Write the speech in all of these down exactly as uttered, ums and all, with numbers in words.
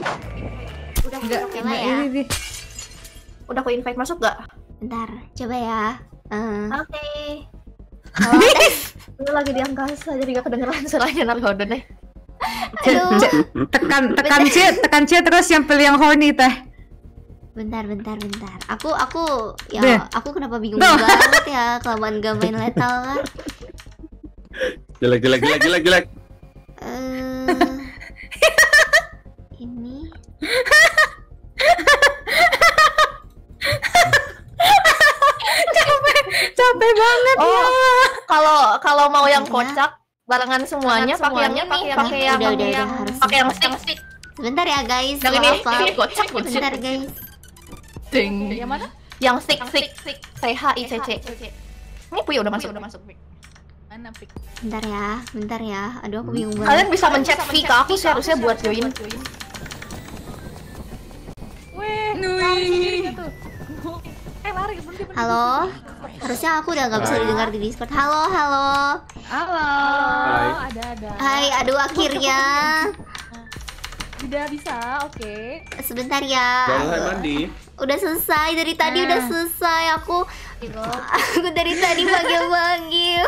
Udah Enggak, coba ini, ya. ini, ini. Udah aku invite masuk gak? Bentar, coba ya. Uh. Oke. Okay. Halo, Teh. Ini lagi di angkasa jadi gak kedengeran suaranya Narhoden deh. Aduh. Tekan tekan C, tekan C terus yang pilih yang horny teh. Bentar, bentar, bentar. Aku, aku, ya, Deh. aku kenapa bingung Duh. banget ya kelamaan gak main lethal kan? Jelek jelek jelek jelek jelek. Eh, ini. capek, capek banget Oh, ya. kalau kalau mau yang Iya. kocak barengan semuanya pakai yang ini, pakai yang Udah, udah, yang udah, harus. pakai yang stick stick. Sebentar ya guys, Yang ini, maaf, ini maaf. kocak Bentar guys. Ding. Yang mana? Yang stick stick stick. C H I C C. Ini Puyo udah masuk. Udah masuk. Mana pik? Bentar ya, bentar ya. Aduh, aku bingung banget. Kalian bisa mencet V ke aku sih harusnya buat join. Weh, Nui. lari sendiri tuh. Eh lari, berhenti berhenti. Halo? Harusnya aku udah nggak bisa Hai. didengar di Discord. Halo, halo. Halo. Hai. Ada ada. Hai, aduh akhirnya. Udah bisa, oke. Sebentar ya. Baru saya mandi. Udah selesai dari tadi, Nah. udah selesai. Aku aku dari tadi panggil-panggil.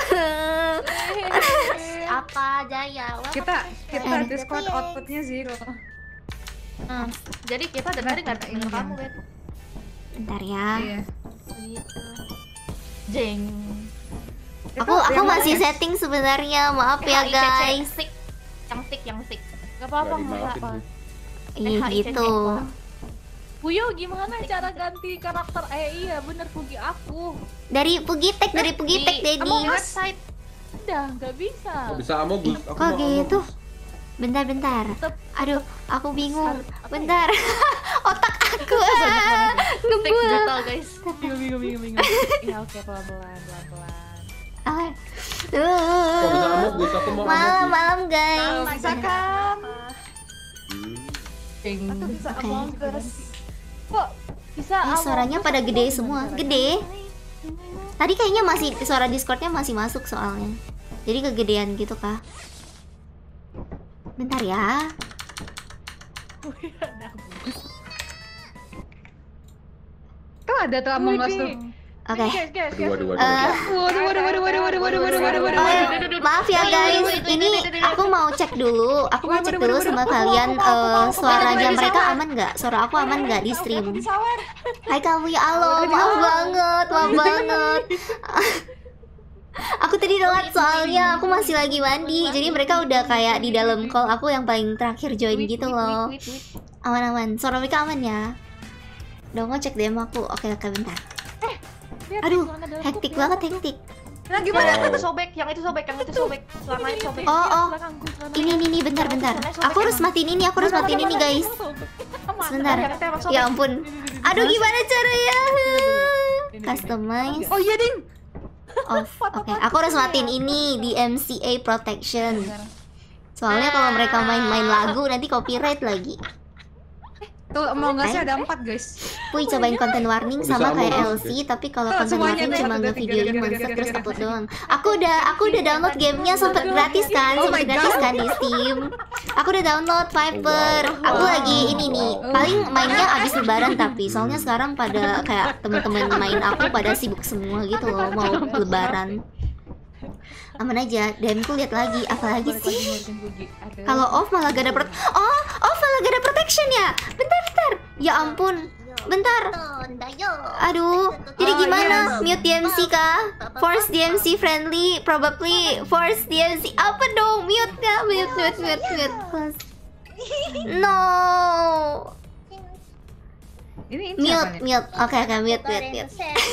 Apa Jaya? Kita kita Eh. Discord outputnya zero. Hmm. Jadi kita dari nggak ada yang kamu kan? Bentar ya. Iya. Jeng. Aku aku masih setting sebenarnya. Maaf ya guys. Stick. Yang stick yang stick. Gak apa-apa, Nggak nggak dimaafin apa-apa. sih. Iya H I C C. gitu. Puyo gimana cara ganti karakter? Eh iya bener Pugi aku. Dari Pugitek, dari Pugitek, Di Dedi. Among Us side. Udah nggak bisa. Kok bisa Amogus? Aku Kok mau gitu? Amogus. Bentar, bentar. Tetep. Aduh, aku bingung. Apa ya? Bentar. Otak aku ah, Stick ngebul. brutal guys. Bingung bingung bingung bingung. Ya oke pelan-pelan pelan-pelan. Ah. Kok bisa Uh. Amogus? Aku mau Malam, Amogus. malam guys. Masakan. Hmm. Aku bisa Oke. Among Us. Kok bisa Ih, Among suaranya Us? pada Aku gede tahu semua. gimana Gede. Tadi kayaknya masih suara Discordnya masih masuk soalnya. Jadi kegedean gitu kah? Bentar ya. Tuh ada tuh Among Us tuh. Oke. Guys, guys, guys. Waduh, waduh, waduh, Eh, Waduh, waduh, waduh, waduh, waduh, waduh, waduh, waduh, waduh, Oh ya, waduh. maaf ya guys, ini aku mau cek dulu, aku mau cek dulu sama kalian eh, suaranya mereka aman nggak? Suara aku aman nggak di stream? Hai kamu ya Allah, maaf banget, maaf banget. Aku tadi telat soalnya aku masih lagi mandi, jadi mereka udah kayak di dalam call aku yang paling terakhir join gitu loh. Aman-aman, suara mereka aman ya? Udah mau cek D M aku, oke oke bentar. Lihat, Aduh, celana dalamku hektik kelihatan banget tuh. hektik. Nah gimana? Wow. Yang itu sobek, yang itu sobek, yang itu sobek. Selama itu sobek. Oh oh, Belakangku, celana ini nih nih bentar bentar. Aku harus matiin ini, aku harus matiin ini guys. Aman. Sebentar. Yang itu emang sobek. Ya ampun. Aduh gimana caranya? Customize Oh iya ding. off. Oke, aku harus matiin ini di M C A protection. Soalnya kalau mereka main-main lagu nanti copyright lagi. Tuh Among Us-nya ada empat guys. Puy cobain konten warning Bisa sama kayak Among L Us, C, tapi kalau Oh, konten semuanya warning deh, cuma satu, dua, tiga, ngevideoin tiga, monster tiga, terus tiga, upload tiga. doang. Aku udah aku udah download gamenya sempet gratis kan, Oh sempet my gratis God. kan di Steam. Aku udah download Viper. Oh, wow. Aku lagi ini nih, paling mainnya abis lebaran tapi soalnya sekarang pada kayak temen-temen main aku pada sibuk semua gitu loh mau lebaran. Aman aja, dan ku lihat lagi apa lagi sih? Kalau off malah gak ada prot Oh, off malah gak ada protection ya? Bentar, bentar. Ya ampun. Bentar. Aduh. Jadi gimana? Mute D M C kah? Force D M C friendly? Probably force D M C. Apa dong? Mute kah? Mute, mute, mute, mute. Close. No. Ini Mute, siapanya? mute. Oke, oke, mute, mute, mute.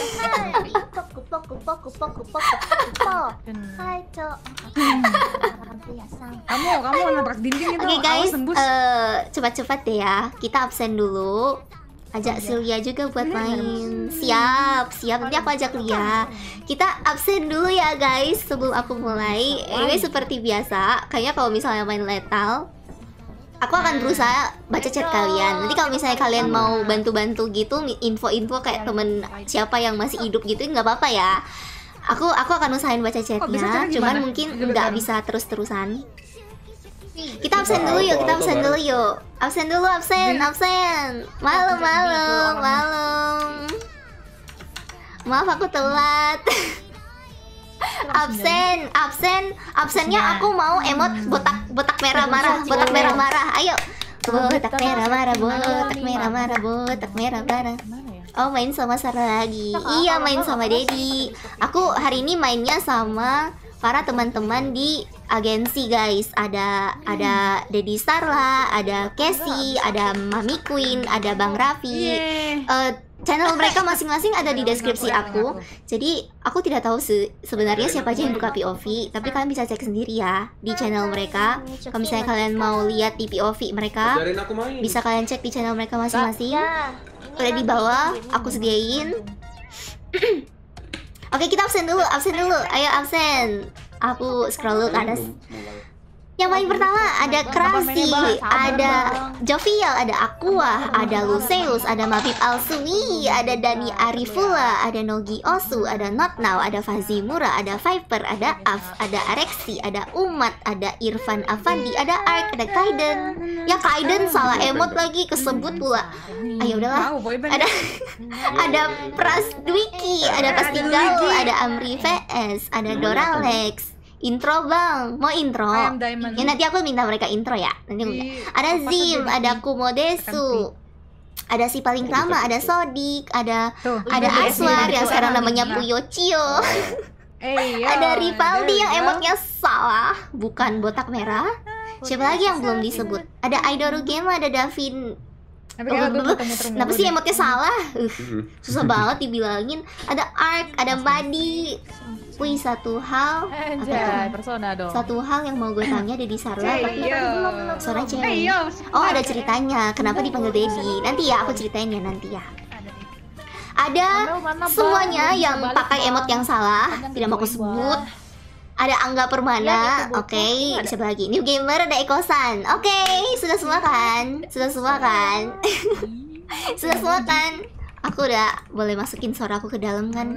Kamu kamu nabrak dinding itu. Oke guys, awas nembus. eh, cepat-cepat deh ya. Kita absen dulu. Ajak Sylvia juga buat main. Siap, siap. Nanti aku ajak Lia. Kita absen dulu ya guys sebelum aku mulai. Anyway seperti biasa, kayaknya kalau misalnya main lethal, aku akan berusaha baca chat kalian. Nanti kalau misalnya kalian mau bantu-bantu gitu, info-info kayak temen siapa yang masih hidup gitu, nggak apa-apa ya. Aku aku akan usahain baca bisa chatnya. caranya Cuman gimana? mungkin Gitu nggak kan? bisa terus-terusan. Kita absen dulu yuk, kita absen dulu yuk. Absen dulu, absen, absen. Malam, malam, malam. Maaf aku telat. Absen, absen, absennya aku mau emot botak botak merah marah, botak merah marah. Ayo. Botak merah marah, botak merah marah, botak merah marah. Oh, main sama Sarah lagi. Iya, main sama Dedi. Aku hari ini mainnya sama para teman-teman di agensi, guys. Ada ada Dedi Starla, ada Casey, ada Mami Queen, ada Bang Raffi. Eh, channel mereka masing-masing ada di deskripsi aku. Jadi aku tidak tahu se sebenarnya siapa aja yang buka P O V, tapi kalian bisa cek sendiri ya di channel mereka. Kalau misalnya kalian mau lihat di P O V mereka, Ajarin aku main. bisa kalian cek di channel mereka masing-masing. Udah di bawah aku sediain. Oke, kita absen dulu, absen dulu. Ayo absen. Aku scroll dulu ke atas. Yang main pertama ada Krasi, ada Jovial, ada Aqua, ada Luceus, ada Mabib Alsumi, ada Dani Arifula, ada Nogi Osu, ada Not Now, ada Fazimura, ada Viper, ada Af, ada Areksi, ada Umat, ada Irfan Afandi, ada Ark, ada Kaiden. Ya Kaiden salah emot lagi, kesebut pula. Ayo udahlah. Ada ada Prasdwiki, ada Pastigal, ada Amri V S, ada Doralex. Intro bang, mau intro? Ya nanti aku minta mereka intro ya. Nanti aku minta. Ada Zim, ada Kumodesu, ada si paling lama, ada Sodik, ada ada Aswar yang sekarang namanya Puyocio. Ada Rivaldi yang emotnya salah, bukan botak merah. Siapa lagi yang belum disebut? Ada Aidoru Game, ada Davin. Kenapa sih emotnya salah? Uh, susah banget dibilangin. Ada Ark, ada Badi. Wih, satu hal Anjay, persona dong. Satu hal yang mau gue tanya Dedi Sarla, tapi suara cewek. Oh, ada ceritanya. Kenapa dipanggil Dedi? Nanti ya, aku ceritain ya nanti ya. Ada semuanya yang pakai emot yang salah, tidak mau aku sebut. Ada Angga Permana, oke. Siapa lagi? New Gamer, ada Ekosan. Oke, sudah semua kan? Sudah semua kan? Sudah semua kan? Aku udah boleh masukin suara aku ke dalam kan?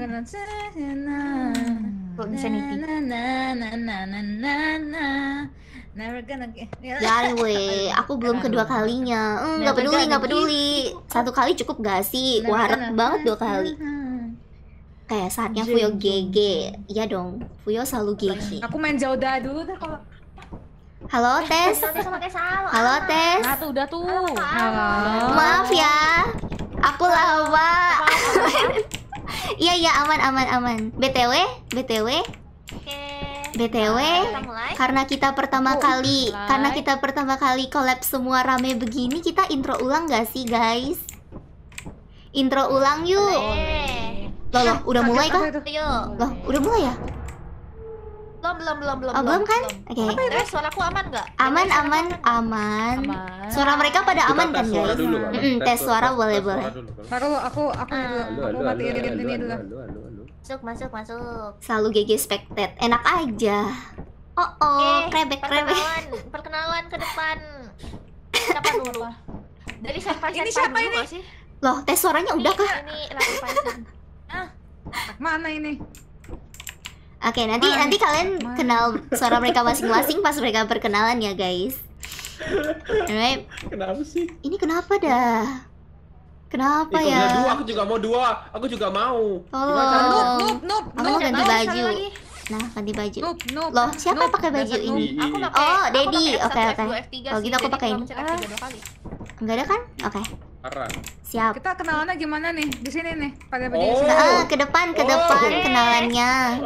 Jangan weh, aku belum kedua kalinya. Hmm, nggak peduli, nggak peduli. Satu kali cukup gak sih? Aku harap banget dua kali. Kayak saatnya Fuyo G G. Iya dong, Fuyo selalu G G. Aku main jauh dah dulu deh kalau. Halo Tes. Halo Tes. Nah tuh udah tuh. Halo. Maaf ya, aku lama. Iya iya aman aman aman. B T W, B T W, B T W. Karena kita pertama kali, karena kita pertama kali collab semua rame begini, kita intro ulang gak sih guys? Intro ulang yuk. Loh, loh, udah mulai kah? Loh, udah mulai ya? Belum, belum, belum, belum. Oh, belum kan? Oke. Eh, suaraku aman nggak? Aman, aman, aman. Suara mereka pada aman kan, guys? Mm, tes suara boleh, boleh. Taruh aku aku aku matiin ini dulu. Masuk, masuk, masuk. Selalu G G spectate. Enak aja. Oh, oh, krebek, krebek. Perkenalan, perkenalan ke depan. Siapa dulu? Dari siapa? Ini siapa ini? Sih? Loh, tes suaranya udah kah? Ini Raffi Faizan. Mana ini? Oke, nanti nanti kalian kenal suara mereka masing-masing pas mereka perkenalan ya, guys. Alright. Kenapa sih? Ini kenapa dah? Kenapa Ih, ya? dua, aku juga mau dua. Aku juga mau. Tolong. Noob, noob, Aku mau noob. ganti Satu lagi, baju. satu lagi. Nah, ganti baju. Noob, noob. Loh, siapa noob. pakai baju Dasar ini? noob. Aku pakai. Oh, aku Dedi. pakai F Oke, satu, oke. F dua, F tiga Kalau sih, gitu aku jadi pakein. kalau mencet F tiga dua kali. Enggak ada kan? Oke. Parah. Siap. Kita kenalannya gimana nih? Di sini nih. Pada Oh. berdiri sini. Ah, ke depan, ke depan Oh. kenalannya.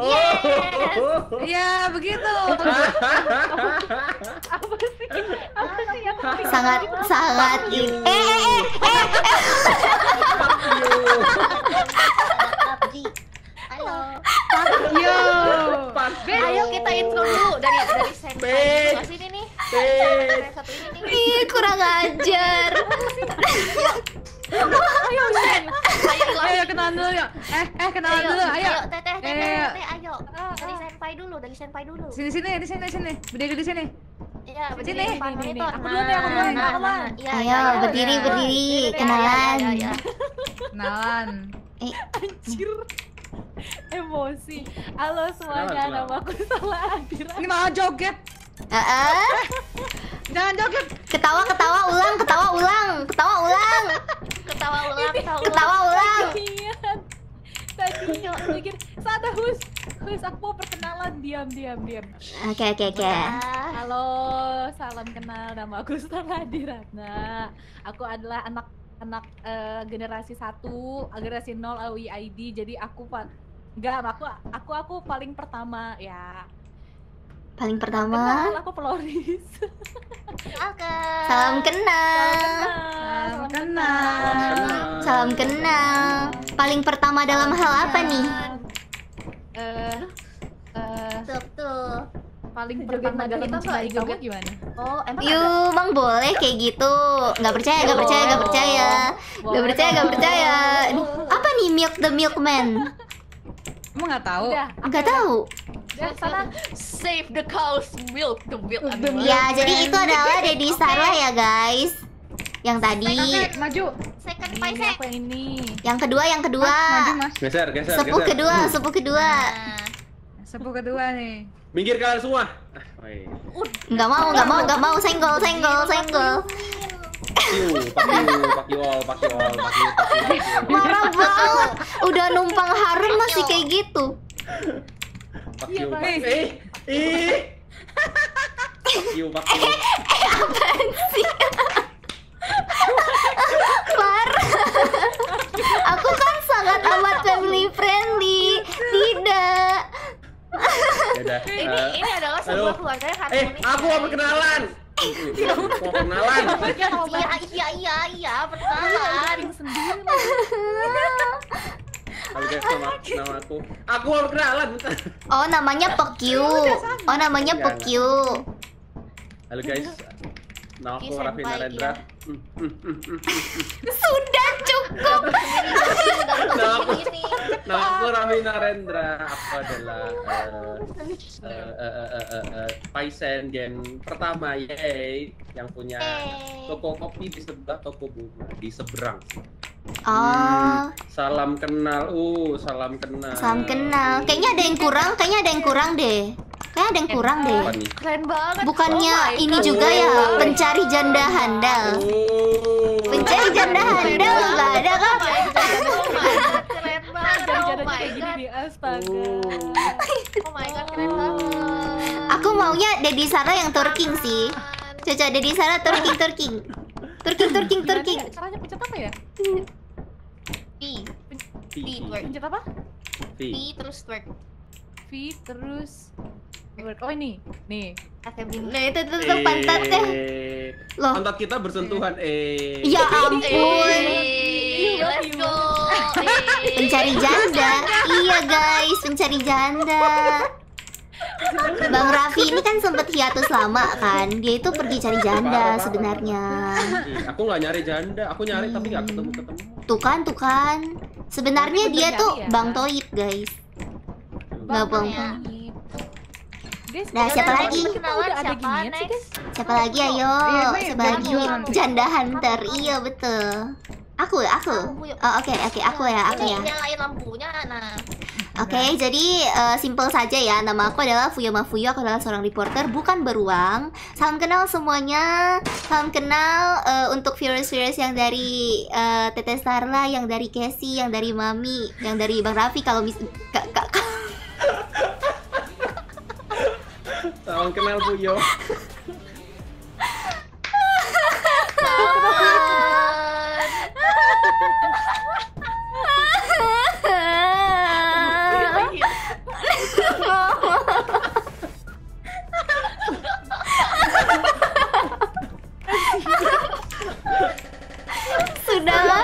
Iya, begitu. Apa sih? Apa sih yang Sangat sangat ini. Eh, eh, eh, eh. Halo. Yo. Ayo kita intro dulu dari dari senpai dulu sini nih. Senpai satu ini nih. Ih, kurang ajar. Ayo Sen. Ayo Ilahi. Ayo kenalan dulu yuk. Eh, eh kenalan Ayo, dulu. Ayo. ayo teteh, teteh, Ayo. teteh, ayo. Dari senpai dulu, dari senpai dulu. Sini sini di sini sini. Berdiri di sini. Iya, Sini, berdiri depan nih, nih, monitor. aku dulu nih, aku dulu nih, Nah, aku nah, dulu. nah. Iya, Ayo, iya, iya, berdiri, iya. berdiri, Iya, iya, kenalan. iya, iya. Kenalan. Eh, Anjir. Emosi. Halo semuanya, Kenapa, nama aku Salah Adira. Ini malah joget. eh, eh. Jangan joget. Ketawa, ketawa ulang, ketawa ulang, ketawa ulang, Ketawa ulang, ketawa ulang. ketawa ulang. Ingat. Tadi mikir, sana Hus. Hus, aku mau perkenalan. Diam, diam, diam. Oke, oke, oke. Halo, salam kenal. Nama aku Stella Diratna. Aku adalah anak anak eh, generasi satu, generasi nol A W I D. Jadi aku pak, enggak, aku aku aku paling pertama ya. Paling Kenal, pertama, aku Peloris. Oke. salam kenal. Salam kenal. Salam kenal. Paling pertama dalam hal apa nih? Eh, eh, Tuh, tuh. paling Joget pertama dalam Madrid apa? mencintai kamu Joget? gimana? Oh, emang ada? Yuk, Bang boleh kayak gitu. Nggak percaya, nggak percaya, nggak percaya. Nggak percaya, nggak percaya. Apa nih Milk the Milkman? Kamu nggak tahu? Udah, Nggak tahu. udah sana. Save the cows, milk the milk. The milk. Ya, jadi itu adalah Dedi Sarah ya guys. Yang tadi, Oke, maju. Second Ini prize. apa yang ini? yang kedua, yang kedua. Maju mas. Geser, geser, Sepuh geser. kedua, sepuh kedua. Nah, Sepuh kedua nih. Minggir kalian semua. Ah, woi. Nggak mau, nggak mau, nggak mau. Senggol, senggol, senggol. Fuck you, fuck you, fuck you all, fuck you all, fuck you, fuck you, fuck you. Marah banget. Udah numpang harum masih kayak gitu. Fuck Iya, you, Pak. fuck eh, eh. Fuck you, fuck you. Apaan sih? Parah. Aku kan sangat amat family friendly. Tidak. Yaudah, ini eh, ini adalah aduh. sebuah keluarga yang Eh, harmonis. aku mau perkenalan. Mau perkenalan. Iya, iya, iya, iya, perkenalan. Sendiri. Halo guys, nama, nama aku. Aku mau perkenalan. bentar. Oh, namanya Pekyu. Oh, namanya Iya, Pekyu. Halo guys. Nama aku Senpai, Raffi Narendra. iya. Hmm, hmm, hmm, hmm. Sudah cukup. Nama aku, Ini. nama aku Raffi Narendra. Aku adalah eh, eh, eh, eh, eh, eh, eh, Paisen gen pertama, yay, yang punya Eh. toko kopi di sebelah toko bunga di seberang. Oh, Salam kenal, uh, salam kenal. salam kenal. Kayaknya ada yang kurang, kayaknya ada yang kurang deh. Kayaknya ada yang kurang deh. Apa nih? Keren banget. Bukannya Oh my ini God. juga ya pencari janda handal. Oh. Pencari janda handal nggak ada kan? Oh my God, keren banget. Oh Jangan-jangan my kayak gini God. nih, astaga. Oh my God, keren banget. Aku maunya Dedi Sarah yang twerking sih. Caca Dedi Sarah twerking twerking. Twerking twerking twerking. Gimana ya? Caranya pencet apa ya? P, V, P, twerk. Pencet apa? V. P terus twerk. V terus work. Oh ini, nih. Oke, begini. Nah itu tuh, tuh pantatnya. Eh, Loh. Pantat kita bersentuhan. Eh. Ya ampun. Eh, let's go. Eh. Pencari janda. Iya guys, pencari janda. Bang Raffi ini kan sempet hiatus lama kan. Dia itu pergi cari janda sebenarnya. Ih, aku nggak nyari janda, aku nyari tapi nggak ketemu ketemu. Tuh kan, tuh kan. Sebenarnya dia tuh ya. Bang Toib guys. Nggak bohong. ya. Guys, Nah, siapa Udah, lagi? Kenalan Udah ada siapa ginian sih, next? guys. Siapa lagi ayo? Siapa lagi? Janda hunter. Iya betul. Aku, aku. Oh, oke, oke, aku ya, aku Ini ya. nyalain lampunya, nah. Oke, jadi eh, simple saja ya. Nama aku adalah Fuyama Fuyo. Aku adalah seorang reporter, bukan beruang. Salam kenal semuanya. Salam kenal eh, untuk viewers-viewers yang dari eh, Tete Starla, yang dari Casey, yang dari Mami, yang dari Bang Raffi. Kalau mis, kak, kak, kak. Salam kenal Puyo. Sudahlah.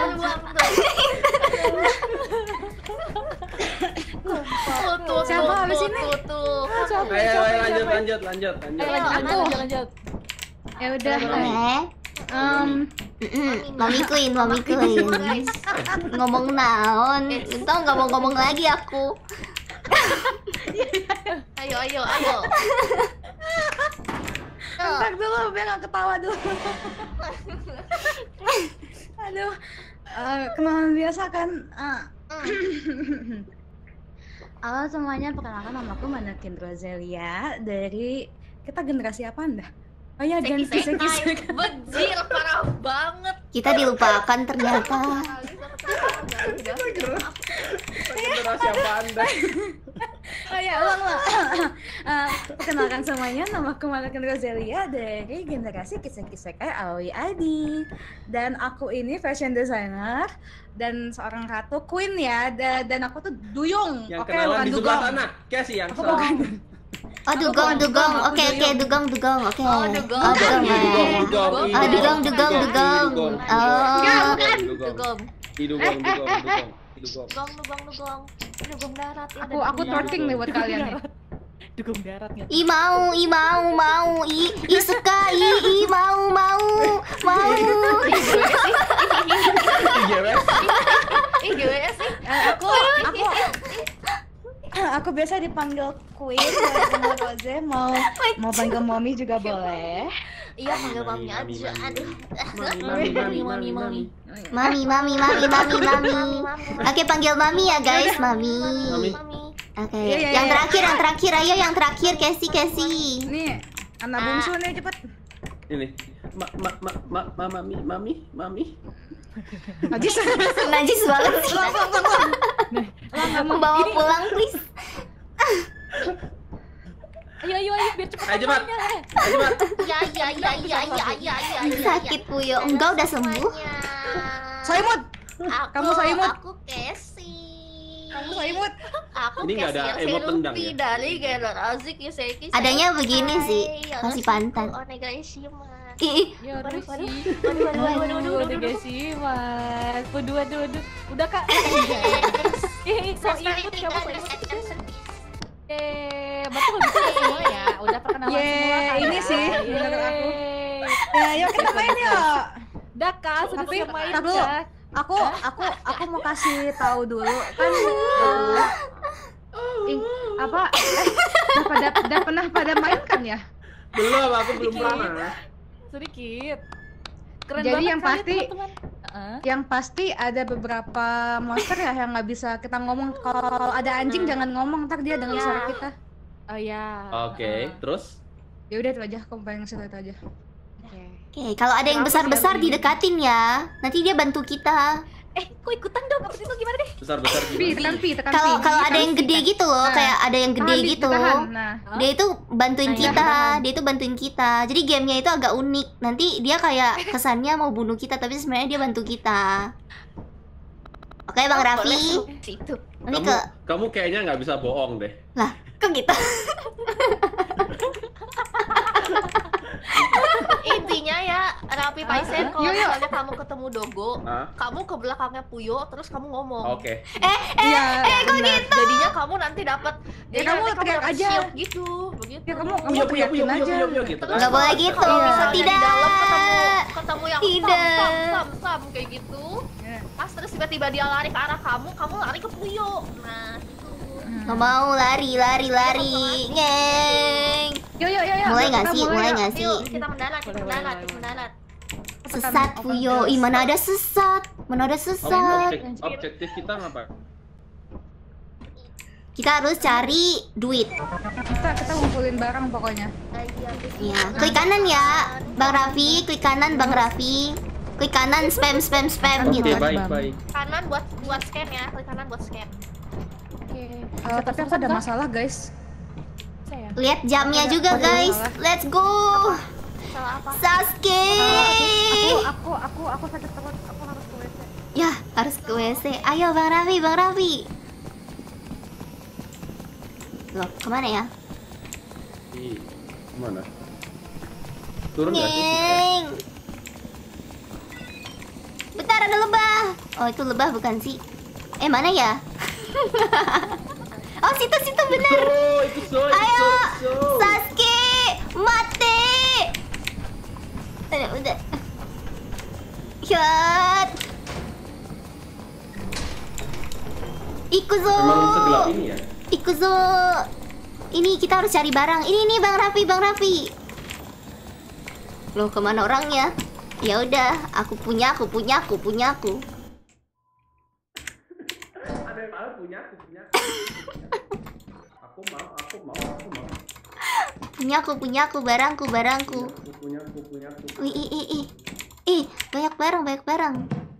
Tuh, tuh, Siapa tuh, habis tuh, ini? tuh, tuh. Ayo, ayo lanjut, lanjut, lanjut, lanjut. Ayo, lanjut, Ayo, lanjut, lanjut, lanjut. Ya udah. Eh, Um, mm-mm. Mami Queen, Mami Queen. Guys, Ngomong naon? Entah nggak mau ngomong lagi aku. ayo, ayo, ayo. bentar dulu, biar nggak ketawa dulu. Aduh, eh, kenalan biasa kan. Ah. Halo semuanya, perkenalkan nama aku Manakin Roselia dari kita generasi apa anda? Oh ya, ganti Seki seki Sentai. seki. Bejir, parah banget. Kita dilupakan ternyata. Generasi apa Anda? Oh ya, ulang ulang. Eh, Perkenalkan semuanya, nama aku Malaken Roselia dari generasi Kiseki-Sekai Aoi I D. Dan aku ini fashion designer dan seorang ratu queen ya. Da- Dan aku tuh Duyung. Yang Oke, kenalan bukan di sebelah Dugong. sana. Casey yang Aku salah. bukan. Oh dugong dugong, Aku oke oke duyung. dugong dugong, oke. Oh, dugong. Oh dugong ya. Dugong, ya. dugong, Oh dugong, dugong dugong dugong. dugong, Oh. dugong, Dugong. Di dugong, dugong, dugong, di dugong. Dugong, dugong, dugong. Dugong darat ya. Aku aku twerking nih buat kalian nih. Dugong darat nggak? I mau, i mau, mau, i, i suka, i, i mau, mau, mau. Iya, Wes. Ih, gimana sih? Eh, aku aku aku biasa dipanggil Queen dari Kenal Rose. Mau mau panggil Mommy juga boleh. Iya, panggil mami Mami, aja. mami, Aduh. Mami, mami, mami, mami, mami. Mami, mami, mami, mami, mami. Oke panggil mami ya guys, mami. Mami. Oke, Iya, iya, yang iya. terakhir, yang terakhir, ayo yang terakhir, Casey, Casey. Nih, anak bungsu nih cepet. Ini. Ma, ma, ma, ma, ma, mami, mami, mami. Najis. Najis banget sih. Ulang, ulang, ulang, ulang. Membawa pulang, please. Ayo, ayo, ayo, biar cepet. Ayo cepat. semuanya, eh. Ayo cepat. Ya, ya, ya, ya, ya, ya, ya, ya. Sakit Puyo, enggak udah sembuh. Soimut. Aku, Kamu Soimut. Aku Casey. Kamu Soimut. Aku Ini nggak ada Casey emot tendang Rupi ya? dari generasi Kiseki. Adanya begini sih, kasih pantat. Onegaishima. Ih, Ya, terus Waduh, sih. waduh, waduh, waduh, waduh, waduh, Udah guys sih, Mas. Waduh, waduh, waduh. Udah, Kak. Eh, so imut kamu so imut. Eh, betul bisa semua ya. Udah perkenalan Yeay, semua kan. ini sih, Yeay. menurut aku. Ya, yuk kita main yuk. Udah, Kak, sudah Tapi, siap main. tar dulu. Kak. Aku aku aku mau kasih tahu dulu kan dulu. Ih, apa? Eh, udah pada udah pernah pada main kan ya? Belum, aku belum Sedikit. pernah. Sedikit. Keren Jadi banget yang kali, pasti- teman-teman. Heeh. Yang pasti ada beberapa monster ya yang nggak bisa kita ngomong. Kalau kalau ada anjing jangan ngomong, ntar dia dengar Ya. suara kita. Oh ya. Oke, terus? Ya udah itu aja, aku pengen ngasih tahu itu aja. Oke. Oke, kalau ada yang besar-besar didekatin ya. Nanti dia bantu kita. Eh, kok ikutan dong? Apa itu gimana deh? Besar-besar Pi, gimana? tekan pi, tekan Kalau pi. kalau ada yang gede gitu loh, Nah. kayak ada yang gede Tahan, Pi, gitu. ditahan. Nah, Dia itu bantuin Nah, kita, iya, tahan. dia itu bantuin kita. Jadi gamenya itu agak unik. Nanti dia kayak kesannya mau bunuh kita, tapi sebenarnya dia bantu kita. Oke, Bang Raffi. Situ. Nanti Kamu, ke kamu kayaknya nggak bisa bohong deh. lah, ke kita. Intinya ya, Rapi Paisen kalau Yuk, yuk. misalnya kamu ketemu Dogo, Hah? kamu ke belakangnya Puyo terus kamu ngomong. Oke. iya, eh, kok gitu? Jadinya kamu nanti dapat Ya, jadi kamu nanti teriak dapat aja. shield gitu, begitu. Ya, kamu- kamu Puyo, puyo, puyo, teriakin puyo, aja. puyo, puyo, gitu kan? Nggak boleh gitu. Kalau misalnya Tidak. di dalam ketemu ketemu yang Tidak. sam sam sam sam kayak gitu. Ya. Pas terus tiba-tiba dia lari ke arah kamu, kamu lari ke Puyo. Nah, gitu. Nggak mau lari, lari, lari. Ngeng. Yuk, yuk, yuk, yuk. Mulai nggak Kita sih? Mulai yuk. nggak sih? Yuk, kita mendarat, kita Boleh, mendarat, boleh, kita mendarat. Sesat Puyo. Ih, mana ada sesat? Mana ada sesat? Objek- objektif kita ngapain? Kita harus cari duit. Kita kita ngumpulin barang pokoknya. Iya, klik kanan ya, Bang Raffi, klik kanan Bang Raffi. Klik kanan spam spam spam Oke, gitu. baik, baik. Kanan buat buat scan ya, klik kanan buat scan. Oke. Eh, tapi aku ada masalah guys. Saya. Lihat jamnya juga Ada guys. masalah. Let's go. Salah apa? Sasuke. Aku aku aku sakit perut. Aku harus ke W C. Ya, harus ke W C. Ayo Bang Raffi, Bang Raffi. Loh, kemana ya? Ih, kemana? Turun nggak sih? Ngeng. Bentar, ada lebah. Oh, itu lebah bukan sih? Eh, mana ya? Oh, situ-situ bener. Oh, itu so, itu Ayo, so, so. Sasuke, mati. Udah, udah. Shot. Ikuzo. Emang segelap ini ya? Ikuzo. Ini kita harus cari barang. Ini nih Bang Raffi, Bang Raffi. Loh, kemana orangnya? Ya udah, aku punya, aku punya, aku punya, aku. Ada yang malah punya, aku punya. Aku mau, aku mau, aku mau. Punya aku, punya aku, barangku, barangku. Aku punya, Wih, ih, ih, ih. Ih, banyak barang, banyak barang.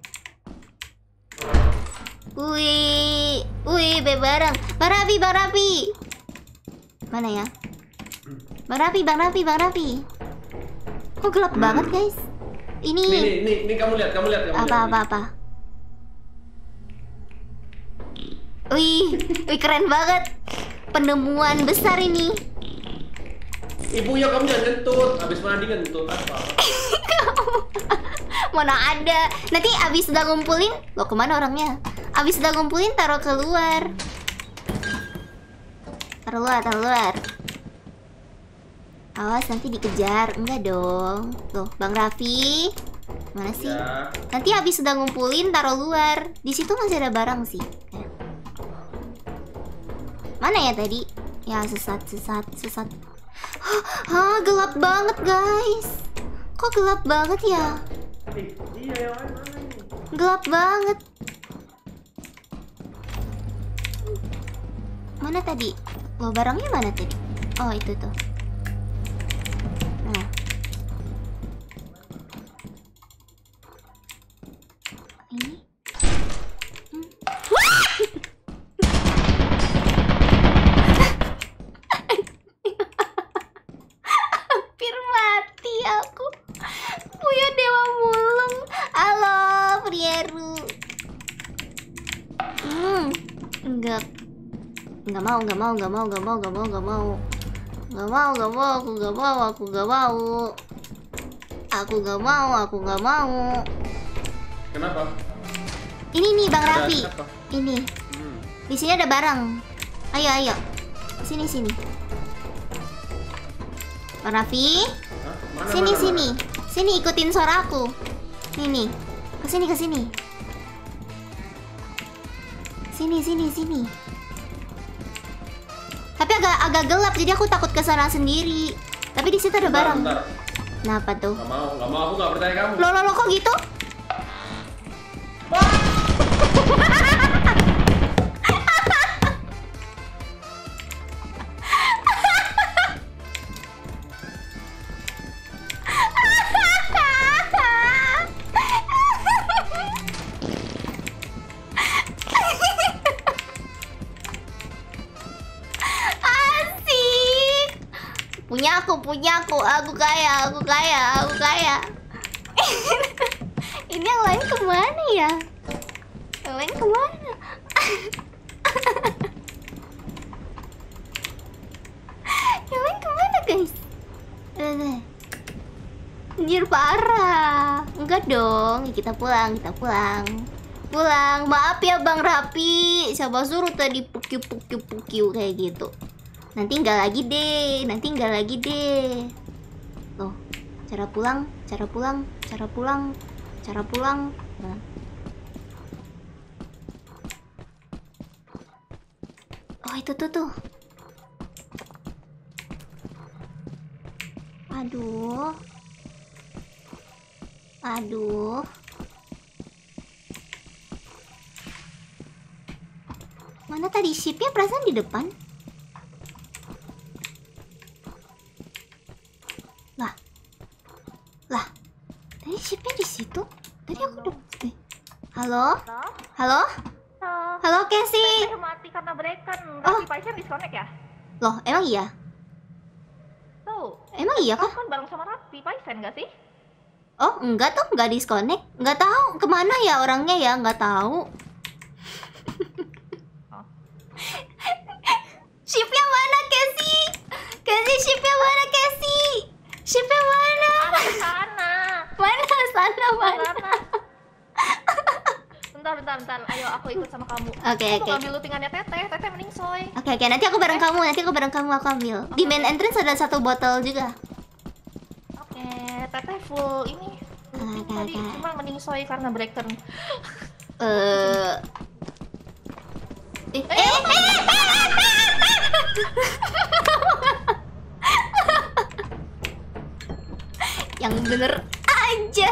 Wih, wih, banyak barang. Bang Raffi, Bang Raffi. Mana ya? Bang Raffi, Bang Raffi, Bang Raffi. Kok gelap Hmm. banget, guys? Ini. Nih, nih, nih, nih kamu lihat, kamu lihat, kamu Apa, lihat. apa, apa? Wih, wih keren banget. Penemuan besar ini. Ibu ya kamu jangan ngentut, habis mandi ngentut apa? Mana ada. Nanti abis udah ngumpulin, lo kemana orangnya? Abis udah ngumpulin taruh keluar. Taruh luar, taruh luar. Awas nanti dikejar. Enggak dong. Tuh, Bang Raffi. Mana sih? Ya. Nanti habis sudah ngumpulin taruh luar. Di situ masih ada barang sih. Ya. Mana ya tadi? Ya sesat, sesat, sesat. Hah, gelap banget guys. Kok gelap banget ya? Eh, iya yang lain mana ini? Gelap banget. Mana tadi? Loh, barangnya mana tadi? Oh, itu tuh. Nah. Ini. Hmm. Hampir mati aku. Punya dewa mulung. Halo, Prieru. Hmm. Enggak. Enggak mau, enggak mau, enggak mau, enggak mau, enggak mau, enggak mau. Enggak mau, enggak mau, aku enggak mau, aku enggak mau. Aku enggak mau, aku enggak mau. Kenapa? Ini nih Bang Ada Raffi. apa? Ini. Hmm. Di sini ada barang. Ayo, ayo. Sini, sini. Bang Raffi. Hah? Mana, Sini, mana, sini. Sini ikutin suara aku. Nih, nih. Kesini, kesini. Sini, sini, sini. Tapi agak agak gelap jadi aku takut ke sana sendiri. Tapi di situ ada Bentar, barang. bentar. Kenapa tuh? Gak mau, gak mau, aku gak percaya kamu. Loh, loh, loh, kok gitu? Asik. Punya aku, punya aku, aku kaya, aku kaya, aku kaya. Ini yang lain kemana ya? Yang lain kemana? Yang lain kemana guys? Eh, Anjir parah. Enggak dong, kita pulang, kita pulang. Pulang, maaf ya Bang Raffi. Siapa suruh tadi pukiu-pukiu-pukiu kayak gitu. Nanti enggak lagi deh, nanti enggak lagi deh. Tuh, cara pulang, cara pulang, cara pulang, cara pulang. Nah. Oh, itu tuh tuh. Aduh. Aduh. Mana tadi shipnya perasaan di depan? Lah. Lah. Tadi shipnya di situ. Tadi aku udah eh. Halo? Halo? Halo Casey. Saya mati karena breakan. Oh. Raffi Paisen disconnect ya? Loh, emang iya? Tuh. Emang iya Kamu kah? kan bareng sama Raffi Paisen gak sih? Oh, enggak tuh, enggak disconnect. Enggak tahu kemana ya orangnya ya, enggak tahu. Oh. Shipnya mana, Casey? Casey, shipnya mana, Casey? Shipnya mana? Arah ke sana. Mana sana, mana? Sana. Bentar, bentar, bentar. Ayo aku ikut sama kamu. Oke, Aku oke. mau ambil lootingannya Teteh. Teteh mending soy. Oke, oke. Nanti aku bareng kamu, nanti aku bareng kamu, aku ambil. Di main entrance ada satu botol juga. Oke, Teteh full ini. Oke, Tadi oke. cuma mending soy karena breaker. Eh. Eh, eh, eh, yang bener aja.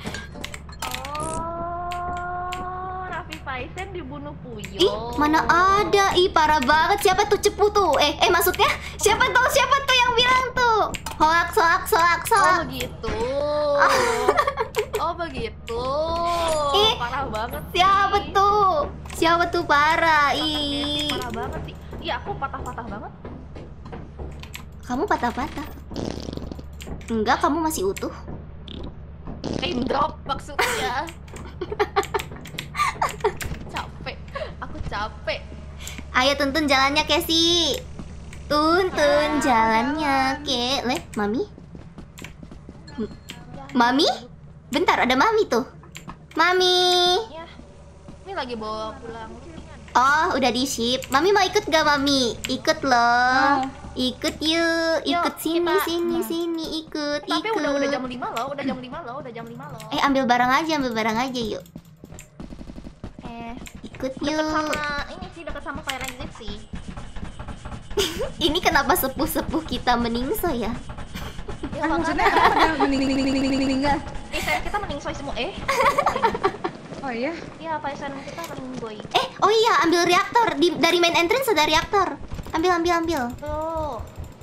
Oh, Raffi Paisen dibunuh Puyo. Ih, mana ada? Ih, parah banget. Siapa tuh cepu tuh? Eh, eh maksudnya siapa tuh? Siapa tuh yang bilang tuh? Hoax, hoax, hoax, Oh hoax. begitu. Oh begitu. Ih, Parah banget. Siapa sih. tuh? Siapa tuh parah? Ih, Ih. parah banget sih. Iya, aku patah-patah banget. Kamu patah-patah. Enggak, kamu masih utuh. Aim drop maksudnya. Capek. Aku capek. Ayo tuntun jalannya, Casey. Tuntun jalannya, Ke. Leh, Mami? M- Mami? Bentar, ada Mami tuh. Mami. Ya. Ini lagi bawa pulang. Oh, udah di ship. Mami mau ikut gak, Mami? Ikut loh. Ikut yuk. Yuk, Ikut sini, kita- sini, sini. Ikut, Tapi ikut. udah udah jam lima loh, udah jam lima loh, udah jam lima loh. Eh, ambil barang aja, ambil barang aja yuk. Eh, Ikut deket yuk. sama ini sih, deket sama fire exit sih. Ini kenapa sepuh-sepuh kita meningso ya? Ya, Kan maksudnya makanya. apa? Meninggal. Eh, saya kita mending soy semua. Eh, Oh iya. iya, Paisan kita mending boy. Eh, oh iya, ambil reaktor. Di, dari main entrance ada reaktor. Ambil, ambil, ambil. Oh,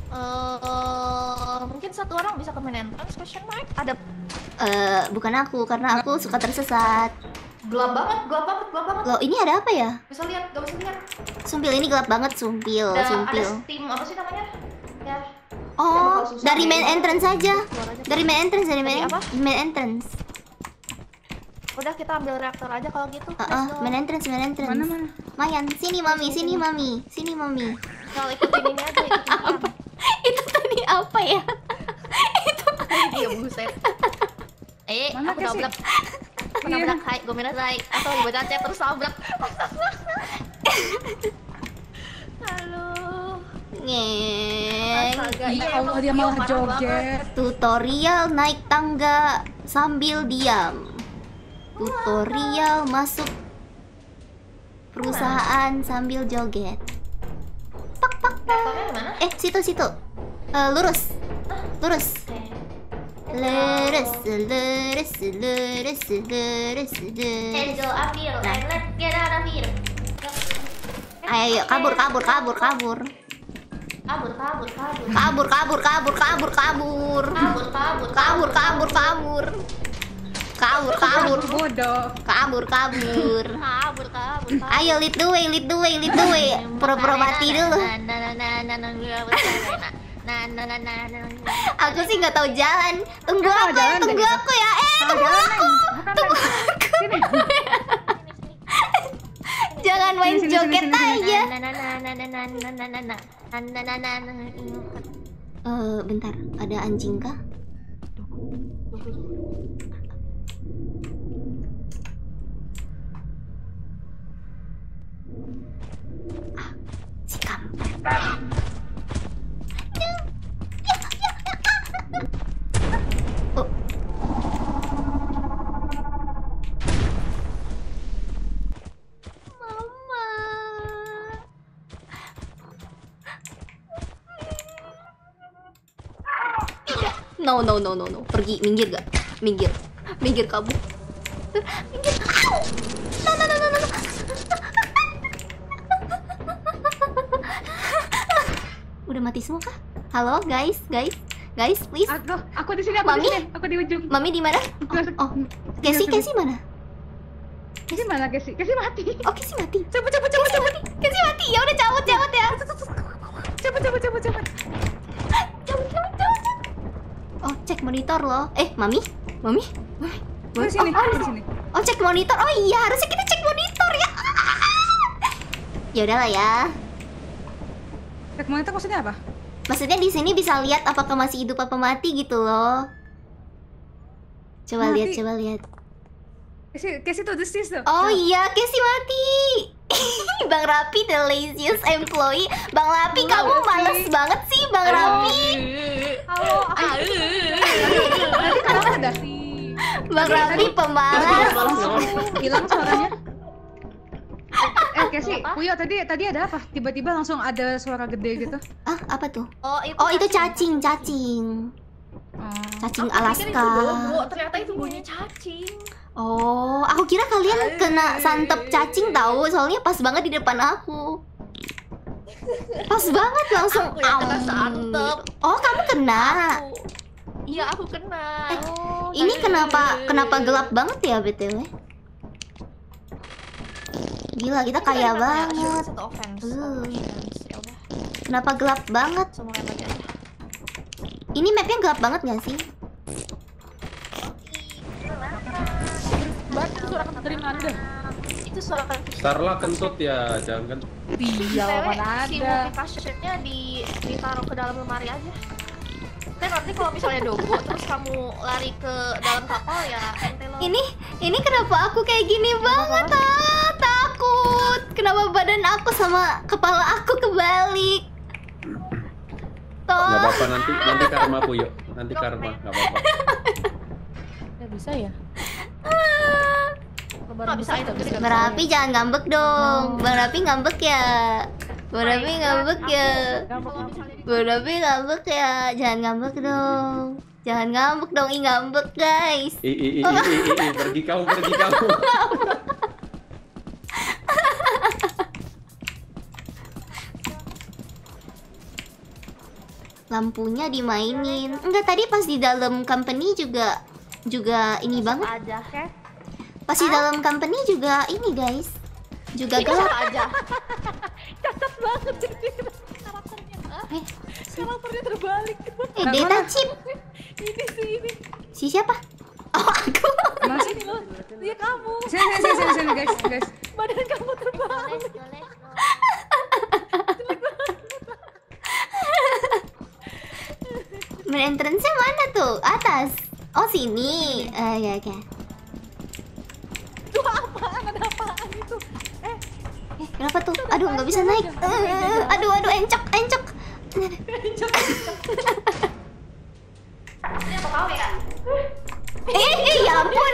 eh mungkin satu orang bisa ke main entrance question mark? Ada Eh, bukan aku, karena aku suka tersesat. gelap banget, gelap banget, gelap banget. Loh, ini ada apa ya? Bisa lihat, gak bisa lihat. Sumpil, ini gelap banget, sumpil, Ada, ada sumpil. steam apa sih namanya? Ya, Oh, bakal susah dari deh. main entrance aja. keluar aja. Dari main entrance, dari main, Dari apa? main entrance. Udah kita ambil reaktor aja kalau gitu. Uh, uh, Let's go. main entrance, main entrance. Mana mana? Mayan, sini mami, sini mami, sini mami. Kalau ikutin ini aja, ikutin ini. Itu tadi apa ya? Iya, buset. Eh, Mana aku Casey? nabrak. Aku nabrak, hai, gue minasai. Atau gue chat terus nabrak. Halo. Ngeng. Astaga, Ya iya Allah, emang dia Vio malah parah banget. joget. Tutorial naik tangga sambil diam. Tutorial masuk perusahaan sambil joget. Pak pak pak. Reaktornya di mana? Eh, situ situ. Eh, lurus. Lurus. Oke. Lurus, lurus, lurus, lurus, lurus. Enzo ambil, Nah. and let's get out of here. Ayo, ayo, kabur, kabur, kabur, kabur. Kabur, kabur, kabur. Kabur, kabur, kabur, kabur, kabur. Kabur, kabur, Kabur, kabur, kabur. Kabur, kabur. Bodoh. Kabur, kabur. kabur, kabur, kabur. Ayo, lead the way, lead the way, lead the way. Pura-pura mati dulu. Nah, nah, nah, nah, nah, nah, nah, nah, nah, nah, nah, nah, nah. Aku sih nggak tahu jalan. Tunggu Tahu aku ya, jalan tunggu dari- aku ya. Eh, Tahu tunggu jalan, aku. Neng. Bukan, Tunggu Neng. aku. Sini. Jangan main Sini, sini, joget sini, sini. aja. Nah, nah, nah, nah, nah, nah, nah, nah, nah, nah. Nah, nah, nah, nah, nah, nah. Eh, bentar, ada anjing kah? Ah, si kampret. Oh. Mama. Tidak. No, no, no, no, no. Pergi, minggir gak? Minggir. Minggir kabur. Minggir. Au! No, no, no, no, no, no. Udah mati semua kah? Halo, guys, guys. Guys, please. Aku, aku di sini, aku Mami? di sini, aku di ujung. Mami di mana? Oh, oh. Casey, Casey mana? Casey mana Casey? Casey mati. Oh, Casey mati. Cabut, cabut, cabut, cabut. Casey mati. Ya udah cabut, cabut ya. Coba coba coba coba. Cabut, cabut, cabut. Oh, cek monitor loh. Eh, Mami? Mami? Mami? Aku di sini, Oh, aku di sini. Oh, cek monitor. Oh iya, harusnya kita cek monitor ya. Ya udahlah ya. Cek monitor maksudnya apa? Maksudnya di sini bisa lihat apakah masih hidup apa mati gitu loh. Coba Mati. lihat, coba lihat. Casey, Casey tuh desis tuh. Oh Tuh. iya, Casey mati. Bang Rapi the laziest employee. Bang Rapi, Halo, kamu Casey. males banget sih, Bang Rapi. Halo, Tadi kenapa ada? Bang Rapi pemalas. Hilang suaranya. Eh Casey, Puyo tadi tadi ada apa? Tiba-tiba langsung ada suara gede gitu. Ah, apa tuh? Oh, itu Oh, itu cacing, cacing. Oh. Cacing Aku pikir itu bobo, Alaska. ternyata itu bunyi cacing. Oh, aku kira kalian kena santep cacing tahu, soalnya pas banget di depan aku. Pas banget langsung. Aku yang kena am. seantep. Oh, kamu kena. Aku. Iya, aku kena. Oh, Ini tadi- kenapa kenapa gelap banget ya B T W? Gila, kita kaya banget. Satu offense. Uh. Satu offense. Ya udah, Kenapa gelap banget? semua yang aja. Ini mapnya gelap banget gak sih? Banget suara dari mana? Itu suara kan. Starla kentut ya, jangan kentut. Iya, mana Si ada. multifunctionnya di ditaruh ke dalam lemari aja. Kan nanti kalau misalnya dogo terus kamu lari ke dalam kapal ya ente lo. Ini ini kenapa aku kayak gini banget? Ah, takut. Kenapa badan aku sama kepala aku kebalik? Nggak Toh. apa-apa, nanti nanti karma Puyo. Nanti karma, nggak apa-apa. Nggak bisa ya? Nggak bisa itu gede Bang Rapi jangan ngambek dong. Bang Rapi ngambek ya. Bang Rapi ngambek ya. Kalau misalnya di- Bang Rapi ngambek ya. Jangan ngambek dong. Jangan ngambek dong, ih ngambek guys. I, i, i, i, i, i, pergi kamu, pergi kamu. Lampunya dimainin. Enggak, tadi pas di dalam company juga juga ini banget. aja kan. Pas di dalam company juga ini guys. Juga Itu gelap. apa aja. Cacat banget ini karakternya. Eh, Karakternya terbalik. eh data chip. Ini sih ini. Si siapa? Oh, aku. Mas, Ini loh. Dia kamu. sini sini sini sini guys, guys. Badan kamu terbalik. Main entrance-nya mana tuh? Atas. Oh, sini. Eh, ya, oke. Tuh apaan? Ada apaan itu? Eh, Eh, kenapa tuh? Aduh, nggak bisa naik. Eh, aduh, aduh, encok, encok. Ini apa kau ya? Eh, eh, ya ampun.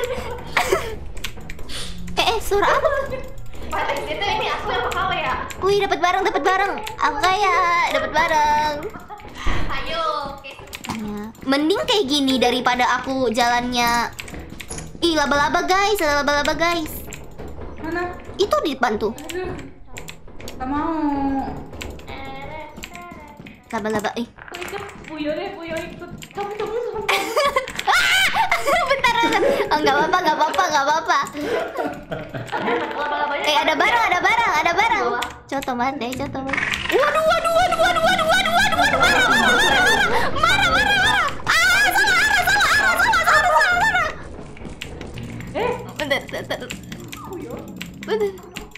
eh, eh, suara apa tuh? Pak, itu ini aku yang apa kau ya? Wih, dapat barang, dapat barang. Aku kaya, dapat barang. Ayo, oke. Ya. Mending kayak gini daripada aku jalannya. Ih, laba-laba guys, ada laba-laba guys. Mana? Itu di depan tuh. Aduh. Gak mau. Laba-laba. Eh, aku ikut Puyo deh, Puyo ikut. Kamu kamu sama bentar, bentar. Oh, nggak apa-apa, nggak apa-apa, nggak apa-apa. Laba-labanya. Eh, ada barang, ada barang, ada barang. Coto mate, coto mate. Waduh, waduh, waduh, waduh, waduh, waduh, waduh, waduh, marah, marah, marah, marah, marah, marah. Ah, salah arah, salah arah, salah, salah, salah, salah. Eh, Bentar, bentar, Puyo. bentar.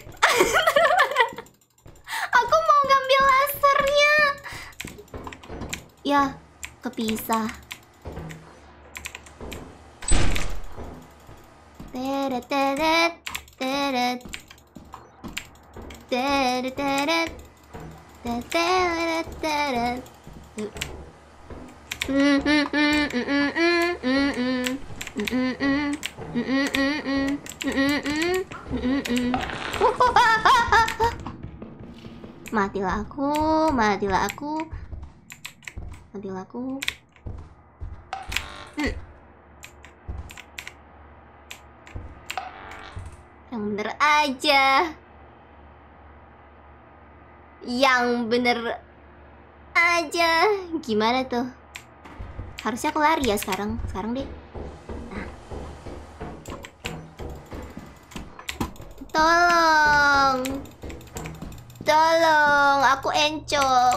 Aku mau ngambil lasernya. Ya, kepisah. Teret, teret, teret. Teret, teret. Teret, teret. Mm, mm, mm, mm, mm, mm, mm, mm. Mm, mm, mm. Mm, mm, mm, mm. Mm, mm, mm. Mm, mm, mm. Matilah aku, matilah aku. Matilah aku. Hmm. Yang bener aja. Yang bener aja. Gimana tuh? Harusnya aku lari ya sekarang. Sekarang deh. Nah. Tolong. Tolong, aku encok.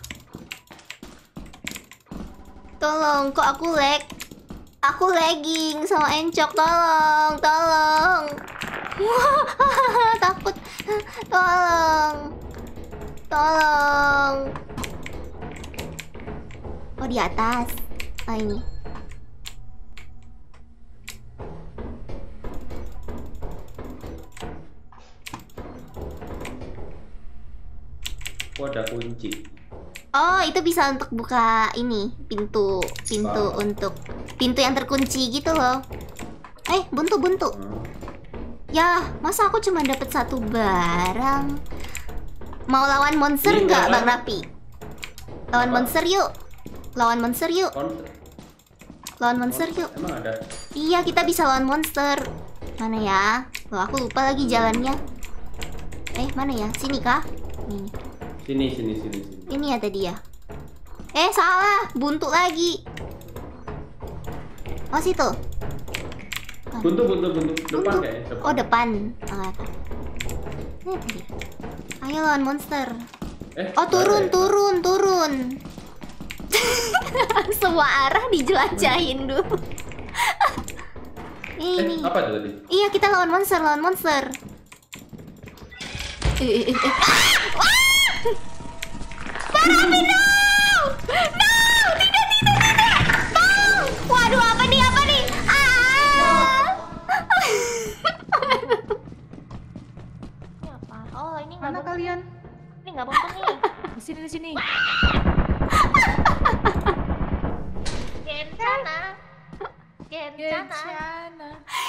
Tolong, kok aku lag? Aku lagging sama encok. Tolong, tolong. Wah, takut. Tolong. Tolong. Oh, di atas. Oh, ini. Oh, ada kunci. Oh, itu bisa untuk buka ini, pintu, pintu Wow. untuk pintu yang terkunci gitu loh. Eh, buntu, buntu. Hmm. Ya, masa aku cuma dapat satu barang? Mau lawan monster Ini nggak, barang. Bang Rapi? Lawan Apa? monster yuk. Lawan monster yuk. Kon Lawan monster yuk. Emang ada? Iya, kita bisa lawan monster. Mana ya? Loh, aku lupa lagi jalannya. Eh, mana ya? Sini kah? Nih. Sini, sini, sini, sini. Ini ya tadi ya. Eh salah, buntu lagi. Oh situ. Buntu, buntu, buntu. Depan kayaknya. Depan. Oh depan. Oh, ini tadi. Ayo lawan monster. Eh, Oh turun, ada ya? turun, turun. Semua arah dijelajahin dulu. Eh, Ini. apa itu tadi? Iya kita lawan monster, lawan monster. Eh, eh, eh. Barapi no! No! Tidak, tidak, tidak! No! Waduh apa nih, apa nih? Ah! Ini apa? Oh, ini nggak Mana buntu. kalian? Ini nggak buntu nih. Di sini di sini. Gencana. Gencana. Gencana.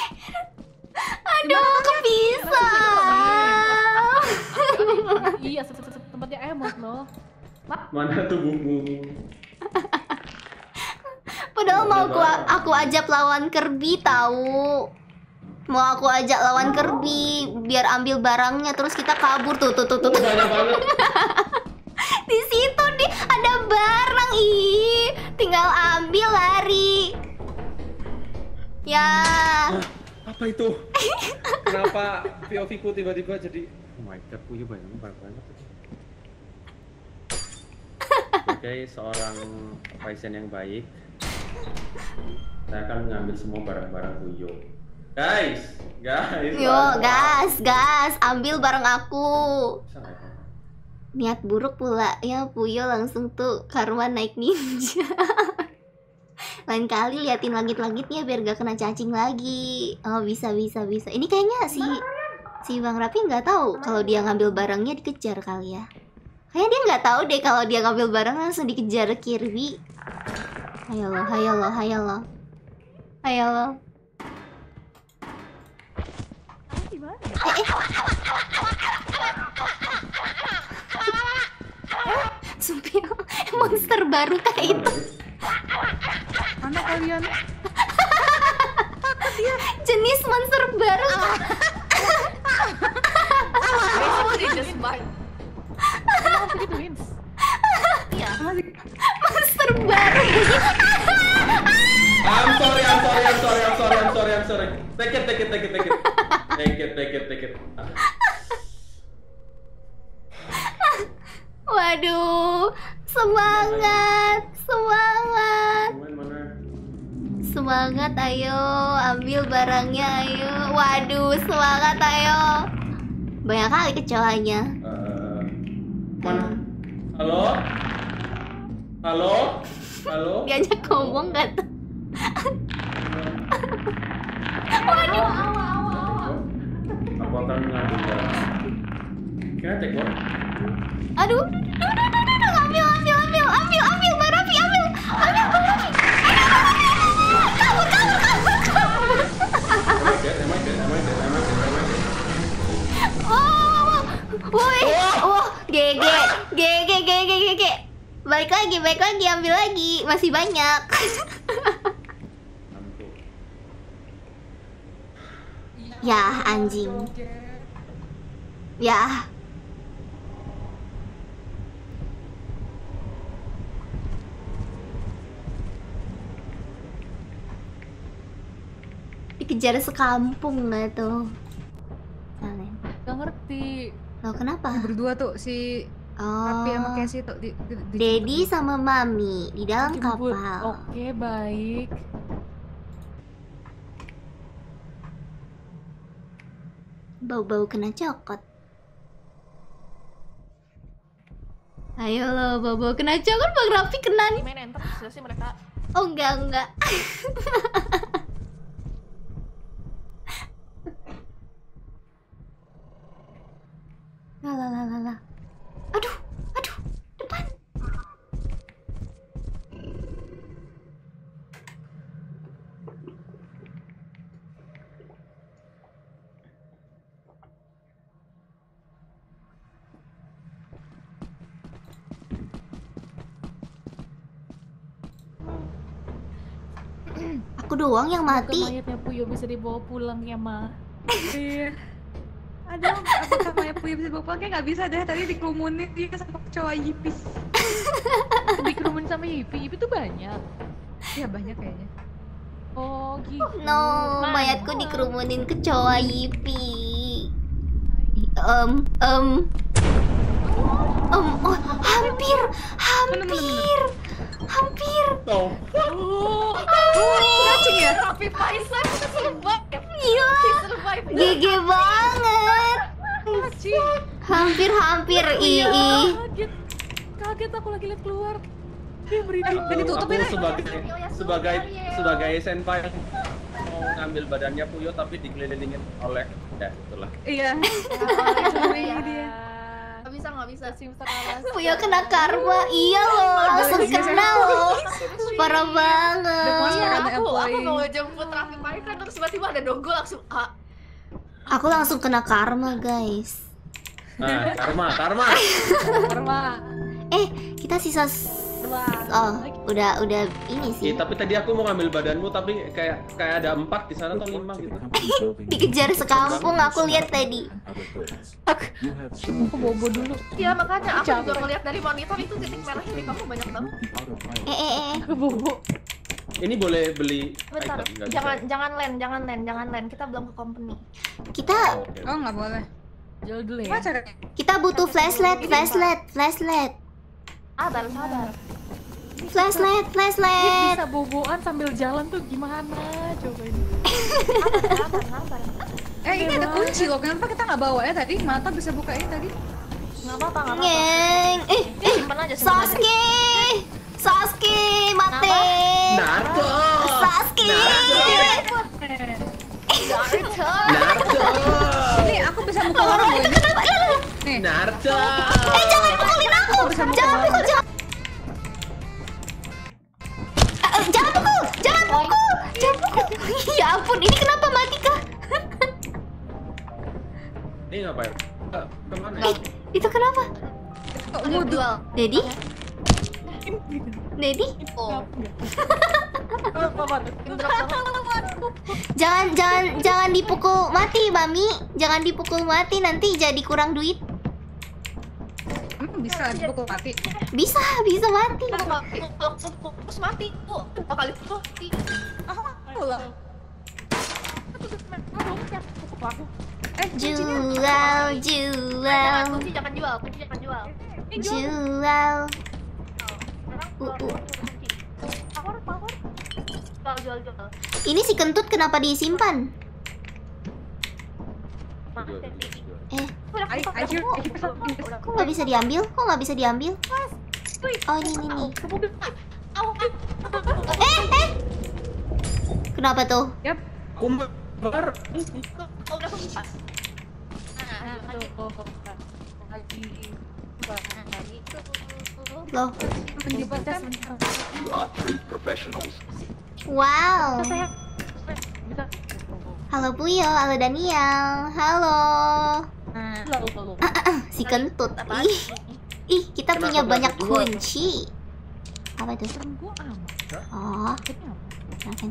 Aduh, kepisah. Iya, se- se- se- tempatnya emot loh. Mana tuh buku? Padahal mau aku aku ajak lawan Kirby tahu. Mau aku ajak lawan Kirby biar ambil barangnya terus kita kabur tuh tuh tuh tuh. Oh, banyak banget. Di situ nih ada barang ih. Tinggal ambil lari. Ya. Apa itu? Kenapa P O V ku tiba-tiba jadi oh my god, punya banyak banget banget. Sebagai seorang Paisen yang baik, saya akan mengambil semua barang-barang Puyo. Guys, guys. Yo, gas, gas, ambil barang aku. Bisa nggak ya? Niat buruk pula ya Puyo langsung tuh karma naik ninja. Lain kali liatin langit-langitnya biar gak kena cacing lagi. Oh bisa bisa bisa. Ini kayaknya si si Bang Rapi nggak tahu kalau dia ngambil barangnya dikejar kali ya. Kayaknya dia nggak tahu deh kalau dia ngambil barang langsung dikejar Kirby. Ayo lo, ayo lo, ayo lo, ayo lo. Di mana? Sumpah monster baru kayak itu. Mana kalian? Jenis monster baru. Basically just bite. Kenapa begitu, Wins? Iya. Monster baru. I'm sorry, I'm sorry, I'm sorry, I'm sorry, I'm sorry, I'm sorry. Take it, take it, take it, take it. Take it, take it, take it. Ah. Waduh, semangat, semangat. Mana, mana? Semangat ayo, ambil barangnya ayo. Waduh, semangat ayo. Banyak kali kecoanya. Eh, mana? Halo? Halo? Halo? Diajak ngomong gak tuh? Waduh. Aku akan mengambil barang. Can I take one? Aduh, duh, duh, duh, duh, duh, duh. ambil, ambil, ambil, ambil, ambil, Barapi, ambil, ambil, Barapi. Kabur, kabur, kabur, kabur. Am I dead? Am I dead? Am I dead? Am I dead? Am I dead? Oh, woi, oh, G G, G G, G G, G G. Balik lagi, balik lagi, ambil lagi, masih banyak. Ampun. Ya, anjing. Ya. Dikejar sekampung nggak tuh? Salah. Gak ngerti. Loh kenapa? Berdua tuh si Rapi sama Oh, Casey tuh di, di, di Daddy sama Mami di dalam Jemput. kapal. Oke, baik. Bau-bau kena cokot. Ayo lo, bau-bau kena cokot, Bang Rapi kena nih. Main enter sudah sih mereka. Oh enggak, enggak. Lalalala. Aduh, aduh, depan. Aku doang yang Semoga mati. mayatnya Puyo bisa dibawa pulang ya, Ma. Iya. Aduh, apakah kayak Puyo bisa bawa pulang? Kayak nggak bisa deh, tadi dikerumunin dia sama kecoa Yipis. Dikerumunin sama Yipi, Yipi tuh banyak. Iya banyak kayaknya. Oh gitu. No, mayatku dikerumunin kecoa Yipi. Em, em, em, oh, hampir, hampir, hampir. Oh, Cacing ya? Tapi Faisal survive. Gila, Survive. G G banget. Hampir-hampir, ii. Kaget. Kaget aku lagi lihat keluar. Dia merinding. Dan ditutupin aku aja. sebagai sebagai sebagai senpai yang mau ngambil badannya Puyo tapi dikelilingin oleh ya itulah. Iya. Iya. dia. Nggak bisa, nggak bisa. Puyo kena karma, iya loh, langsung kena loh. Parah banget. Iya, Karena aku, aku employee. mau jemput Raffi Faisal terus tiba-tiba ada donggo langsung ah. Aku langsung kena karma, guys. Nah, karma, karma. Karma. Eh, kita sisa Oh, udah udah ini sih. Iya, tapi tadi aku mau ngambil badanmu tapi kayak kayak ada empat di sana atau lima gitu. Dikejar sekampung aku lihat tadi. Aku bobo dulu. Iya, makanya aku Capek. juga ngeliat dari monitor itu titik merahnya di kamu banyak banget. Eh eh eh. Aku bobo. Ini boleh beli Bentar, item, nggak bisa? jangan jangan land, jangan land, jangan land. Kita belum ke company. Kita Oke. Oh nggak boleh. Jual dulu ya. Apa caranya? kita butuh flashlight, flashlight, flashlight. Sabar, sabar. Flashlight, Dia flashlight. bisa boboan sambil jalan tuh gimana? Coba ini. Sabar, sabar. Eh ini ada kunci loh. Kenapa kita nggak bawa ya tadi? Mata bisa buka ini tadi. Nggak apa-apa, nggak apa-apa. Ngeng. Eh, Eh, simpan aja, simpan aja. Sasuke. Sasuke mati. Naruto. Sasuke. Naruto. Naruto. Nih aku bisa buka orang loh ini. Nih. Naruto. Eh, jangan pukulin aku. Jangan pukul, jangan. Eh, eh, Jangan pukul, jangan pukul, jangan pukul. Ya ampun, ini kenapa mati kah? Ini ngapain? Eh, Kemana? Eh, itu kenapa? Udah jual. Dedi? Dedi? Oh, Apa tuh? drop banget. Jangan jangan jangan dipukul mati, Mami. Jangan dipukul mati nanti jadi kurang duit. Hmm, bisa dipukul mati. Bisa, bisa mati. Terus mati, Bu. Berapa kali mati? Oh, lah. Eh, kuncinya. Jual, Jangan, jual, kunci jangan jual, kunci jangan jual. jual. Sekarang Uh, uh. kunci. Power, power. Jual, jual, jual. Ini si kentut kenapa disimpan? Maaf, Jual, Teti. jual. Eh, Udah, I- I hear- I hear something. kok nggak bisa diambil? Kok nggak bisa diambil? Oh, ini, ini, nih. Au, au. Eh, eh. Kenapa tuh? Yap. Kumbar. Oh, udah kebuka. Nah, lagi. Lagi. Nah, gitu. Loh, Menyebabkan wow. Saya Bisa. Halo Puyo, halo Daniel, halo. Nah, Lalu lalu. Si kentut. apa Ih, ih, kita Kenapa punya nggak banyak berdua? kunci. Apa itu? Serem gua aman. Oh, Kayaknya aman. kenapa?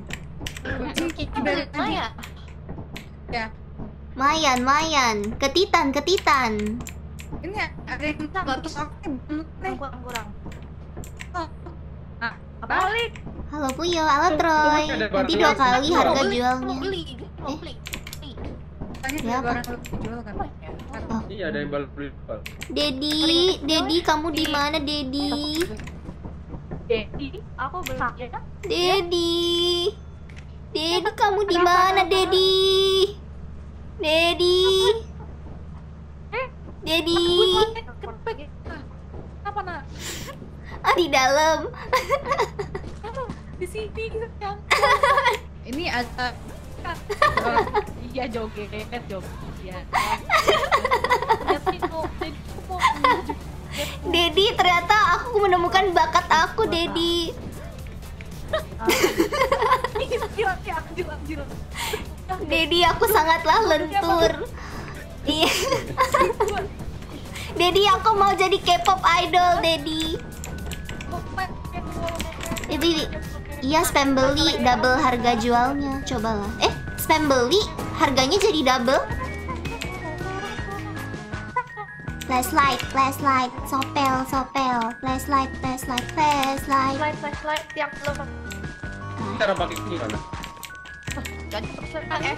Maya. ya. Mayan, Mayan, ketitan, ketitan. Ini ada yang bantu aku nih. Kurang, kurang. Ah, Balik. Halo Puyo, halo Troy. ada Nanti barang dua yang kali jual. harga Mau jualnya. beli, mau beli. tanya Ya, ada apa? barang lu jual kan? Iya, ada yang balik beli. Dedi, Dedi, kamu di mana, Dedi? Dedi, aku beli ya. Dedi, Dedi, kamu di mana, Dedi? Dedi, Dedi, Apa nak? ah di dalam. Di sini yang. Ini ada Iya joget, joget. Iya. Lihat itu, jadi aku mau Dedi, ternyata aku menemukan bakat aku, Dedi. Gila, gila, gila, gila. Dedi, aku sangatlah lentur. Iya. Dedi, aku mau jadi K-pop idol, Dedi. Dedi, iya spam beli double harga jualnya. Cobalah. Eh, spam beli harganya jadi double? Flashlight, flashlight, sopel, sopel, flashlight, flashlight, flashlight. Flashlight, flashlight yang belum. Cara pakai ini mana? Jadi terus F.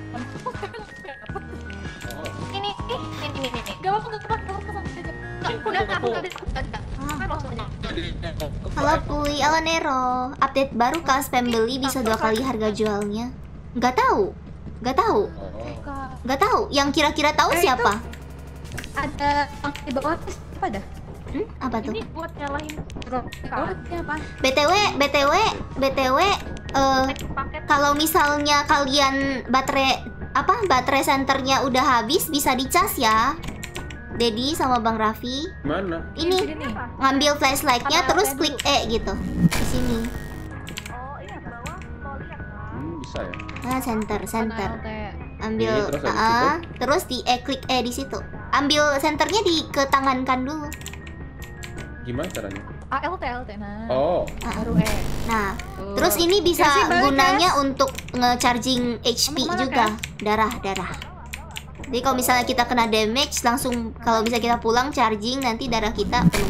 Oh. Ini, ini, ini, ini, ini. Gak apa-apa, gak apa-apa, gak apa-apa. Udah, aku udah ada. Kan maksudnya. Halo Puy, halo Nero. Update baru kah spam beli bisa dua kali harga jualnya? Nggak tahu, nggak tahu, Oh. nggak tahu. Yang kira-kira tahu Eh, siapa? Ada yang di bawah apa dah? Hmm? Apa tuh? Ini buat nyalahin Roketnya apa? btw, btw, btw. eh Paket kalau misalnya kalian baterai apa baterai senternya udah habis bisa dicas ya. Dedi sama Bang Raffi. Mana? Ini Sini nih. ngambil flashlightnya Sama terus saya klik E gitu. Di sini. Oh iya bawah mau lihat kan? Hmm, bisa ya. Nah, center, center. L T. Ambil Ini, terus habis ah, terus di E klik E di situ. Ambil senternya di ketangankan dulu. Gimana caranya? Ah, L T, L T. Nah, Oh, baru E. Nah, Tuh. terus ini bisa Kasih balik, gunanya untuk nge-charging H P Kamu kemana, juga. Darah, darah. Jadi kalau misalnya kita kena damage langsung kalau bisa kita pulang charging nanti darah kita penuh.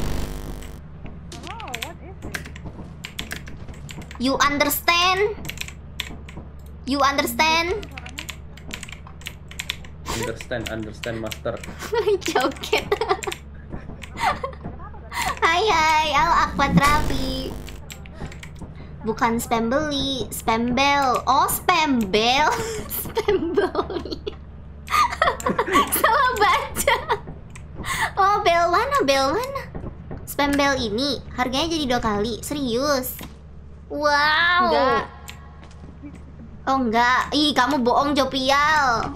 You understand? You understand? understand, understand master. Joget. Hai hai, halo Aquat Rafi. Bukan spam beli, spam bell. Oh, spam bell. Spam beli. Salah baca. Oh, bell mana? Bell mana? Spam bell ini harganya jadi dua kali. Serius? Wow. Enggak. Oh enggak. Ih, kamu bohong Jopial.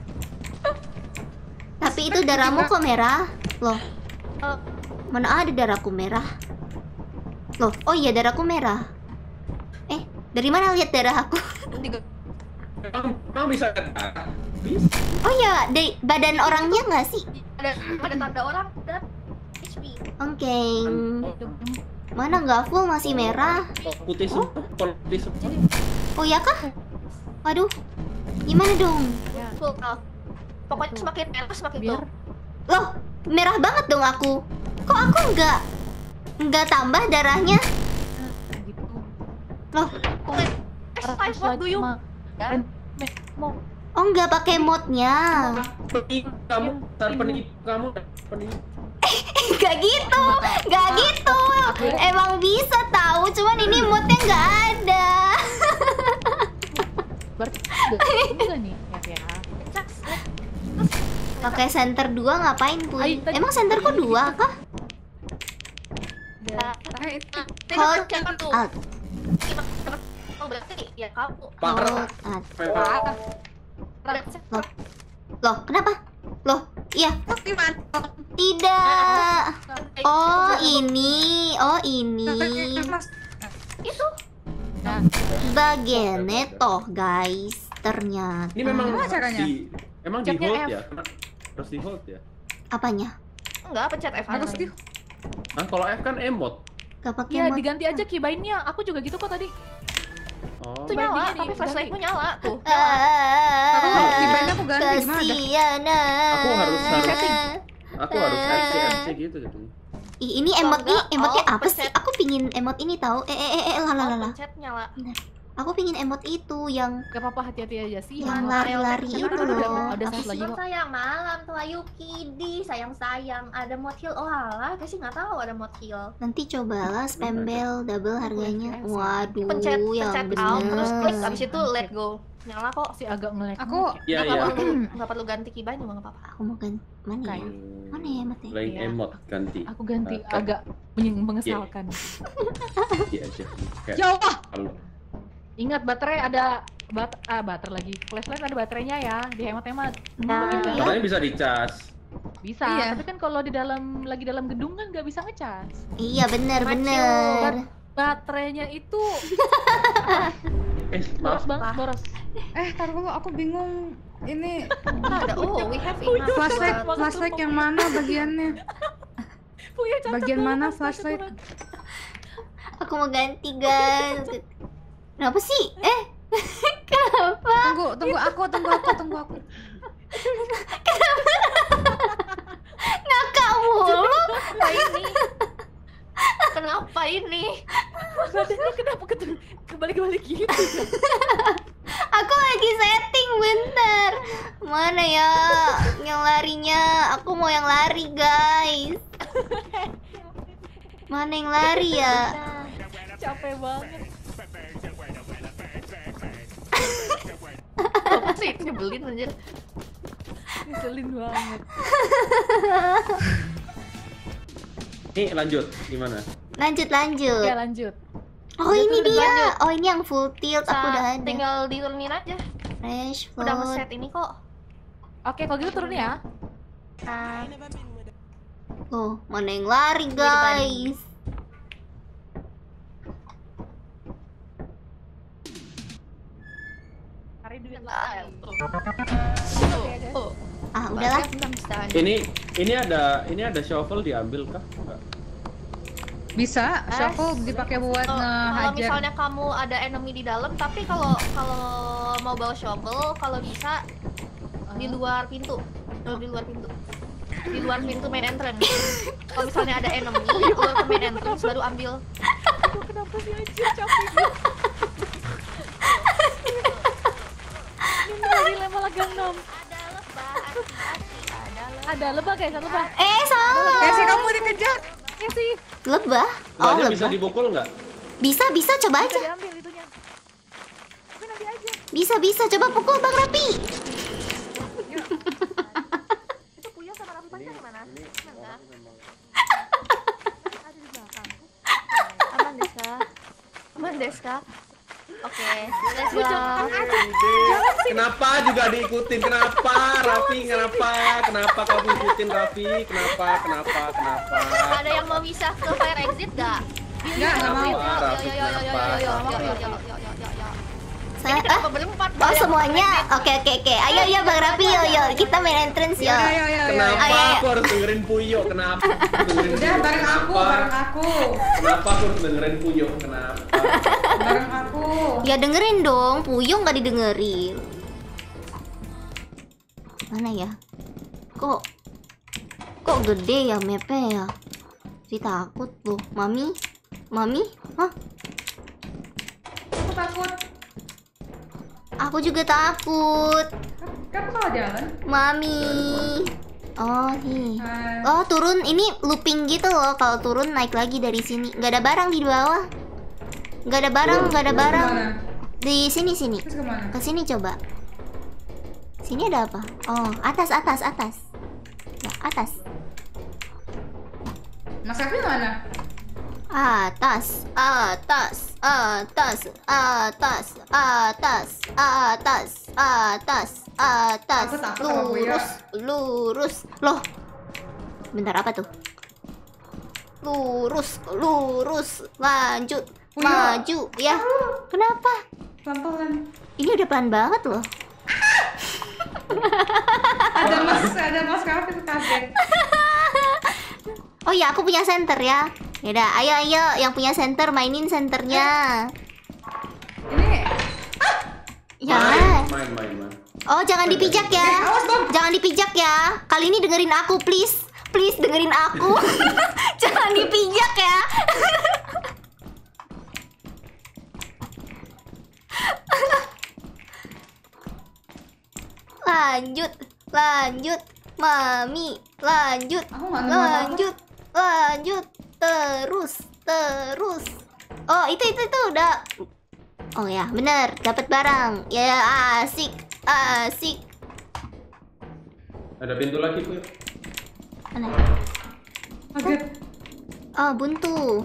Tapi itu darahmu kok merah? Loh. Oh, Mana ada darahku merah? Loh, oh iya darahku merah. Eh, dari mana lihat darah aku? tiga. Emang, emang bisa darah? Bisa. Oh iya, dari badan orangnya nggak sih? Ada ada tanda orang dan H P. Oke. Mana nggak full masih merah? Putih semua, kalau putih semua. Oh ya kah? Waduh, gimana dong? Full health. Pokoknya semakin merah semakin Biar full. Loh, merah banget dong aku. Kok aku nggak nggak tambah darahnya? gitu. Loh, Exercise, what do you? Dan mau oh nggak pakai modnya? Penipu kamu, tar penipu kamu, penipu. Gak gitu, gak gitu. Emang bisa tahu, cuman ini modnya nggak ada. berarti enggak juga nih ya ya. Pakai center dua ngapain Ayo, Puy? tadi- Emang center kok dua kah? Eh, itu Hold Jangan tuh. Alt. Oh berarti ya kamu. Parah. Hold Alt. Parah. Loh, kenapa? Loh, iya. gimana? Tidak. Oh, ini. Oh, ini. Itu Nah, Bagiannya toh, guys. Ternyata. Ini memang Gimana caranya? di, emang di Chatnya hold F. ya? Harus di hold ya? Apanya? enggak pencet F. Harus di Nah, kalau F kan emot. Gak pakai ya mod. diganti aja keybind-nya. Aku juga gitu kok tadi. Oh. Itu nyala, Bandingnya tapi nih, flashlightmu nyala tuh. Aku Ah, keybind aku ganti gimana dah? kesianan. Aku harus harus aku harus R C R C gitu gitu. Ih, ini Kalau emot nih, enggak, emotnya oh, apa sih? pencet. Aku pingin emot ini tahu. Eh eh eh, eh lah lah lah Oh, lah. pencet nyala. Aku pingin emot itu yang Gak apa-apa, hati-hati aja sih. yang Mau- lari-lari Siapa itu dulu? loh. Ada Apa satu sih? lagi kok. sayang malam tuh Ayuki di sayang sayang ada mod heal. Oh alah, gue sih nggak tahu ada mod heal. Nanti cobalah spam bell double harganya. Waduh, Pencet yang pencet out terus klik bener. abis itu let go. Nyala kok. Sih agak nge-lag. Aku Iya Nggak iya. perlu nggak perlu ganti keybind juga nggak apa-apa. Aku mau ganti mana ya? Kayak- Mana ya emotnya? Lain Iya. emot ganti. Aku ganti Ah, agak meng- mengesalkan. Iya aja. Kayak jauh. kalau Ingat baterai ada bat ah baterai lagi. Flashlight ada baterainya ya, dihemat-hemat. Nah, Iya. ya. katanya bisa dicas. Bisa, Iya. tapi kan kalau di dalam lagi dalam gedung kan nggak bisa ngecas. Iya bener Macu. bener. Baterainya itu Eh, boros maaf. banget, boros. Eh, tar dulu aku bingung. Ini Ada. Oh, we have enough. flashlight, buat- flashlight yang mana bagiannya? Punya cacat Bagian banget, mana astaga flashlight? Tuhan. Aku mau ganti guys. Kenapa sih? Eh, kenapa? Tunggu, tunggu aku, tunggu aku, tunggu aku. mulu. Apa ini? Kenapa ini? Badannya kenapa ketur- kebalik-balik gitu? Aku lagi setting bentar. Mana ya yang larinya? Aku mau yang lari guys. Mana yang lari ya? Capek banget. Apa sih nyebelin anjir. Ngeselin banget. Nih lanjut gimana? Lanjut lanjut. Oke lanjut. Oh ini Lanjut, dia. lanjut. Oh ini yang full tilt. Aku Sa- udah ada. tinggal diturunin aja. Fresh Udah float. ngeset ini kok. Oke kalau gitu turun ya. Nah, Oh mana yang lari Jadi guys? Cari duit ah, lagi. tuh. Tuh, tuh. Ah udahlah. Bahkan bisa aja. Ini ini ada ini ada shovel diambil kah? Enggak. Bisa, Eh, shuffle dipakai buat Kalau kalau ngehajar. misalnya kamu ada enemy di dalam, tapi kalau kalau mau bawa shovel, kalau bisa di luar pintu, kalau di luar pintu, di luar pintu main entrance. Kalau misalnya ada enemy, keluar ke main entrance baru ambil. Aduh, kenapa sih anjir capek gue. Ini lagi lempar Gangnam. Ada lebah, hati-hati, ada lebah. Ada lebah guys, ada lebah. Eh salah. Kasih kamu dikejar. Ya sih. Lebah? Oh Lebahnya bisa lebah. dipukul nggak? Bisa bisa coba Bisa aja. diambil itunya. Tapi nanti aja. Bisa bisa coba pukul Bang Rapi. Itu Puya sama Raffi Panca di mana? Enggak. Ada di belakang. Aman Deska. Aman Deska. Oke, let's go. Kenapa juga diikutin? Kenapa Raffi? Kenapa? Kenapa kamu ikutin Raffi? Kenapa? Kenapa? Kenapa? Ada yang mau bisa ke fire exit gak? Nggak, nggak mau. Yo yo yo yo yo yo yo yo yo yo yo yo yo yo. Saya Ini ah. kenapa berempat? Oh semuanya. Oke oke oke. Ayo ya Bang Rapi yo yo. Kita main entrance yo. Ya, ya, ya, ya. Kenapa Ayo, ayo. aku harus dengerin Puyo? Kenapa? Dengerin Udah Puyo? bareng aku, Kenapa? bareng aku. Kenapa aku harus dengerin Puyo? Kenapa? Bareng aku. Ya dengerin dong. Puyung gak didengerin. Mana ya? Kok kok gede ya mapnya ya? Si takut loh. Mami? Mami? Hah? Aku takut. Aku juga takut. Kamu salah jalan. Mami. Oh nih. Hai. Oh turun ini looping gitu loh. Kalau turun naik lagi dari sini. Gak ada barang di bawah. Gak ada barang, gak ada Terus barang. kemana? Di sini sini. Terus kemana? Ke sini coba. Sini ada apa? Oh, atas atas atas. Ya, atas. Mas Raffi mana? Atas, atas, atas, atas, atas, atas, atas, atas. Aku takut sama Buya. Lurus, lurus. Loh. Bentar apa tuh? Lurus, lurus. Lanjut. Buya. Maju ya. Kenapa? Pelan-pelan. Ini udah pelan banget loh. Ada Mas, ada Mas Raffi tuh kaget. Oh ya, aku punya center ya. Yaudah, ayo ayo yang punya center mainin senternya. Ini Ya. Main, main, main, main. Oh, jangan dipijak ya. Eh, awas, Bang. Jangan dipijak ya. Kali ini dengerin aku, please. Please dengerin aku. Jangan dipijak ya. Lanjut, lanjut, Mami, lanjut, aku nggak nemu apa-apa. lanjut, lanjut, terus, terus. Oh, itu itu itu udah. Oh ya, bener, dapat barang. Ya asik, asik. Ada pintu lagi Puyo. Mana? Kaget. Oh, buntu.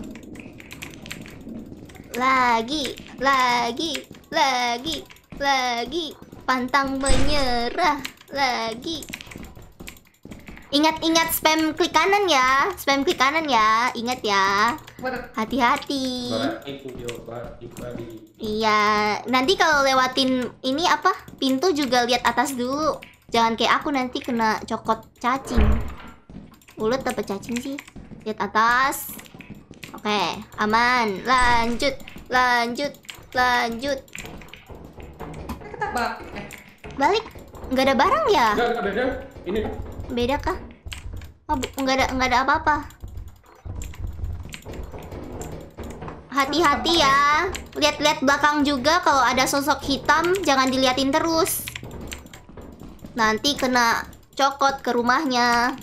Lagi, lagi, lagi, lagi. Pantang menyerah lagi. Ingat-ingat spam klik kanan ya. Spam klik kanan ya. Ingat ya. Buat Hati-hati. Berarti Puyo, berarti berarti. Iya, nanti kalau lewatin ini apa? Pintu juga lihat atas dulu. Jangan kayak aku nanti kena cokot cacing. Ulet dapet cacing sih. Lihat atas. Oke, aman. Lanjut, lanjut, lanjut. kita bak. Eh, Balik. Nggak ada barang ya? Enggak, enggak beda. Ini Beda kah? Oh, bu- nggak ada nggak ada apa-apa. Hati-hati ya. Lihat-lihat belakang juga, kalau ada sosok hitam jangan diliatin terus. Nanti kena cokot ke rumahnya.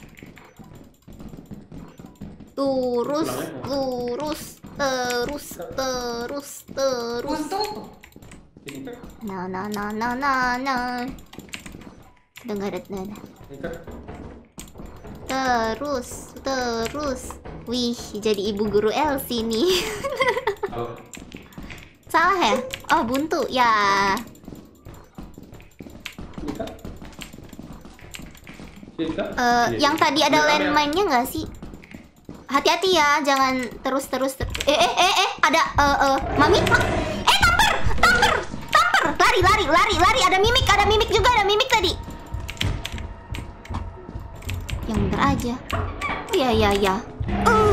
Lurus, lurus, terus, terus, terus. Untung. Nah, nah, nah, nah, nah, nah. Udah nggak ada, nggak ada. Terus, terus. Wih, jadi ibu guru Elsie nih. Salah ya? Oh, buntu. Ya. Eh, yang tadi ada landmine-nya nggak sih? Hati-hati ya, jangan terus-terus. Ter eh, eh, eh, eh, ada eh, eh, Mami. Ah, eh, tamper, tamper, tamper. Lari, lari, lari, lari. Ada mimik, ada mimik juga, ada mimik tadi. Yang bener aja. Iya, iya, iya. Uh.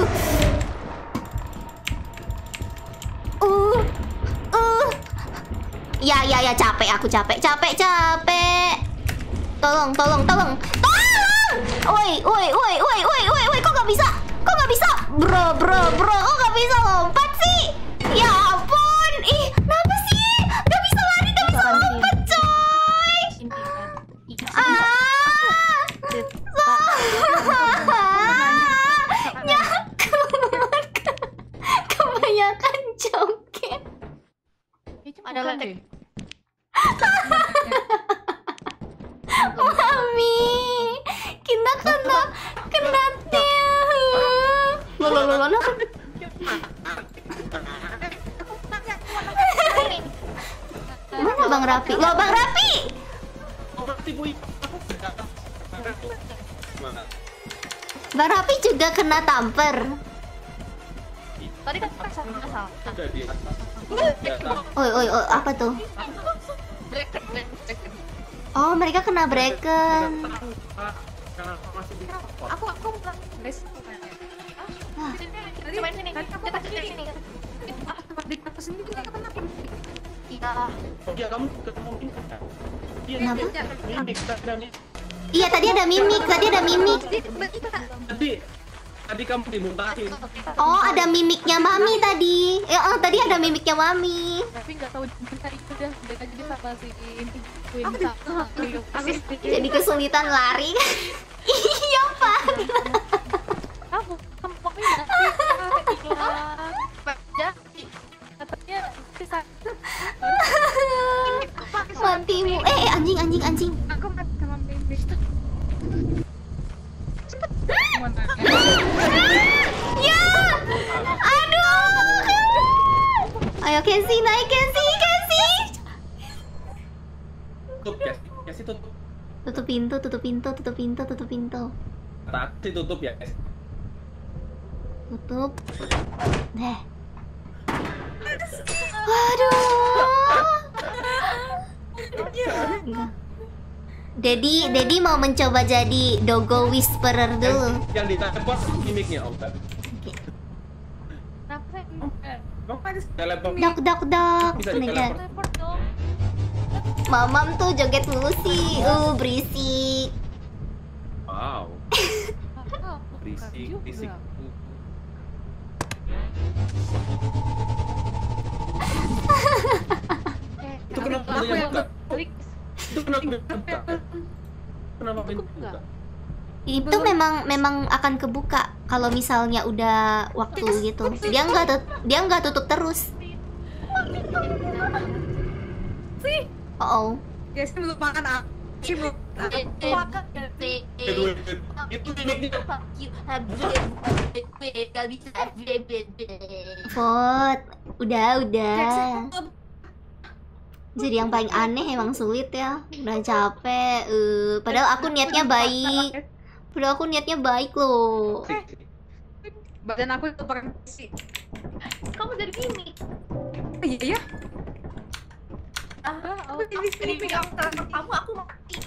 Uh. Uh. Ya, ya, ya, capek aku, capek, capek, capek. Tolong, tolong, tolong. Tolong! Woi, woi, woi, woi, woi, woi, woi, kok nggak bisa? Kok nggak bisa? Bro, bro, bro, kok nggak bisa lompat sih? Ya ampun, ih, kenapa sih? Nggak bisa lari, nggak bisa lompat, coy. Ah, nyakut. Kebanyakan joget. Ada letek. Mami, kita kena kena tiang. Lo lo lo lo. Mana Bang Rapi? Lo Bang Rapi. Bang Rapi juga kena tamper. Tadi kan sama salah. Oi oi oi, apa tuh? Oh, mereka kena breaken. Aku aku bukan guys. Ah. Tadi main sini. Kita sini sini. Ah, di atas sini kita kenapa? Iya. Iya, kamu ketemu ini. Iya, Kenapa? Iya, tadi ada mimik, tadi ada mimik. Tadi tadi kamu dimuntahin. Oh, ada mimiknya Mami tadi. Ya, oh, tadi ada mimiknya Mami. Tapi nggak tahu cerita itu dah. Mereka jadi sama si Queen sama Jadi kesulitan lari. Iya, Pak. kamu kamu nanti hilang. Ya. Katanya si satu. Matimu. Eh, eh, anjing, anjing, anjing. Aku mati sama Mimi. Ya. Aduh. Ayo, Kenzie, naik, Kenzie, Kenzie. Tutup ya. Ya sih tutup. Tutup pintu, tutup pintu, tutup pintu, tutup pintu. Taksi tutup ya, guys. Tutup. Deh. Waduh. Dedi, Dedi mau mencoba jadi Dogo Whisperer dulu. Yang diteleport mimiknya, Om. Kenapa? Teleport. Dok, dok, dok. Bisa Oh my God. Teleport dong. Mamam tuh joget mulu sih. Uh, berisik. Wow. Oh, Berisik, juga. berisik. Itu kenapa Aku pintunya yang buka? Klik. Itu kenapa pintunya buka? Kenapa pintu buka? Itu memang memang akan kebuka kalau misalnya udah waktu gitu. Dia nggak tut- dia nggak tutup terus. Oh, Guys, ini belum makan aku. Ini belum. Itu mimiknya. Vote. Udah, udah. Jadi yang paling aneh emang sulit ya. Udah capek. Eh, padahal aku niatnya baik. Padahal aku niatnya baik loh. Badan aku itu pakai besi. Kamu jadi mimik. Oh, iya ya. Oh, jadi mimik aku kamu aku mati.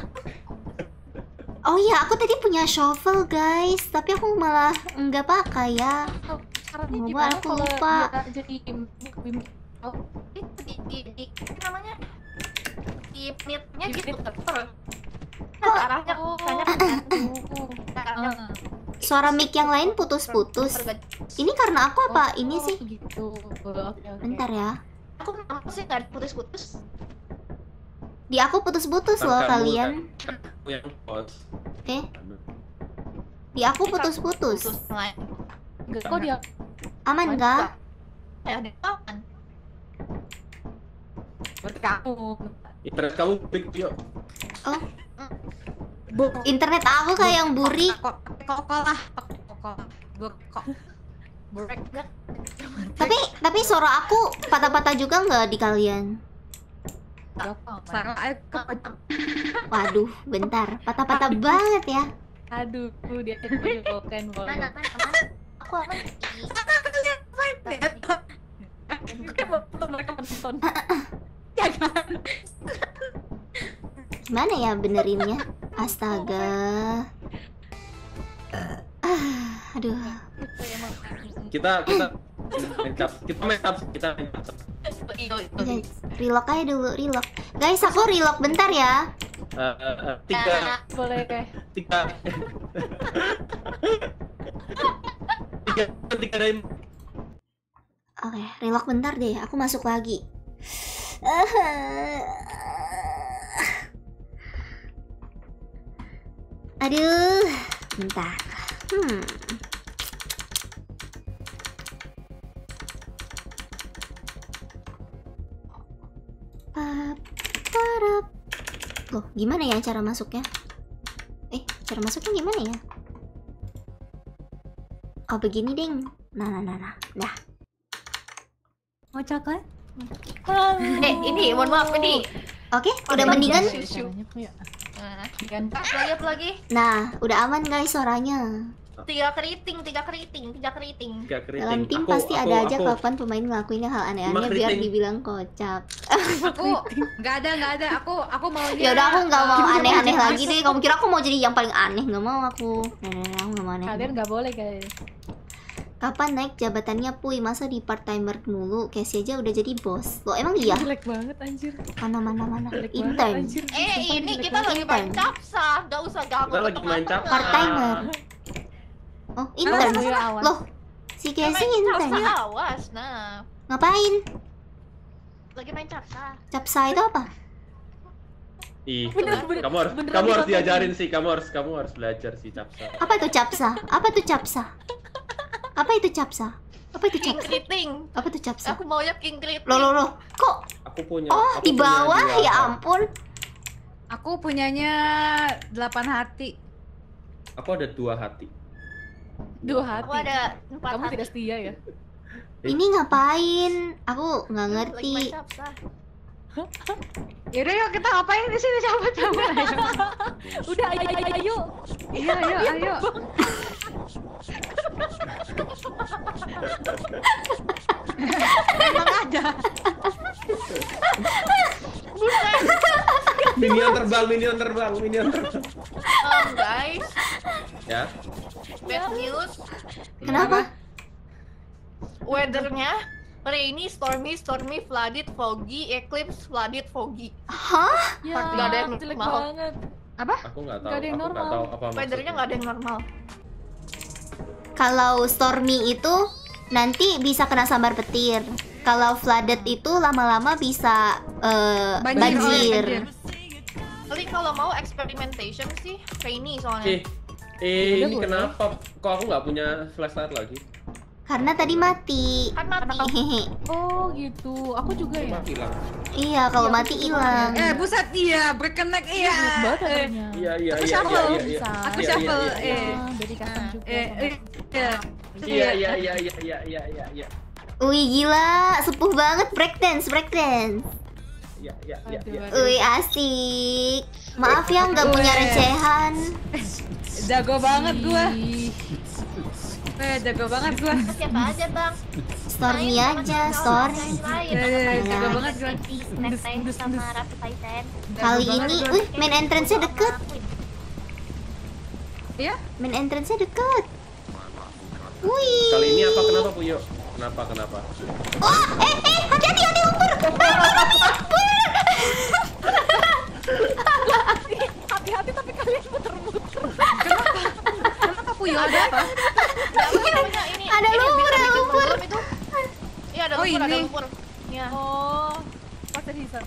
Oh iya, aku tadi punya shovel guys, tapi aku malah nggak pakai ya. Caranya Lupa, gimana aku kalau lupa. dia jadi mim- oh, Itu di di di apa namanya? Di penitnya Di gitu. penit. Kok arahnya arahnya arahnya Ah. suara mic yang lain putus-putus? Ini karena aku apa? Ini Oh, sih. gitu. Oke, oke. Bentar ya. aku kenapa sih nggak putus-putus? Di aku putus-putus loh Kamu kalian. kan aku yang pos. Eh, di aku putus-putus. Putus lain. Enggak kok dia Aman kah? Ya ada kawan. berarti kamu. Internet kamu big yuk. Oh, internet aku kayak yang buri. Kok kok kok lah. Kok kok kok. Break nggak? Tapi tapi suara aku patah-patah juga nggak di kalian? Enggak kok. Sarang ayo kok. Waduh, bentar. Patah-patah banget ya. Aduh, dia kepojokan Aman, boleh. aman, aman. Aku aman. Mereka menonton. Gimana ya benerinnya? Astaga. Ah, aduh. Kita kita main cap, kita main cap, kita main cap. Guys, relock aja dulu, relock. Guys, aku relock bentar ya. Eh, eh, eh, tiga Boleh kayak tiga tiga tiga dari Oke, relock bentar deh. Aku masuk lagi. Aduh, bentar. Hmm. Pap, parap. Loh, gimana ya cara masuknya? Eh, cara masuknya gimana ya? Oh, begini, ding. Nah, nah, nah, nah. Nah. ngocak kan? Eh, ini mohon maaf ini. Oke, udah mendingan? Caranya kok ya? Nah, Kan apa lagi apa lagi? Nah, udah aman guys suaranya. Tiga keriting, tiga keriting, tiga keriting. tiga keriting. Dalam tim Aku- pasti aku- ada aja aku- kelakuan pemain ngelakuin hal aneh-aneh Lima biar keriting. dibilang kocak. Aku nggak ada nggak ada. Aku aku maunya. Ya udah aku nggak mau eh, aneh-aneh lagi deh. Kamu kira aku mau jadi yang paling aneh? Nggak mau aku. Nah, nah, nah, aku nggak mau aneh. kalian nggak boleh guys. Kapan naik jabatannya Puy? Masa di part timer mulu? Casey aja udah jadi bos. Loh emang iya? Jelek banget anjir. Mana mana mana? Jelek banget Intern. anjir. Eh, Sumpah, ini jelek kita banget. lagi main capsa, gak usah ganggu. Kita lagi main capsa. Part timer. Oh intern. Awas, ya, awas. Loh si Casey intern. Capsa, awas. Nah, Ngapain? lagi main capsa. Capsa itu apa? Ih, Bener, bener, kamu harus beneran kamu harus ditonton. diajarin sih, kamu harus kamu harus belajar sih capsa. Apa itu capsa? Apa itu capsa? Apa itu capsa? Apa itu King capsa? keriting. Apa itu capsa? Aku maunya king keriting. Loh loh loh. Kok? Aku punya. Oh aku di punya bawah dua ya hal. ampun. Aku punyanya delapan hati. Aku ada dua hati. Dua Aku hati. ada empat Kamu hati. tidak setia ya? Ini ngapain? Aku nggak Lagi ngerti. main capsa. Yaudah yuk kita ngapain di sini coba-coba. Udah ayo ayo ayo. Iya ayo ayo. Emang ada. Minion terbang, minion terbang, minion terbang. Um, guys, Ya. bad news. Kenapa? Weathernya rainy, stormy, stormy, flooded, foggy, eclipse, flooded, foggy. Hah? Ya, Nggak ada yang jelek normal. banget. Aku nggak tahu. Nggak ada yang aku nggak normal. tahu apa Weathernya maksudnya. nggak ada yang normal. Kalau stormy itu nanti bisa kena sambar petir. Kalau flooded itu lama-lama bisa eh, Banjir, banjir. banjir. Tapi kalau mau experimentation sih rainy Eh, soalnya. eh Udah ini boleh. kenapa? Kok aku nggak punya flashlight lagi? Karena tadi mati. Kan mati. Hehehe. Oh gitu. Aku juga ya. Mati hilang. Iya, kalau Iya, mati aku hilang. Eh buset iya break-connect iya. Jelek banget Eh, adanya. Iya iya Aku iya shuffle. iya iya. Bisa. Aku Iya, shuffle iya, iya, eh. Ah, jadi custom juga. Eh, sama. eh, iya. Iya iya iya iya iya iya iya iya. Wih gila, sepuh banget breakdance, breakdance. Iya iya iya Aduh, iya. aduh. Wih asik. Maaf ya nggak punya recehan. Jago banget gua. Ih, Eh jago banget gua. Siapa aja bang? Stormy Main aja, sama stormy. kawan-kawan lain. Eh, eh, Iya. jago banget gua. Next time sama Raffi Tyson. Kali Jago ini, banget gua. wih main entrance-nya deket. Iya? Main entrance-nya deket. Wih. Kali ini apa kenapa Puyo? Kenapa kenapa? Oh, eh, eh, hati-hati, hati umpur. hati-hati Puyo ada apa? Apa namanya ini? Ada ini lumpur, bisa ada bikin lumpur. problem itu. Iya ada Oh, lumpur, ada ini. lumpur. Iya. Oh, pasir hisap.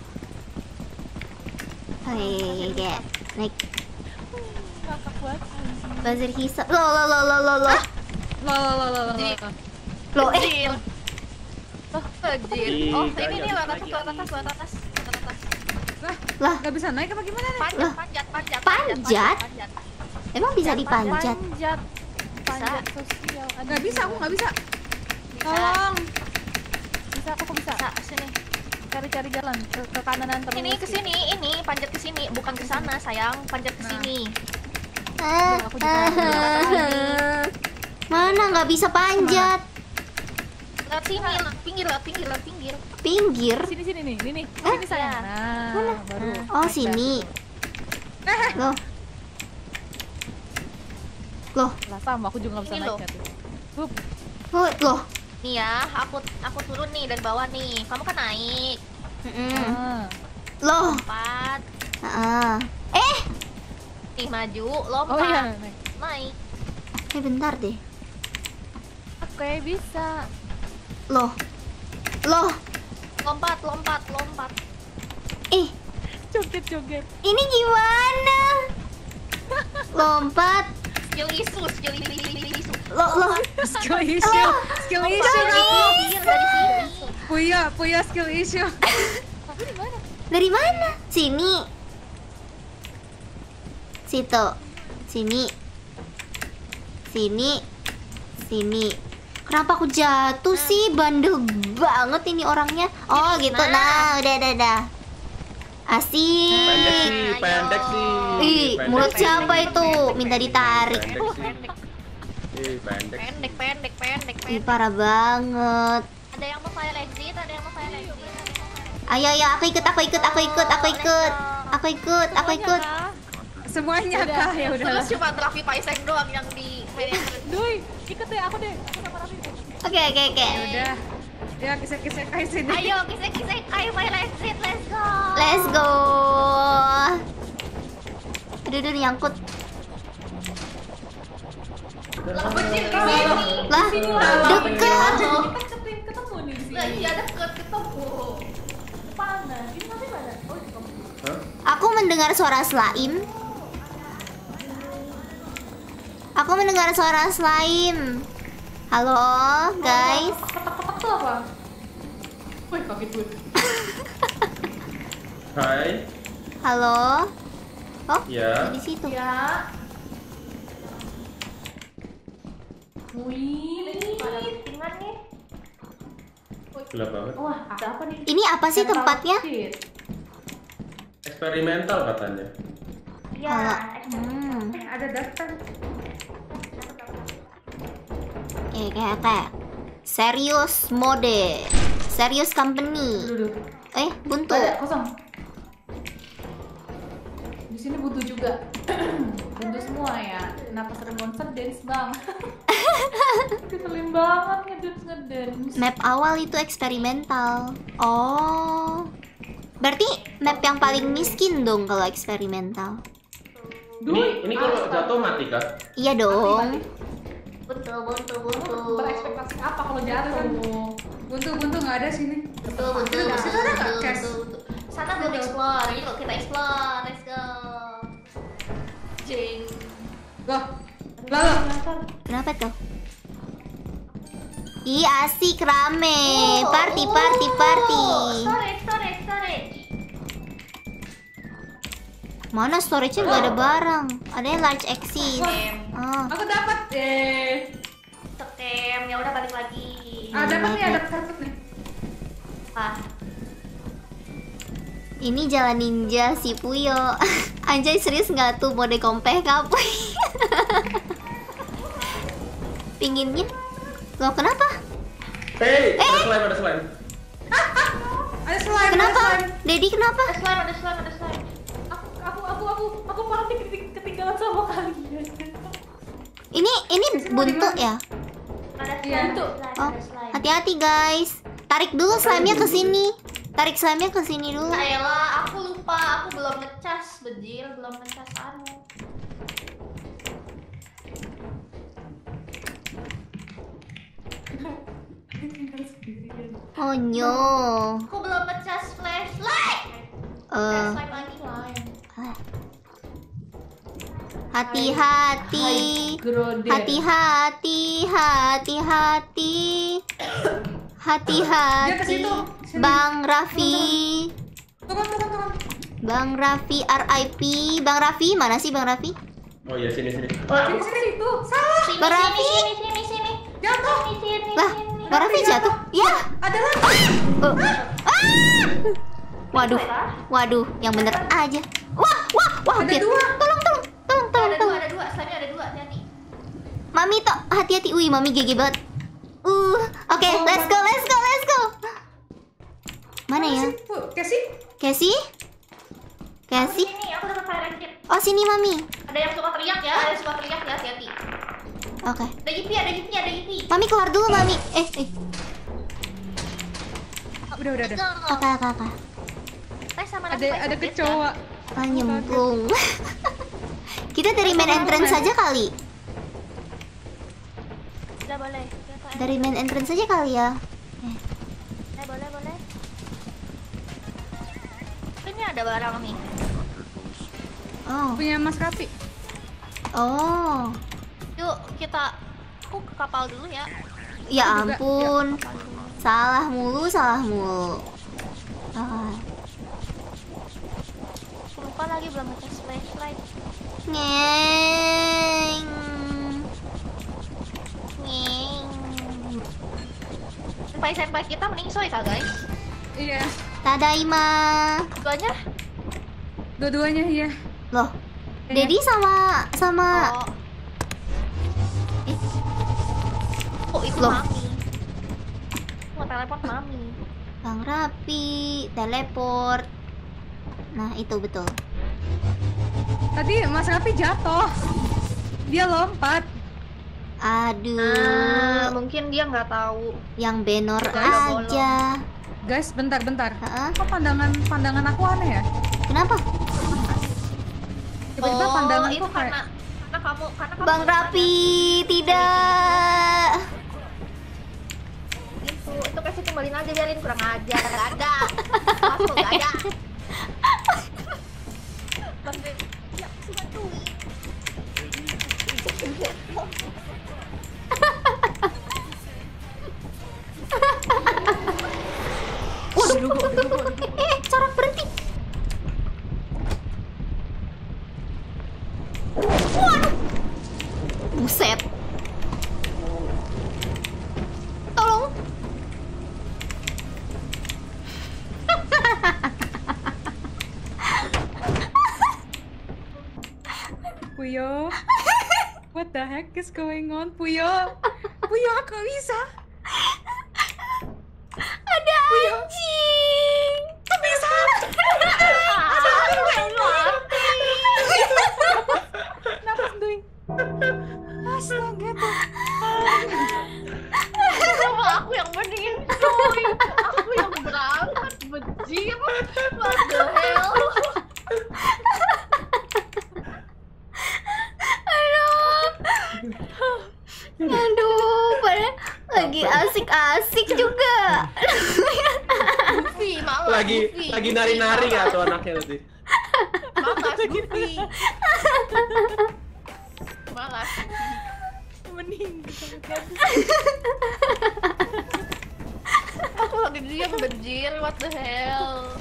Oke, naik Kakak buat. buzzer hisap. Lo lo lo lo lo lo. Lo lo lo lo lo. Jadi, Lo eh Kecil. Oh, kecil. Ih, Oh, jangan ini nih lewat atas, lagi. lewat atas, lewat atas, lewat atas. Lah, lah, nggak bisa naik apa gimana nih? Panjat, Lah. panjat, panjat, Panjat? panjat. emang bisa dipanjat? Panjat. Panjat sosial. Aduh, Nggak bisa, aku nggak bisa. Bisa. Tolong. Bisa, aku bisa. Bisa, sini. Cari-cari jalan ke, ke kananan terus. Ini ke sini, ini panjat ke sini, bukan ke sana, sayang. Panjat ke Nah. sini. Ah, Aku juga ah, nggak mana nggak bisa panjat? Lewat sini, lewat pinggir, lewat pinggir, lewat pinggir. Pinggir. Sini sini nih, ini nih. Sini sayang. Nah, baru. Oh sini. Loh. Loh, Lah sama, aku juga nggak bisa Ini naik loh. ya tuh. Hup. loh, loh. Nih ya, aku aku turun nih dari bawah nih. Kamu kan naik. Mm-mm. Ah. Loh. Empat. Ah. Eh, Nih maju, lompat. Oh iya, naik. Naik. eh bentar deh. Oke, bisa. Loh. Loh. Lompat, lompat, lompat. Eh, Joget-joget. ini gimana? Lompat. Skill isu, skill isu. Loh, loh. Skill issue. Skill issue Dari aku. pinggir, dari sini. Puyo, Puyo skill issue. Tapi di mana? Dari mana? Sini. Situ. Sini. Sini. Sini. Kenapa aku jatuh sih? Bandel banget ini orangnya. Oh, gitu. Nah, udah, udah, udah. Asik. Pendek sih, Ayo. pendek sih. Ih, Pendek mulut sih. siapa itu? Minta ditarik. Pendek sih. Pendek, Ih, pendek. pendek, pendek, pendek, Ih, pendek. parah banget. Ada yang mau file exit, ada yang mau file exit. Ayo, ayo, aku ikut, aku ikut, aku ikut, aku ikut. Aku ikut, aku ikut. Semuanya Udah. kah? Ya udah. Terus cuma Raffi Paiseng doang yang di main entrance. Doi, ikut deh aku deh. Aku sama Raffi. Oke, oke, oke. Ya udah. Ya kisah-kisah kayak sini. Ayo, kisah-kisah, ayo file exit, let's go. Let's go. Aduh, aduh, nyangkut. Kecil di sini. Lah, dekat. Kita ketemu ketemu nih di Lah sini. iya deket ketemu. Mana? Ini mana mana? Oh, di kamu. Hah? Aku mendengar suara slime. Aku mendengar suara slime. Halo, guys. Ketak-ketak tuh apa? Wih, kaget gue. Hai. Halo. Oh, Ya. di situ. Ya. Wih, Pada bikingan nih. Gelap banget. wah, ada apa nih? Ini apa sih Ada tempatnya? shit. Eksperimental katanya. Iya, Hmm. Eh, ada daftar. Oke, kayak kayak serius mode, serius company. Duduk. Eh, buntu. Ada kosong. Di sini buntu juga. Buntu semua ya. Kenapa sering monster dance bang? Keselin banget ngedance ngedance. Map awal itu eksperimental. Oh, berarti map yang paling miskin dong kalau eksperimental. Ini ini kalau jatuh mati kah? Iya dong. Betul, betul, betul. Berekspektasi apa kalau jatuh? Buntu, buntu nggak ada sini. Betul, betul, Di situ ada nggak, betul, Kes? betul, betul. Sana belum explore, yuk kita explore, let's go. Jing. Loh, lalu. Kenapa tuh? Ih, asik rame. Party, party, party. Storage, storage, storage. Mana storage-nya nggak ada barang? Ada large axis. Scam, Ah, Aku dapat. Eh, scam. Ya udah balik lagi. ah dapat nih, ada karpet nih. Ah, ini jalan ninja si Puyo. Anjay, serius nggak tuh mode kompeh kapoy? Pinginnya? Loh, kenapa? Hey, ada slime, ada slime. Ada slime. Kenapa? Ada slime. Daddy kenapa? ada slime, ada slime, ada slime. Aku aku aku aku aku malah keting- ketinggalan sama kalian. Ini ini buntu ya? Ada Iya. slime, ada slime, Oh, ada slime. hati-hati guys. Tarik dulu slime-nya ke sini. Tarik slime-nya ke sini dulu. Ayolah, aku lupa, aku belum ngecas, bejil, belum ngecas anu. Oh no. Aku belum ngecas flashlight. Eh, Flashlight lagi lah. hati-hati. Grode. Hati-hati, hati-hati. Hati-hati. Dia ke situ. Sini. Bang Raffi. Turun, turun, turun. Bang Raffi R I P. Bang Raffi, mana sih Bang Raffi? Oh iya, sini sini. Sini, sini, situ. Salah. Sini, Bang sini, Raffi. sini, sini, sini. Jatuh. Sini, sini, Lah, sini. Bang Raffi jatuh. Ya. Ada lagi. Oh. Ah! Waduh, waduh, yang bener aja. Wah, wah, wah, Ada hampir. dua. Tolong, tolong, tolong, tolong, Ada dua, tolong. ada dua. Slime ada dua, hati-hati. Mami toh, hati-hati. Wih, Mami G G banget. Uh, oke, Oh, let's go, let's go, let's go. Mana ya? Casey? Casey? Casey? Sini, aku dapat fire exit. Oh, sini Mami. Ada yang suka teriak ya, ada yang suka teriak ya, hati-hati. Oke. Ada Yipi, ada Yipi, ada Yipi. Mami keluar dulu, Mami. Eh, eh. Ah, udah, udah, udah. Kakak, kakak. Tes sama Ada nasi ada pancake, kecoa. Ah, nyemplung. Kita dari main entrance saja kali. kan? Udah boleh. Kita Dari main entrance saja kali ya. boleh, boleh, boleh. Ini ada barang nih. Oh. Punya Mas Raffi. Oh. Yuk, kita aku ke kapal dulu ya. Ya Aku juga. ampun. Salah mulu, salah mulu. Ah. Aku lupa lagi belum ngecas flashlight. Ngeng. Ngeng. Senpai-senpai kita mending soy kah guys? Iya. Tadaima. Duanya? Dua-duanya iya. Loh. Dedi sama sama Oh. Oh, itu Loh. mami. Mau telepon mami. Bang Rapi, teleport. Nah, itu betul. Tadi Mas Raffi jatuh. Dia lompat. Aduh, Ah, mungkin dia nggak tahu. yang benor Guys, aja. Guys, bentar, bentar. Heeh. Kok pandangan pandangan aku aneh ya? Kenapa? Tiba-tiba Oh, pandangan itu tuh kayak karena karena kamu karena kamu Bang Rapi, tidak. itu itu kasih kembaliin aja, biarin kurang ajar, nggak ada masuk nggak ada. Bantuin. Ya, kasih bantuin. Waduh, eh, corak berhenti. Waduh, buset. Tolong. Puyo. What the heck is going on, Puyo? Puyo, kok bisa? Ada anjing. Kok bisa? Kenapa doing? Astaga tuh. Kenapa aku yang mendingin coy? Aku yang berangkat bejir. What the hell? Aduh, padahal lagi asik-asik juga. Goofy, malas Lagi Goofy. lagi nari-nari nggak tuh anaknya tadi? Malas Goofy. Malas. Meninggal. Aku lagi diam bejir, what the hell?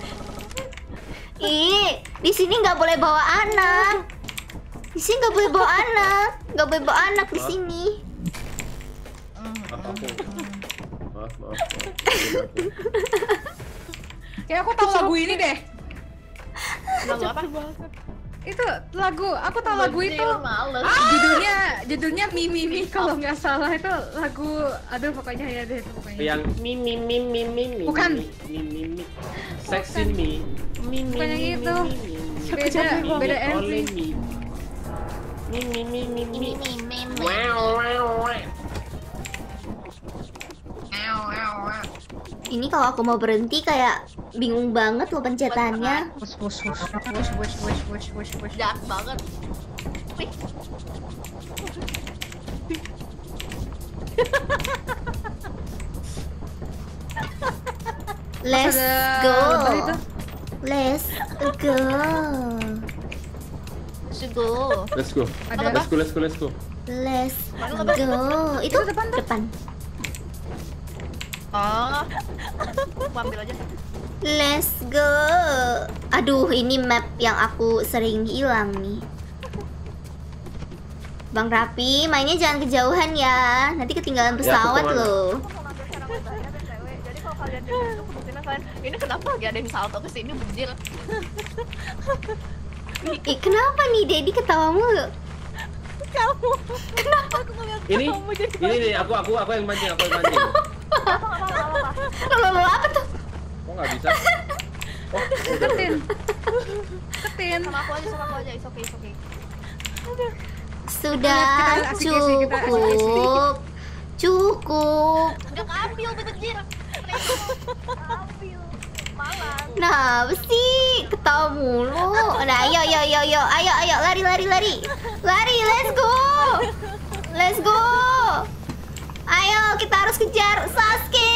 Ih, di sini nggak boleh bawa anak. Di sini nggak boleh bawa anak, nggak boleh bawa anak di sini. Maaf aku. Maaf, maaf. maaf. Kayak aku tahu lagu ini deh. Lagu apa? Itu lagu, aku tahu lagu itu. Bejir, males. Judulnya judulnya Mi Mi Mi kalau nggak salah itu lagu, aduh pokoknya ya deh itu pokoknya. Yang mi mi mi mi mi mi Bukan. mi mi mi sexy mi mi mi Bukan yang mi, itu. mi, mi, mi. Beda, Mi, beda mi, M V. only mi. Mi mi mi mi mi. Ini nih, meme. Wow wow wow. Ini kalau aku mau berhenti kayak bingung banget loh pencetannya. Wush wush wush wush wush wush wush wush wush. Jahat banget. Wih. Let's ada go. lebah itu. Let's go. Let's go. Let's go. Ada Let's go, let's go, let's go. Let's Mana lebah? go. Itu Itu depan tuh. depan. Oh. Aku ambil aja. Let's go. Aduh, ini map yang aku sering hilang nih. Bang Rapi, mainnya jangan kejauhan ya. Nanti ketinggalan Ya, aku pesawat kemana? loh. Aku mau ngambil sarang lebahnya B T W. Jadi kalau kalian jadi itu kemungkinan kalian ini kenapa lagi ada yang salto ke sini bujil. Ih, kenapa nih Dedi ketawa mulu? Kamu. Kenapa aku ngeliat Ini, kamu jadi ini nih, aku, aku, aku yang mancing, aku yang mancing. Apa apa apa apa. Loh, loh, loh, apa tuh? Kok nggak bisa? Oh, udah. Ketin. Ketin. Sama aku aja sama aku aja. It's okay, it's okay. Sudah Kita asik-asik, kita asik-asik. cukup. Cukup. Udah keambil bujil. Ambil. Malang. Nah, apa sih? Ketawa mulu. Nah, ayo, ayo, ayo, ayo, ayo, ayo, lari, lari, lari, lari, let's go, let's go. Ayo, kita harus kejar Sasuke.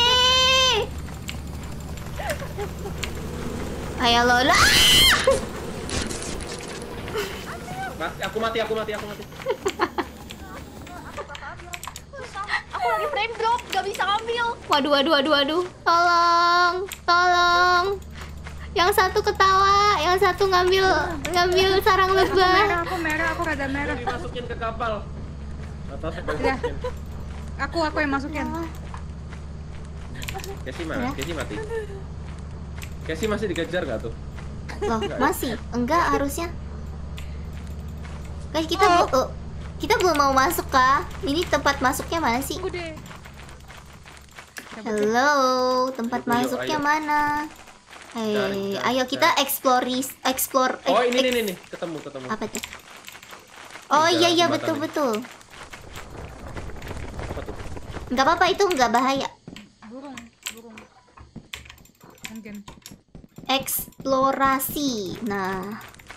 Ayo, Lola. Ma- aku mati, aku mati, aku mati. Susah. Aku lagi frame drop, gak bisa ngambil. Waduh, waduh, waduh, waduh. Tolong, tolong. Yang satu ketawa, yang satu ngambil, ngambil sarang Aku merah, lebah. aku merah, aku rada merah. Dimasukin ke kapal. Atas Ya. masukin. Aku aku yang masukin. Casey mana? Ya. Casey mati. Casey masih dikejar nggak tuh? Loh, masih? Enggak harusnya. Guys, kita belum oh, kita belum mau masuk kah? Ini tempat masuknya mana sih? Tunggu deh. Hello, tempat Ayo, ayo, masuknya ayo. mana? Cari, Hei, cari, ayo kita cari. exploris, explore. Oh, ex- ini nih ex- nih nih, ketemu ketemu. Apa tuh? Oh Di iya jalan iya jembatan betul ini. betul. Apa tuh? Nggak apa-apa itu nggak bahaya. Burung, burung. Mungkin. Eksplorasi. Nah,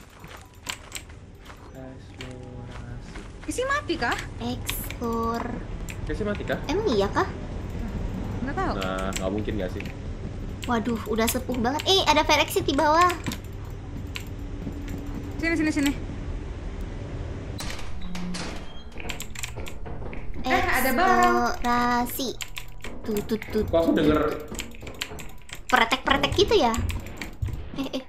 Eksplorasi. Isi mati kah? eksplor. Casey mati kah? Emang iya kah? Enggak tahu. Nah, nggak mungkin nggak sih? Waduh, udah sepuh banget. Eh, ada Ferexit di bawah. Sini sini sini. Eh, ada barang. Eksplorasi. Tuh tuh tuh. Kok aku denger Pretek-pretek gitu ya? Eh eh.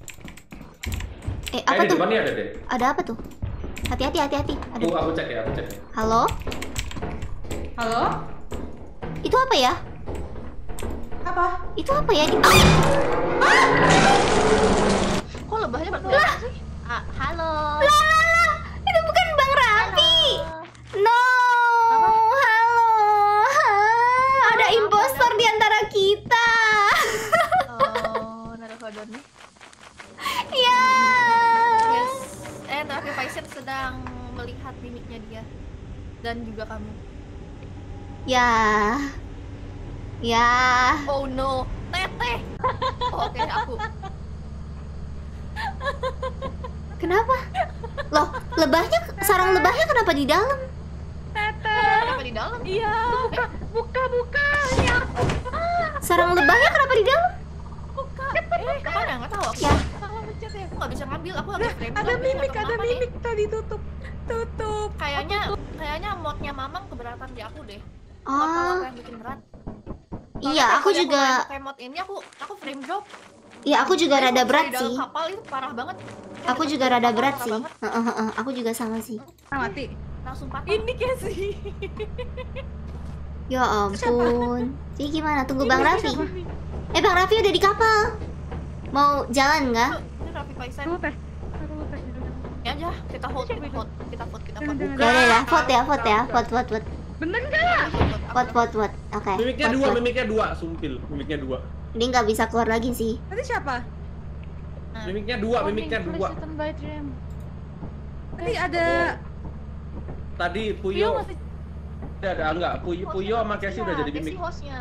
Eh, eh, apa di tuh? depannya ada deh. Ada apa tuh? Hati-hati, hati-hati. Ada. Aku aku cek ya, aku cek ya. Halo? Halo? Itu apa ya? Apa? Itu apa ya? Di- Kok lebahnya berkeluarga sih? Ah, halo. Lah, lah, lah. Itu bukan Bang Raffi. No. Halo. Ah, Ada impostor di antara kita. Oh, Naruhodo nih. Ya. Yes. Eh, tapi Faisal sedang melihat mimiknya dia dan juga kamu. Ya. Ya. Oh no, teteh. Oh, oke, aku. Kenapa? Loh, lebahnya sarang lebahnya kenapa di dalam? Kenapa di dalam? Iya. Buka buka. Ini aku. Sarang lebahnya kenapa di dalam? Buka. Eh, Apa ya? Nggak tahu aku. Ya. salah pencet ya. Aku nggak bisa ngambil. Aku lagi frame. Ada drop, mimik, nggak tahu ada kenapa deh. mimik tadi tutup. Tutup. Kayaknya, kayaknya modnya Mamang keberatan di aku deh. Kalau Oh, yang bikin berat. iya, Soalnya aku kalau juga. yang pakai mod ini aku aku frame drop. Iya, aku juga Jadi rada kalau berat di dalam sih. kapal itu parah banget. Aku Di juga dalam rada kapal berat parah sih. banget. Heeh, heeh, aku juga sama sih. Ah, mati. Langsung patah. Ini Casey. Ya ampun. Jadi gimana? Tunggu Bang Ini Raffi. siapa? Eh, Bang Raffi udah di kapal. Mau jalan nggak? Ini Raffi Faisal. Tunggu teh. Tunggu teh. Ya aja, kita hold, kita hold, kita vote, kita vote. Jangan, Ya udah ya, vote ya, vote ya, vote, vote, vote, Bener nggak? vote, vote, vote. Oke. Mimiknya vote, dua, vote. mimiknya dua, sumpil. Mimiknya dua. Ini nggak bisa keluar lagi sih. Tadi siapa? Mimiknya dua, mimiknya dua. by Dream. Tadi ada. Tadi Yo Puyo masih ada ada enggak? Puyo Puyo sama Casey udah jadi mimik. hostnya.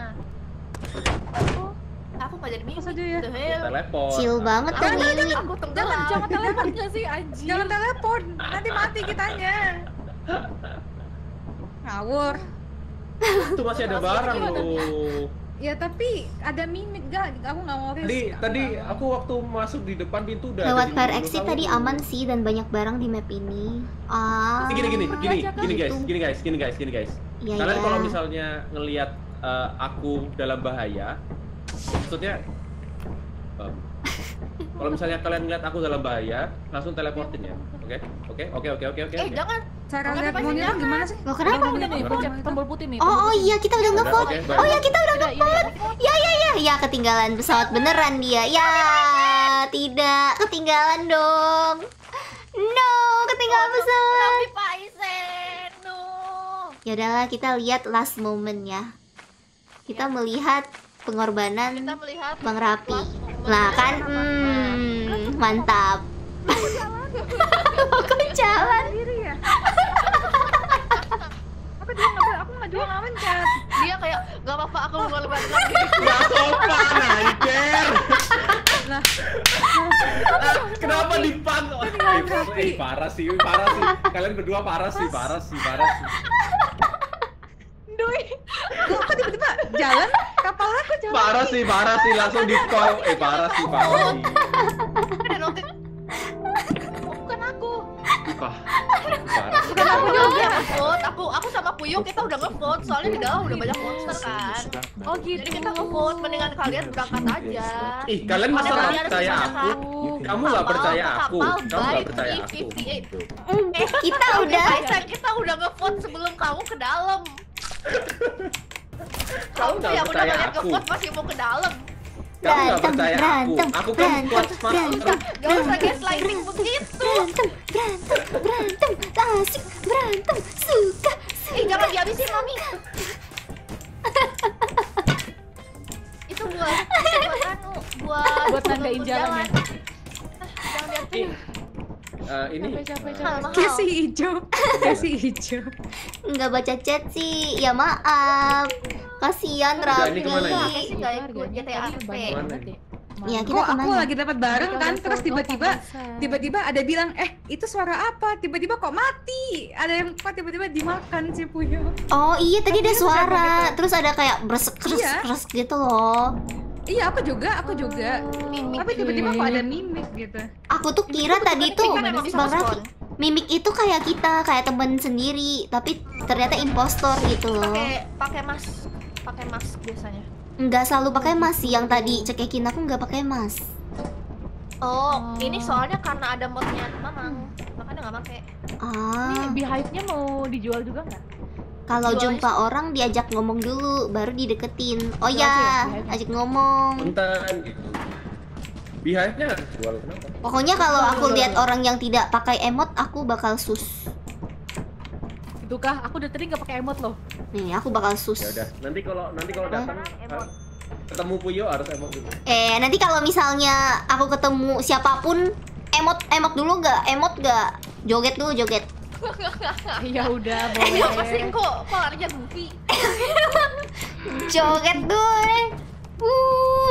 Aku nggak jadi mimik. Pas aja ya. The hell? Teleport. Chill banget tuh Aku Mimi. aku jangan tenggelam. jangan telepon nggak sih anjing. Jangan telepon. Nanti mati kitanya. Ngawur. Itu masih ada barang loh. Ya tapi ada mimik gak? Aku nggak mau risk. Tadi Aku tadi nggak mau. aku waktu masuk di depan pintu udah Lewat ada di fire mobil exit kamu. tadi aman sih dan banyak barang di map ini. Ah. Gini gini gini Aja kan gini guys, gitu. gini guys, gini guys, gini guys. Iya, Kalian iya. kalau misalnya ngelihat eh, aku dalam bahaya, maksudnya em, kalau misalnya kalian ngeliat aku dalam bahaya, langsung teleportin ya. Oke? Oke? Oke oke oke oke. Eh, jangan. Cara Jangan lihat pasti monitor jangan. gimana sih? Loh, kenapa? Tombol Udah nih, nih, pencet monitor. tombol putih nih. Oh, tombol oh putih. iya kita udah Udah, ngevote. oke, baik. Oh ya kita udah Iya, iya, ngevote. Ya ya ya ya ketinggalan pesawat beneran dia. Ya tidak ketinggalan dong. No ketinggalan pesawat. Tapi Paisen, no. Ya udahlah kita lihat last moment ya. Kita melihat pengorbanan Kita melihat Bang Rapi. last moment. Nah kan, hmm, mantap. Kok jalan? Sendiri ya? Apa dia nggak? Aku nggak juga nggak mencet. Dia kayak gak apa-apa aku mau lebar lagi. Gak sopan anjir. Lah, Ah, kenapa dipantau? Eh, eh, parah sih, parah sih. Kalian berdua parah sih, parah sih, parah sih. Doi. Kok kok tiba-tiba jalan? Kapal aku jalan. Parah sih, parah sih, langsung di call. Eh, parah sih, parah sih. Ada notif. Bukan aku. Wah, parah sih. Bukan aku juga yang ngevote. Aku aku sama Puyuh kita udah ngevote. Soalnya di dalam udah banyak monster kan. Oh gitu. Jadi kita ngevote mendingan kalian berangkat aja. Ih, kalian masa Padahal nggak dia harus percaya bisa aku? Kamu nggak percaya aku? Kamu nggak percaya aku? Eh, kita udah. Paisen, kita udah ngevote sebelum kamu ke dalam. Kamu Kamu nggak yang udah percaya banyak aku? ngevote masih mau ke dalam. Kamu nggak Berantem, percaya aku? berantem, Aku kan berantem, kuat smart. berantem. Gak usah gaslighting begitu. Berantem, berantem, berantem, asik, berantem, suka. Eh jangan dihabisin mami. Itu buat itu buat anu buat Buat nandain penutup jalan ya. Jangan dihabisin. Eh, ini Capek, capek, eh, capek. Mahal. Casey hijau. Casey hijau. Nggak baca chat sih, ya maaf. Kasihan Udah, ini kemana Raffi. ini? Sih nggak ikut G T A P. Iya, kita Kok aku kemana? lagi dapat bareng kan, terus tiba-tiba tiba-tiba ada bilang, eh itu suara apa? Tiba-tiba kok mati? Ada yang kok tiba-tiba dimakan si Puyo. Oh iya tadi ada Tapi suara, gitu. terus ada kayak bresek kres Iya. kres gitu loh. Iya aku juga, aku juga. Tapi tiba-tiba kok ada mimik gitu. Aku tuh kira tadi tuh Kan emang bisa Bang Raffi, respon. mimik itu kayak kita, kayak temen sendiri, tapi ternyata impostor gitu loh. Pakai pakai mask, pakai mask biasanya. Nggak selalu pakai mas sih, yang tadi cekekin aku nggak pakai mas. Oh, ini soalnya karena ada modnya Mamang, makanya nggak pakai. Ini Ah, beehive-nya mau dijual juga nggak? kalau jualnya jumpa orang diajak ngomong dulu, baru dideketin. Oh Jual sih ya, ya, beehive-nya. ajak ngomong. Punten gitu. Beehive-nya harus jual kenapa? Pokoknya kalau aku lihat orang yang tidak pakai emot, aku bakal sus. Itu kah? Aku dari tadi nggak pakai emot loh. Nih, aku bakal sus. Ya udah, nanti kalau nanti kalau datang Emot. ketemu Puyo harus emot gitu. Eh, nanti kalau misalnya aku ketemu siapapun, emot emot dulu nggak? Emot nggak? Joget dulu, joget. Ya udah Eh, apa sih boleh. kok polarnya Goofy? Joget dulu deh. Uh.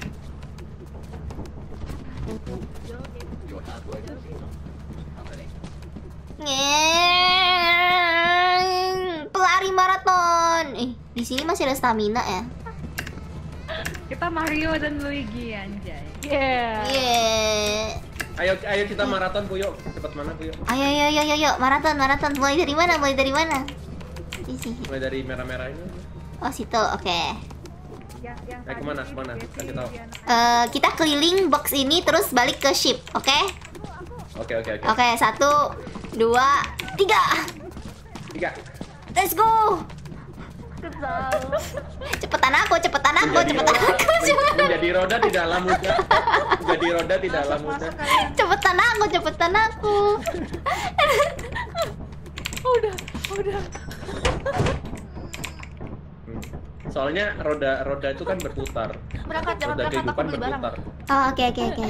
Ngeng. Pelari maraton. Eh, di sini masih ada stamina ya? Kita Mario dan Luigi anjay. Yeah. Yeah. Ayo ayo kita maraton Puyo. Cepat mana Puyo? Ayo, ayo, ayo, ayo, ayo, maraton, maraton. Mulai dari mana? Mulai dari mana? Di sini. Mulai dari merah-merah ini. Oh, situ. Oke. Yang yang Eh, kemana, kemana? Kasih tahu. Eh, kita keliling box ini terus balik ke ship, oke? Oke oke oke. Oke, satu, dua, tiga. Tiga. Let's go. Cepetan aku, cepetan aku, Menjadi cepetan roda, aku, men- cepetan, menjadi roda tidaklah mudah. Menjadi roda tidaklah masuk mudah. masuk kalian. cepetan aku, cepetan aku. Udah, udah. Hmm. Soalnya roda roda itu kan berputar. Berangkat, jangan Roda berangkat, aku kehidupan beli barang. berputar. Oh, oke, oke, oke.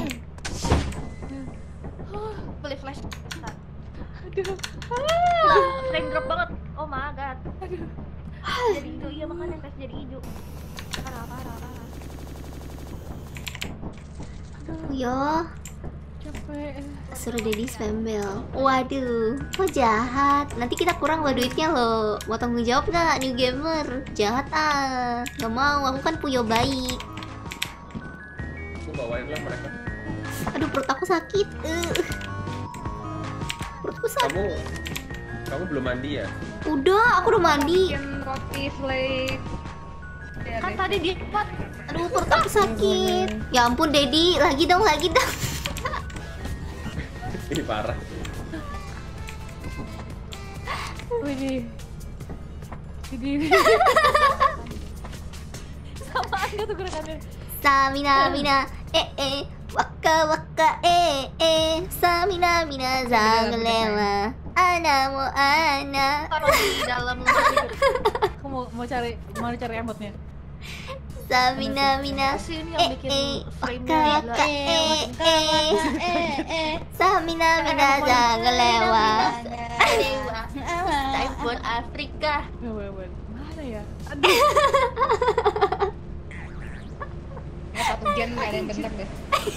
Beli flash. Bentar. Aduh. Lah, frame drop banget. Oh my god. Jadi hijau, iya makanya flash jadi hijau. Parah, parah, parah. Yo, Capek. Suruh Dedi spam bell. Waduh, kok jahat. Nanti kita kurang loh duitnya loh. Mau tanggung jawab nggak, new gamer? Jahat ah. Gak mau, aku kan puyo baik. Aku bawain lah mereka. Aduh, perut aku sakit. Uh. Perutku sakit. Kamu kamu belum mandi ya? Udah, aku udah mandi. Bikin roti flake. Ya, Kan deh. tadi dia buat Aduh, perut aku sakit. Ya ampun, Dedi, lagi dong, lagi dong. Ini parah. Wih. Jadi sama aja tuh gerakannya. Samina mina eh eh waka waka eh eh samina mina zanglewa ana mo ana. taruh di dalam Aku mau mau cari mau cari emotnya. Samina mina sih ini eh yang bikin eh frame-nya waka gila. waka eh eh eh eh samina mina zanglewa. Dewa. Time buat Afrika. Mana ya? Ya, satu gen nggak ada yang bener deh.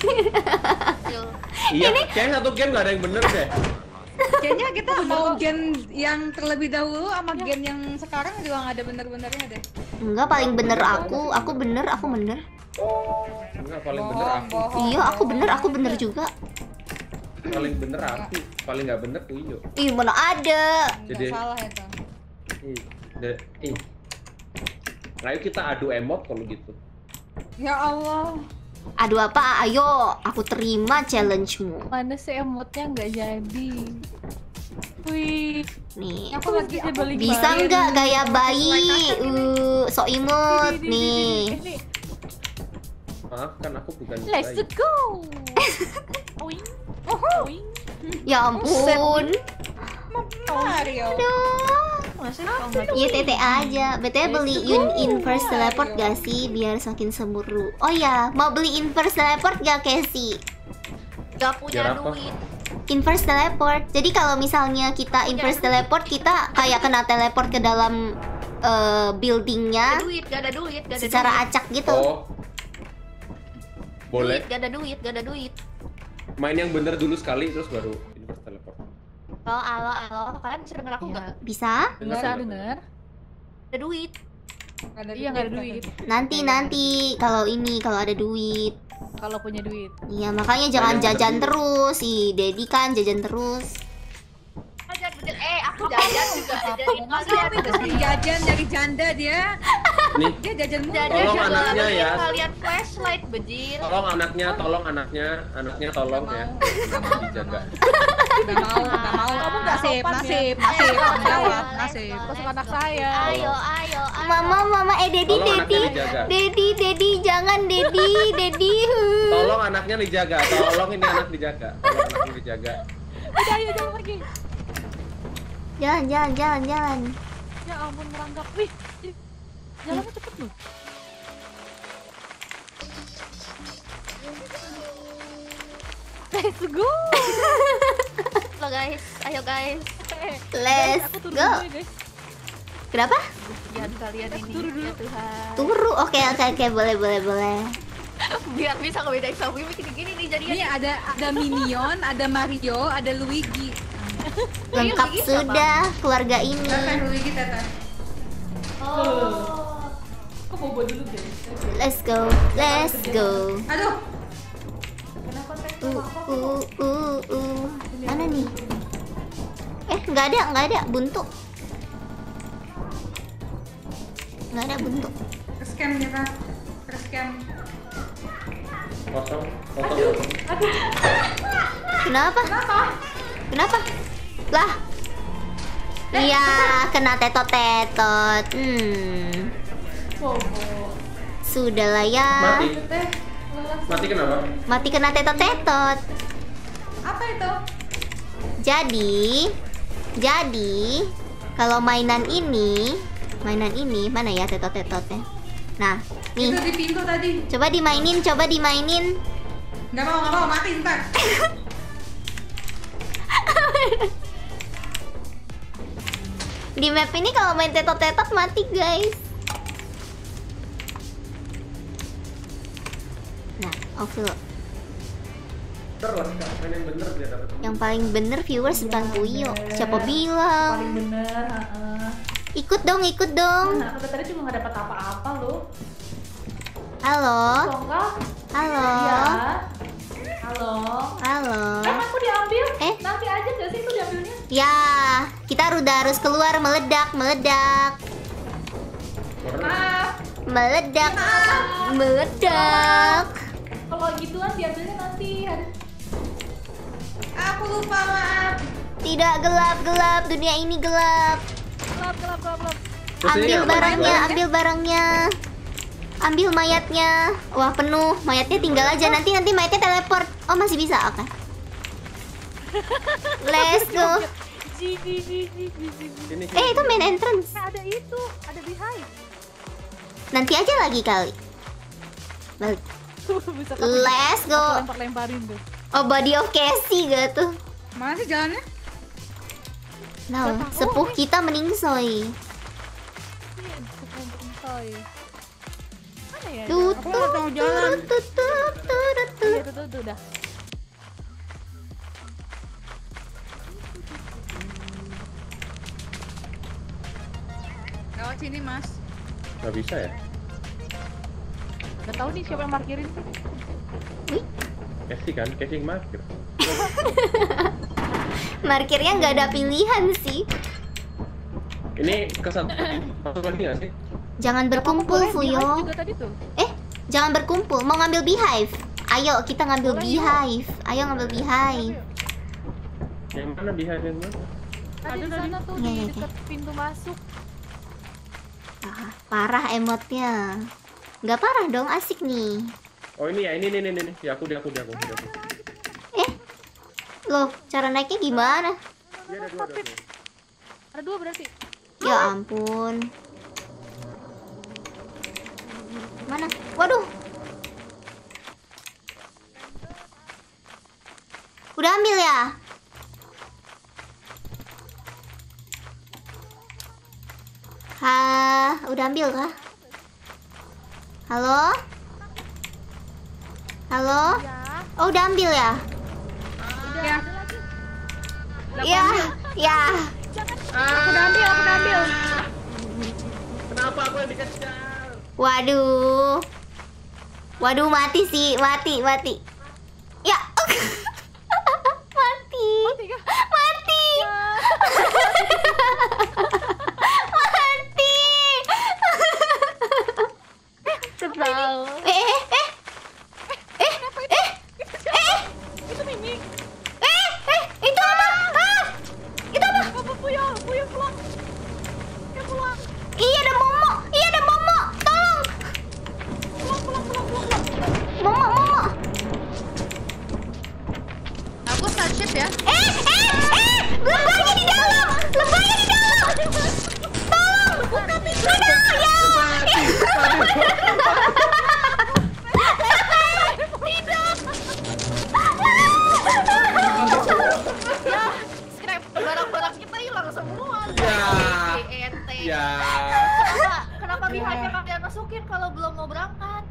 Yo. Iya, kayaknya satu game nggak ada yang bener deh. Kayaknya kita mau gen yang terlebih dahulu sama gen yang sekarang juga nggak ada bener-benernya deh. Enggak, paling bener aku, aku bener, aku bener. Enggak, paling bener Bohong, aku. bohong, Iya, aku bener, aku bohong. bener juga. Paling bener aku. Paling nggak bener Uyo. Ih, mana ada. Nggak Jadi- salah itu. Ih, de- ih. Ayo kita adu emot kalau gitu. Ya Allah. Aduh apa? Ayo, aku terima challenge-mu. Mana sih emotnya nggak jadi? Wih, Nih, Aku lagi bisa aku balik bisa balik. nggak gaya bayi? Uh, sok imut Di, di, di, di, nih. di. Ini, Maaf kan aku bukan let's bayi. go. Oing, oing. Ya ampun. Mario. Masih kalau nggak Iya tete aja. B T W beli un inverse teleport gak sih biar semakin semburu? Oh ya, mau beli inverse teleport gak Casey? nggak punya Biar apa? duit. Inverse teleport. Jadi kalau misalnya kita inverse teleport, kita kayak kena teleport ke dalam eh, Gak buildingnya ada duit, gak ada duit, gak ada secara duit. acak gitu. Oh. Boleh. Duit, gak ada duit, gak ada duit. Main yang bener dulu sekali terus baru inverse teleport. Halo, halo, halo, kalian bisa denger aku Iya. nggak? Bisa? Dengar, Bisa dengar. dengar? Ada duit. Nggak ada Iya nggak ada duit. Nanti nanti kalau ini kalau ada duit. Kalau punya duit. Iya makanya jangan yang jajan bener terus. Si Dedi kan jajan terus. Jajan bener, eh aku jajan juga jajanin Masa kalian. ini udah sering jajan dari janda dia. Nih, Dia jajan mulu. Jajan Tolong juga anaknya jajanin ya. kalian flashlight bejir. tolong anaknya, tolong anaknya, anaknya tolong Nggak ya. mau, nggak mau, Dijaga. Nggak mau, nggak mau. Kamu nggak Nasib, sopan ya. nasib, nasib. Ayo, Tanggung jawab, ayo, nasib. let's go, Masuk let's anak go. saya. Ayo, ayo, ayo. Mama mama eh Dedi Tolong Dedi. anaknya dijaga. Dedi Dedi jangan Dedi Dedi. Tolong anaknya dijaga. Tolong ini anak dijaga. Tolong anaknya dijaga. Udah ayo jalan lagi. Jalan jalan jalan jalan. Ya ampun merangkak. Wih, ih, jalannya cepet loh. Let's go. Halo guys, ayo guys. Eh, Let's aku turun go. dulu ya, guys. Kenapa? Biar kalian ini Turun dulu. ya Tuhan. Turu. Oke oke oke boleh boleh boleh. Biar bisa ngebedain sama Mimi gini-gini nih jadinya. Ini ada ada Minion, ada Mario, ada Luigi. Lengkap Luigi siapa? sudah keluarga ini. Teteh Luigi teteh. Oh. Aku bobo dulu guys. Let's go. Let's go. Aduh, Uh uh uh uh. Mana nih? Eh nggak ada nggak ada buntu. Nggak ada buntu. ke-scam kita. Ke-scam. Kosong, kosong. Kenapa? Kenapa? Lah. Iya, kena tetot-tetot. Hmm. Sudahlah ya. Mati. Mati kenapa? Mati kena tetot-tetot. Apa itu? Jadi, jadi kalau mainan ini, mainan ini mana ya tetot-tetotnya? Nah, Itu nih, di pintu tadi. coba dimainin, coba dimainin. Nggak mau, nggak mau, mati ntar. Di map ini kalau main tetot-tetot mati, guys. Nah, off dulu. Bener lah, main yang bener dia dapat. Yang paling bener viewers bukan Puyo. Siapa bilang? Paling bener, heeh. Ikut dong, ikut dong. Nah, aku tadi cuma nggak dapat apa-apa loh. Halo, Tongkak? halo, Iya. Halo. halo. Eh, aku diambil. Eh? Nanti aja nggak sih itu diambilnya? Ya, kita udah harus keluar meledak, meledak, Maaf. meledak, meledak. Kalau gituan diambilnya nanti harus. Aku lupa, maaf. Tidak gelap, gelap. Dunia ini gelap. Gelap, gelap, gelap, gelap. Terus ini Ambil apa? barangnya, ambil barangnya. Ambil mayatnya. Wah, penuh. Mayatnya tinggal aja. Nanti nanti mayatnya teleport. Oh, masih bisa. Oke. Let's go. Ji, ji, ji, ji, ji, ji. Sini, sini. Eh, itu main entrance. Eh, ada itu, ada behind. Nanti aja lagi kali. Balik. Bisa aku Let's go. lempar-lemparin tuh. Oh, body of Casey gak tuh? Mana sih jalannya? Nah, Gak tahu. sepuh kita meningsoy. Iya, sepompong Mana ya? Tut Aku nggak tahu jalan. tut tut tut tut. Iya, tuh, tuh, tuh, udah. Lewat sini, Mas. Nggak bisa ya? Udah tahu nih siapa yang parkirin sih? Casey kan, Casey yang markir. Markirnya nggak ada pilihan sih. Ini kesan masuk lagi nggak sih? Jangan berkumpul, Boleh, behind Fuyo. juga tadi tuh. Eh, jangan berkumpul. Mau ngambil beehive. Ayo, kita ngambil Boleh, beehive. Ayo ngambil beehive. Yang mana behind yang mana? Tadi di sana tuh Iya, di iya, dekat pintu masuk. Ah, parah emotnya. Nggak parah dong, asik nih. Oh ini ya, ini nih nih nih. nih. Ya aku, di aku, di aku, di aku. Eh, loh, cara naiknya gimana? Iya ada dua, ada dua. Ada dua berarti. Ya ampun. Mana? Waduh. Udah ambil ya? Hah, udah ambil kah? Halo? Halo? Ya, Oh, udah ambil ya? udah Ya. ada lagi. Ya, ya. Aku udah ambil, aku udah ambil. Kenapa aku yang dikejar? Waduh. Waduh, mati sih, mati, mati. Ya. Mati. Tiga. Mati. Mati. Sebel. Eh, eh, eh. Eh, eh. Eh, Itu Mimi. eh, eh. Itu apa? Ah. Itu apa? Apa Puyo? Puyo pulang. Ya pulang. Iya, ada Momo. Iya, ada Momo. Tolong. Pulang, pulang, pulang, pulang, pulang. Momo, Momo. Aku start shift ya. Eh, eh, eh. Lembahnya di dalam. Lembahnya di dalam. Tolong. Buka pintu. Aduh, ya. Ya, scrap barang-barang kita hilang semua. Ya. E N T. Ya. Kenapa, kenapa behind-nya kalian masukin kalau belum mau berangkat?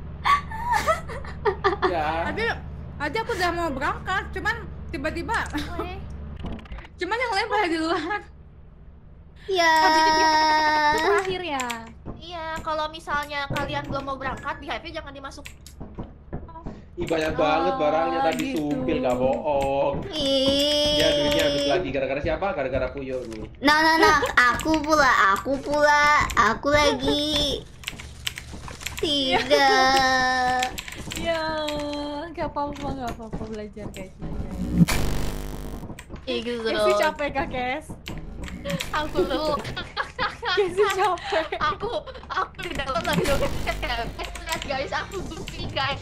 Ya. Tadi, tadi aku udah mau berangkat, cuman tiba-tiba, Weh. cuman yang lain pada di luar. Ya. Itu terakhir ya. Iya, kalau misalnya kalian belum mau berangkat, behind-nya jangan dimasuk. Ih banyak banget barangnya Oh, tadi gitu. sumpil nggak bohong. Ih. Ya duitnya habis lagi gara-gara siapa? Gara-gara Puyo nih. Nah, nah, nah, aku pula, aku pula, aku lagi. Tidak. Ya, nggak apa-apa, nggak apa-apa belajar guys. Belajar. Iya gitu Casey capek kak Kes? Aku dulu. Casey capek. aku aku di dalam lagi dong. Lihat guys, aku goofy guys.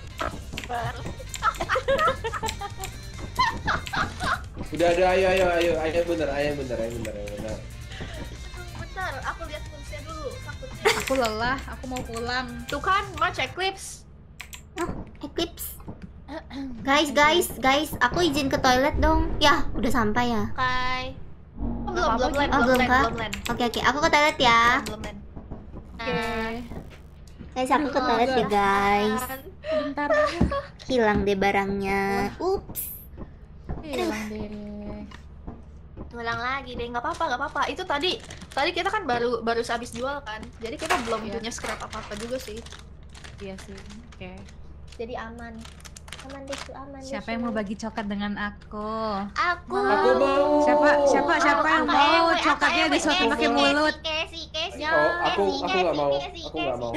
Udah ada ayo ayo ayo ayo bener ayo bener ayo bener ayo bener. Bentar, aku lihat fungsinya dulu. Takutnya. Aku lelah, aku mau pulang. Tuh kan, March Eclipse. Oh, Eclipse. Guys, guys, guys, aku izin ke toilet dong. Ya, udah sampai ya. Kai. Oh, belum, apa-apa, belum land, Oh, belum belum land, kah? belum land. Oke, oke, aku ke toilet ya. Belum land. Oke. Nah, Guys, aku ke toilet ya guys. Bentar. Hilang deh barangnya. Ups. Hilang deh. Ngulang lagi deh, nggak apa-apa, nggak apa-apa. Itu tadi, tadi kita kan baru baru habis jual kan, jadi kita belum Iya. punya scrap apa-apa juga sih. Iya sih. Oke. Jadi aman, aman deh, aman deh. Siapa yang mau bagi coklat dengan aku? Aku. Aku mau. Siapa siapa siapa yang Aku mau ewe, coklatnya aku ewe, disuapin pakai Casey, mulut? Casey, Casey, Oh, aku Casey, aku nggak mau. Casey, Aku nggak mau.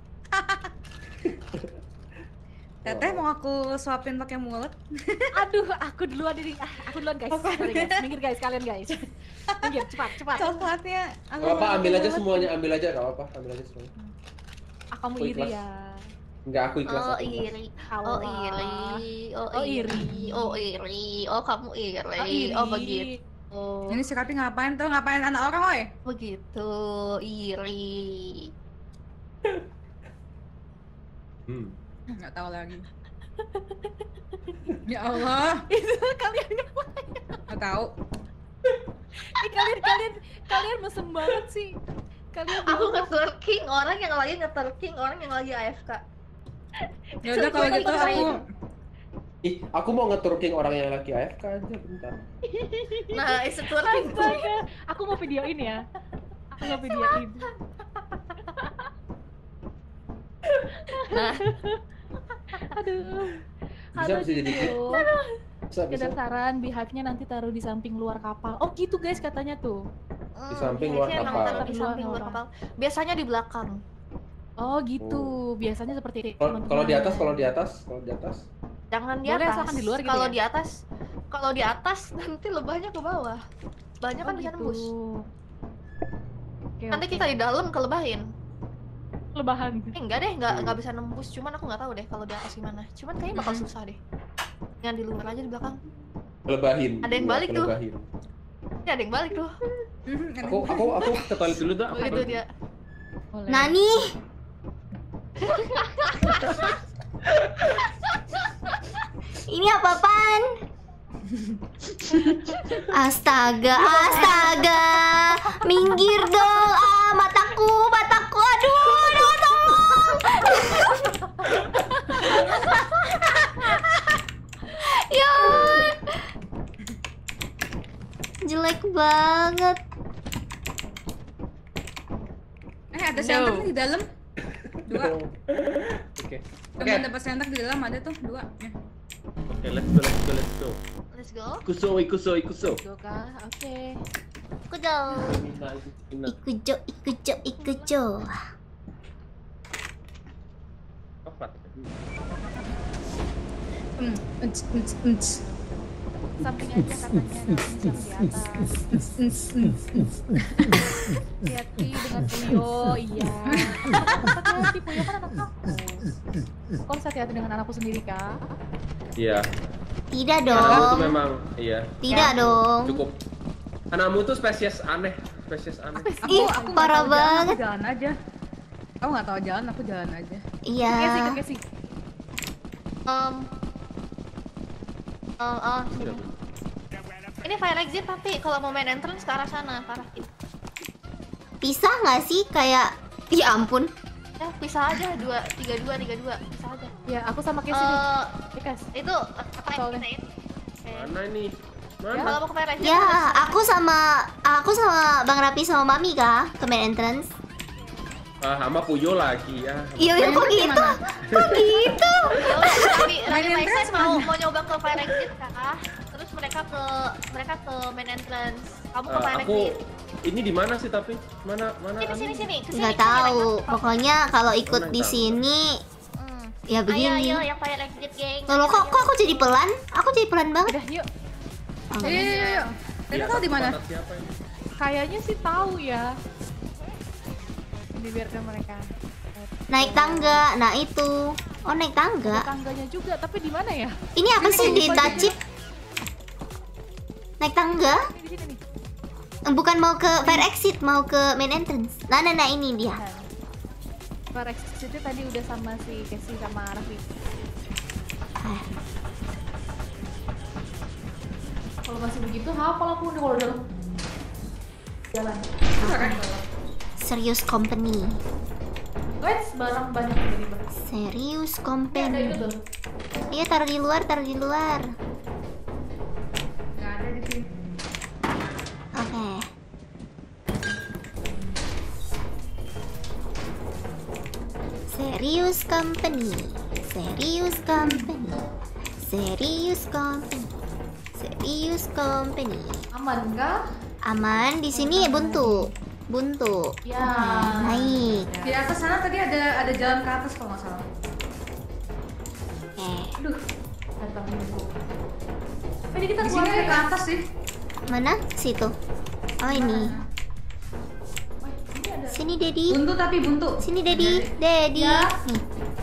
Teteh mau aku suapin pakai mulut? Aduh, aku duluan ini. Ah, aku duluan guys. Sorry guys. Minggir guys, kalian guys. Minggir, cepat, cepat. Coklatnya Gak apa-apa, ambil aja semuanya, ambil aja, gak apa-apa, ambil aja semuanya. Ah, kamu Aku iri ikhlas. ya. Enggak, aku ikhlas. Oh aku ikhlas. iri, Allah. oh iri, oh Oh, iri, iri. oh iri, oh kamu iri, Oh, iri. oh begitu, Ini si Kapi ngapain tuh? Ngapain anak orang, oi? begitu, iri. Hmm. Nggak tahu lagi. Ya Allah, Itu kalian ngapain? nggak tahu. Eh, kalian kalian kalian mesem banget sih. Kalian Aku dulu- nge-twerking, orang yang lagi nge-twerking, orang yang lagi A F K. Ya udah kalau gitu aku Ih, aku mau nge-twerking orang yang lagi A F K aja bentar. Nah, it's a twerking tuh. Astaga, aku mau videoin ya. Aku mau videoin. Nah, Aduh. Bisa, Halo, bisa jadi Tio. Bisa, bisa. Ada saran beehive-nya nanti taruh di samping luar kapal. Oh gitu guys katanya tuh. Di samping luar biasanya emang kapal. taruh di samping luar kapal. Biasanya di belakang. Oh gitu. Biasanya seperti itu. Kalau kalau di atas, kalau di atas, kalau di atas. Jangan di Boleh atas. asalkan di luar gitu Kalau ya? di atas, kalau di atas nanti lebahnya ke bawah. Banyak kan Oh, bisa gitu. nembus. Oke, Nanti oke. kita di dalam kelebahin. lebahan. Eh, enggak deh, enggak enggak bisa nembus. Cuman aku nggak tahu deh kalau di atas gimana. Cuman kayaknya bakal susah deh. Yang di luar aja di belakang. Kelebahin. Ada yang Iya, balik tuh. kelebahin. Ini ada yang balik tuh. Aku aku aku ke toilet dulu tuh. Oh, itu dia. Boleh. Nani? Ini apa-apaan? Astaga, astaga. Minggir dong. Ah, mataku, mataku. Aduh, aduh, tolong. Ya. Jelek banget. Eh ada sentak nih di dalam. Dua. Oke. Oke. Teman dapat sentak di dalam ada tuh dua. Ya. Oke, let's go, let's go, let's go. Let's go. Ikuso, ikuso, ikuso. Go kah? Oke. Aku jauh. Ikujo, ikujo, ikujo. Apa? Hmm, unc, unc, unc. Samping aja katanya nanti yang di atas. Hati-hati dengan Puyo, iya. Hati-hati Puyo kan anak aku. Kok harus hati-hati dengan anakku sendiri kak? Iya. Tidak Anakmu tuh dong. memang iya. Tidak dong. Cukup. Anakmu tuh spesies aneh, spesies aneh. Ih, Aku nggak parah tahu jalan, banget. Aku jalan aja. Aku nggak tahu jalan, aku jalan aja. Iya. Kesi, ke Kesi. Um. Oh, oh, sini. Ini fire exit tapi kalau mau main entrance ke arah sana, ke arah itu. Bisa nggak sih kayak? Ya ampun. Ya, bisa aja dua, tiga dua, tiga dua, bisa aja. Ya, aku sama Kesi nih. Eh, Eh, Kes. itu apa yang Soalnya. kita ini? Oke. Mana ini? Kalau Mana? mau ke fire exit, Ya, harus- aku sama aku sama Bang Rapi sama Mami kah ke main entrance. Ah, sama Puyo lagi ya. Iya, iya, kok gitu? Kok gitu? Ya udah, Rani, Rani Main Maises entrance mau mau nyoba ke fire exit kah? Terus mereka ke mereka ke main entrance. Kamu ke Eh, fire aku exit. ini di mana sih tapi? Mana mana? Sini anu? sini sini. Kesini, Nggak kesini, tahu. naik kapal. Pokoknya kalau ikut naik di kapal. sini Hmm. ya Ayo begini. ayo yang fire exit geng. Loh, kok kok aku jadi pelan? Aku jadi pelan banget. Udah, yuk. Oh, Yuk, yuk, yuk, yuk. Tadi Iya, tahu di mana? tempat siapa ini? Kayaknya sih tahu ya. Dibiarkan mereka. naik tangga. Nah, itu. Oh, naik Ada tangga. tangganya juga, tapi di mana ya? Ini apa sih di Tachip? Naik tangga? Ini di sini nih. Bukan mau ke fire exit, mau ke main entrance. Nah, nah, nah ini dia. Fire exit itu tadi udah sama si Kesi sama Raffi. Ah, Kalau masih begitu, hafal aku udah kalau dalam jalan. serius company. guys, barang banyak dari barang. Serius Ini ada company. itu tuh. Iya, taruh di luar, taruh di luar. Nggak ada di sini. Oke. Serius company. Serius company. Serius company. Serius company. Aman kah? Aman, di sini buntu. Buntu. Ya. Oke, naik. Di atas sana tadi ada ada jalan ke atas kalau nggak salah. Oke. Aduh, datang ibu. Ini kita Di sini keluar ada ke atas sih. Mana? Situ. Oh, ini. Wah, ini ada. Sini, Dedi. Buntu tapi buntu. Sini, Dedi. Dedi. Ya. Nih.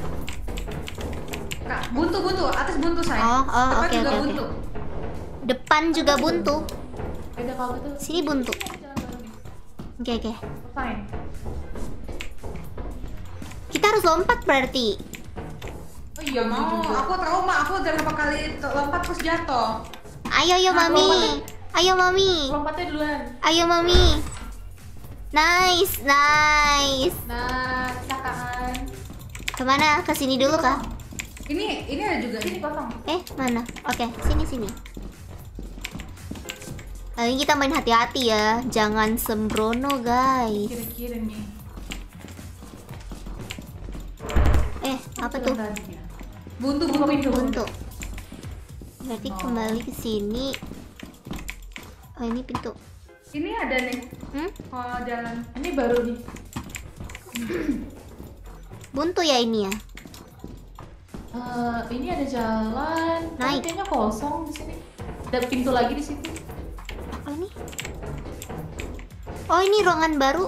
Kak, buntu buntu, atas buntu saya. Oh, oh, Depan oke, juga oke, oke. buntu. Depan juga buntu. Beda kalau gitu. Sini buntu. Ini jalan baru nih. Oke, oke. Fine. Kita harus lompat berarti. Oh iya, Gak mau, aku trauma, aku udah berapa kali t- lompat terus jatuh. Ayo, ayo, Nah, Mami. lompatin. Ayo, Mami. Lompatnya duluan. Ayo, Mami. Nice, nice. Nah, cakakan. Kemana? Ke sini dulu kah? Ini ini ada juga Sini nih. kosong. Eh, mana? Oke, sini, sini. Kali ini kita main hati-hati ya. Jangan sembrono, guys. Kiri-kiri nih. Eh, apa tuh? Tadi ya. Buntu Buka buntu. pintu. Buntu. Berarti Oh. kembali ke sini. Oh, ini pintu. Ini ada nih. Hmm? Kalau jalan. Ini baru nih. Buntu ya ini ya? Eh, ini ada jalan. Tapi Naik. kayaknya kosong di sini. Ada pintu lagi di situ. Oh, ini. Oh, ini ruangan baru.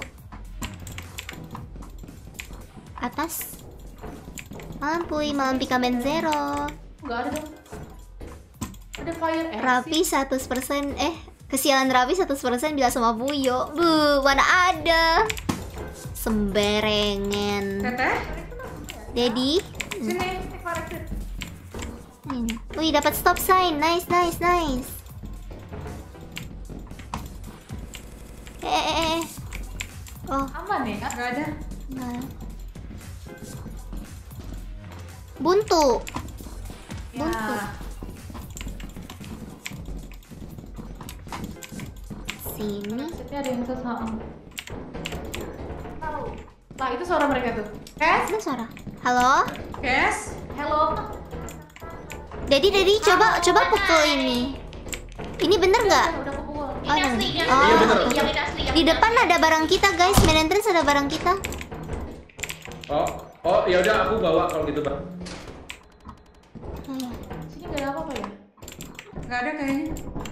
Atas. Malam Puy, malam Pikamen Zero. Enggak ada dong. Ada fire exit. Rapi seratus persen. Eh, kesialan Rapi seratus persen bila sama Buyo. Bu, mana ada. Semberengen. Teteh, Dedi. sini. Ini fire exit. Ini. Wih, dapat stop sign. Nice, nice, nice. Eh, eh, eh. Oh, Aman ya? Gak ada. nah. Buntu. Ya. Buntu. Sini. Exitnya ada yang sesama. Tahu. Nah, itu suara mereka tuh. Kes? Ada suara. Halo? Guys, Hello. Dedi, Dedi, coba coba pukul ini. Ini bener nggak? Udah kepukul. Oh, Ini yang- asli, yang oh, Iya, bener. asli, yang ini asli, yang Di ini depan asli. ada barang kita, guys. Main entrance ada barang kita. Oh, oh ya udah aku bawa kalau gitu, Bang. Hmm. Sini nggak ada apa-apa ya? nggak ada kayaknya.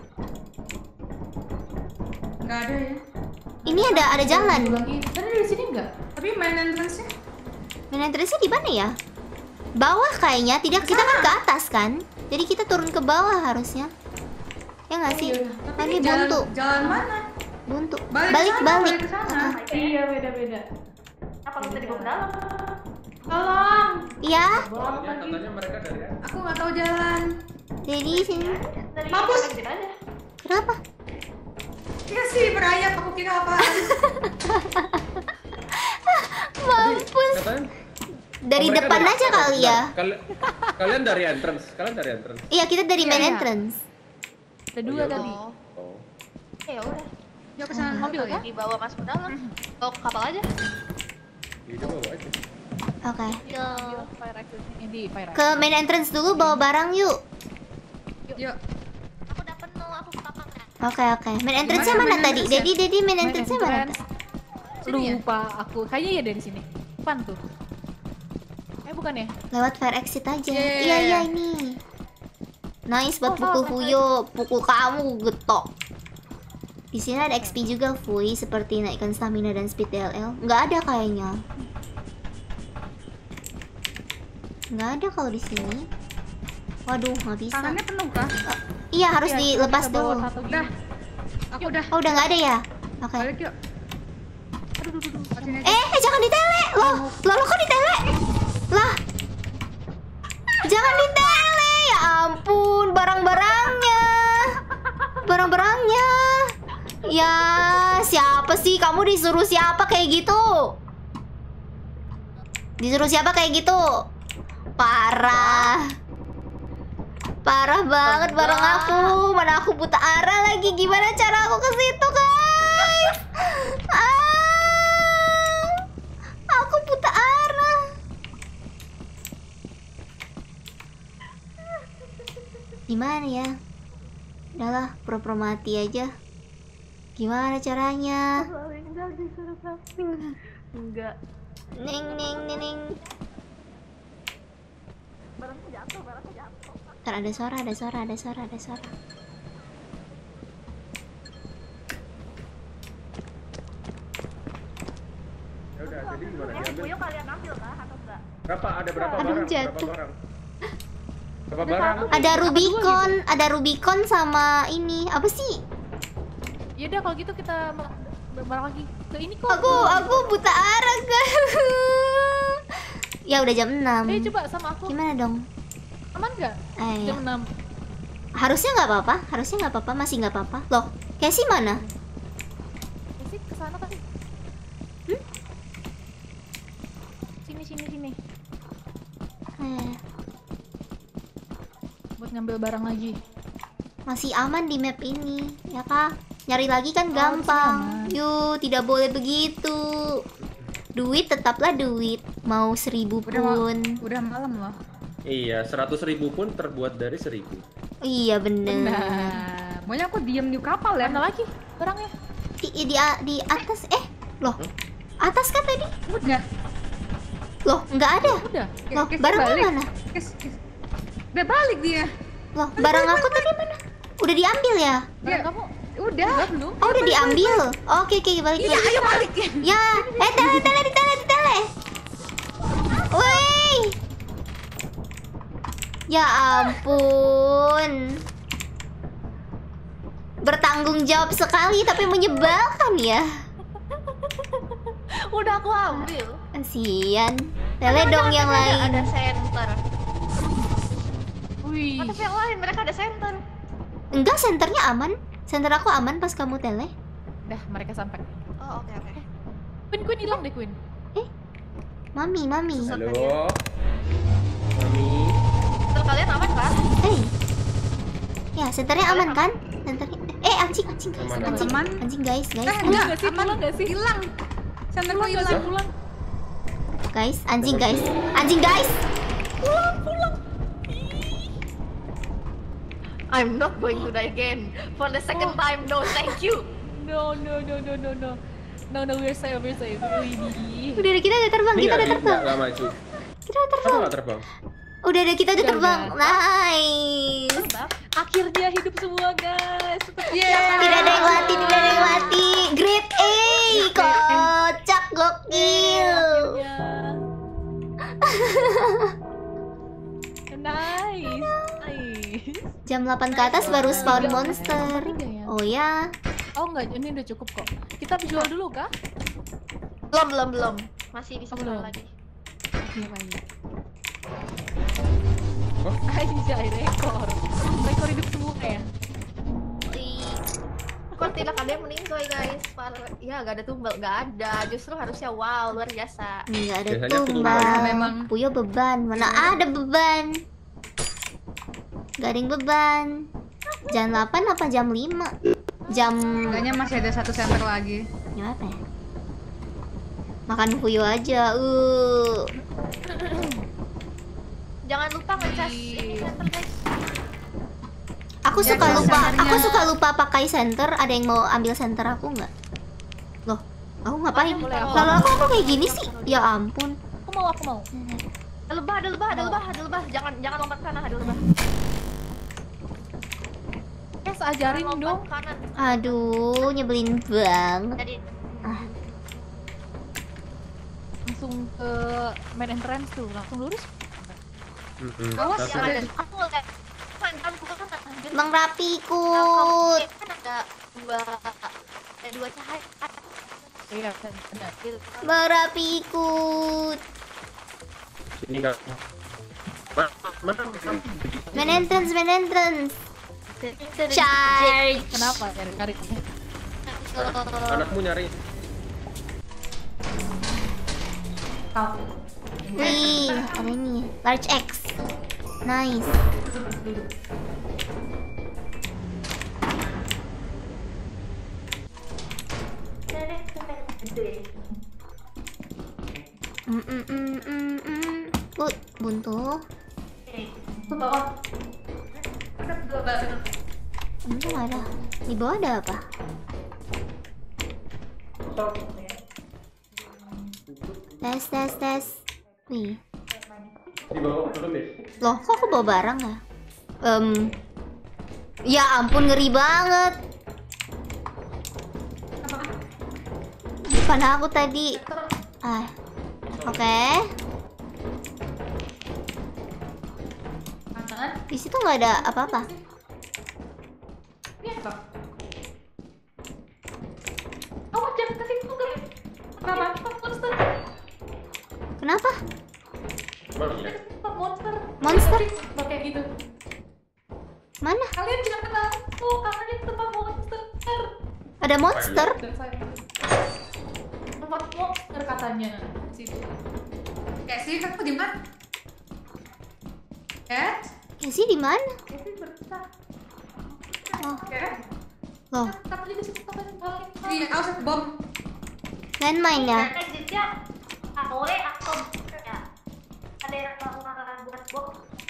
Nggak ada ya. Ini ada ada jalan. Lagi. Tadi dari sini nggak? Tapi main entrance-nya Main entrance di mana ya? Bawah kayaknya. Tidak, kita kan ke atas kan. Jadi kita turun ke bawah harusnya. Ya nggak sih? iya. Oh, ini jalan, buntu. jalan mana? Buntu. Balik, Balik, ke sana, balik. balik ke sana. Ah, Iya, beda-beda. Apa kita dibawa ke dalam? Tolong. Iya. Soalnya katanya mereka dari Aku nggak tahu jalan. Jadi sini. Dari Mampus. exit aja. Kenapa? Ya sih berayap, aku kira apaan. Mampus. katanya Dari Oh, mereka depan dari- aja kali ya. Kali- kalian dari entrance, kalian dari entrance. Iya, kita dari main Iya. entrance. Ada dua Oh, iya. tadi. Oh, Oh. ya udah. Yuk ke sana. Mobil kan? Dibawa masuk ke dalam. Bawa ke kapal aja. Itu bawa aja. Oke. Ke Fire exit ini fire exit. Ke main entrance dulu bawa barang yuk. Yuk. aku udah penuh, aku ke kapalnya. Oke, oke. Main entrance-nya Gimana mana main tadi? entrance-nya? Dedi, Dedi main Main entrance-nya mana? entrance. Sini ya? Lupa aku. Kayaknya ya dari sini. Depan tuh. Eh bukan ya? Lewat fire exit aja. Yeah. Iya, iya ini. Nice buat Oh, pukul salah, Fuyo, pukul kamu getok. Di sini ada X P juga, Fuy, seperti naikkan stamina dan speed D L L. Nggak ada kayaknya. Nggak ada kalau di sini. Waduh, nggak bisa. Tangannya penuh kah? Iya, harus Iya, dilepas kita bawa dulu. satu gini. Udah. Aku udah. Oh, udah nggak ada ya? Oke. Balik yuk. Aduh, aduh, aduh. Ke sini aja. Eh, eh, jangan ditele. Loh, loh, loh kok ditele? Lah. Jangan ditele. Ya ampun, barang-barangnya. Barang-barangnya. Ya, siapa sih? Kamu disuruh siapa kayak gitu? Disuruh siapa kayak gitu? Parah. Parah banget bareng aku. Mana aku buta arah lagi. Gimana cara aku ke situ, guys? Ah, aku buta arah. Gimana ya? Udahlah, pura-pura mati aja. Gimana caranya? Enggak disuruh camping. Enggak. Neng neng neng neng. Barangku jatuh, barangku jatuh. Ntar ada suara, ada suara, ada suara, ada suara. Ya udah, jadi gimana? Ya, Diambil. Puyo kalian ambil kah atau enggak? Berapa? Ada berapa Aduh, barang? Berapa jatuh. barang? Berapa barang? Ada Rubicon, ada Rubicon sama ini apa sih? Ya udah kalau gitu kita bareng lagi ke ini kok. Aku aku buta arah guys. Ya udah jam enam. Eh coba sama aku. Gimana dong? Aman nggak? Eh, Jam enam. harusnya nggak apa-apa, harusnya nggak apa-apa, masih nggak apa-apa. Loh, Casey mana? Sih kesana tadi. Hmm? Sini sini sini. Eh, Buat ngambil barang lagi. masih aman di map ini, ya kak? Nyari lagi kan Oh, gampang. masih aman. Yuk, tidak boleh begitu. Duit tetaplah duit, mau seribu Udah ma- pun. Udah malam loh. Iya, seratus ribu pun terbuat dari seribu. Iya bener. Nah, Maunya aku diem di kapal ya. mana lagi barangnya? Di, di, di atas, eh, loh, atas kan tadi? Udah. Loh, nggak ada. Udah. Loh, Kes- barangnya balik. mana? Kes- kes. Udah balik dia. Loh, barang aku tadi mana? Udah diambil ya? Barang Ya. kamu Udah. enggak belum? Oh, udah diambil. Oke, oke, balik. Iya, ayo balik. Ya, eh, tele, tele, di tele, di tele. Woi. Ya ampun. Bertanggung jawab sekali tapi menyebalkan ya. Udah aku ambil. Kasian. Tele dong Jangan, yang ada- lain. Ada center. Wih. Oh, tapi yang lain mereka ada center. Enggak, senternya aman. Senter aku aman pas kamu tele. Dah mereka sampai. Oh, oke oke. Queen Queen hilang deh Queen. Mami, mami. Halo. Mami. Terus kalian aman kan? Eh. Ya, senternya aman kan? Senternya. Eh, anjing, anjing guys. Aman, Anjing, aman. anjing guys, guys. Eh, Anjing, enggak, nggak sih? aman. Pulang nggak sih? Hilang. Senterku Pulang nggak sih? hilang. Pulang. guys, anjing guys. Anjing guys. I'm not going to die again for the second time. No, thank you. No no no no no no. No no we're safe we're safe. Wih. Udah, udah, kita udah terbang, Ini kita nggak udah di- terbang. nggak- nggak maju. Kita udah Masa terbang. nggak terbang? Udah, udah, kita udah Udah, terbang. udah. Nice. Akhirnya hidup semua guys. Yeay. Tidak ada yang mati, tidak ada yang mati. Grade A. Kocak gokil. Akhirnya. Nice. Nice. Jam delapan ke atas baru spawn monster. Oh ya. Oh enggak, ini udah cukup kok. Kita jual dulu kah? Belum belum belum. Masih bisa Oh, jual belum. lagi. Oke, baik. Oh. Anjay, rekor. Rekor hidup semua ya. Wih. Kok tidak ada yang meninggal guys? Par- Ya gak ada tumbal, gak ada. Justru harusnya wow luar biasa. Nggak ada Biasanya tumbal. tumbal. Memang. Puyo beban. Mana ada beban? Gak ada yang beban. Jam delapan apa jam lima? Jam Kayaknya masih ada satu center lagi. jam apa ya? Makan Puyo aja. Uh. Jangan lupa ngecas ini center guys. Aku Ya, suka ada lupa. senternya. Aku suka lupa pakai center. Ada yang mau ambil center aku nggak? Loh, aku ngapain? Boleh, boleh. Kalau aku aku kayak gini sih. Ya ampun. Aku mau, aku mau. Ada lebah, ada lebah, ada lebah, ada lebah. Jangan jangan lompat ke kanan, ada lebah. Eh, ajarin Jangan dong. lompat ke kanan. Aduh, nyebelin banget. Jadi Ah, Langsung ke main entrance tuh, langsung lurus. Mm-mm. Awas, Tapi- yang ada- ada aku lihat kan kan bukan kan anjir. Bang Nah, Rapikut. kamu kan ada dua ada dua cahaya. Iya, benar. Bang Rapikut. Ini nggak. Ma- Mana? Main entrance, main entrance. Charge. Kenapa cari cari? Anakmu nyari. Wih, ada ini. Large X. Nice. Mm -mm -mm -mm -mm. Bu, buntu. Buntu nggak ada. Di bawah ada apa? Tes tes tes. Wih. Di bawah belum ya? Loh, kok aku bawa barang ya? Em, ya ampun, ngeri banget. Bukan aku tadi. Ah, oke. Di situ nggak ada apa-apa. Ini apa? Oh, jangan ke situ kan. Kenapa? Monster. Kenapa? Mana? Monster. Monster? Kayak gitu. Mana? Kalian jangan kenal. Oh, katanya tempat monster. Ada monster? Dan saya tempat monster katanya di situ. Kayak sih, kamu di mana? Cat? Casey di mana? Casey berpisah. Oh, Cat? loh, Katanya di situ katanya paling. Iya, aku set bom. landmine ya? Exitnya A O E atau ya? Ada yang melakukan buat bom?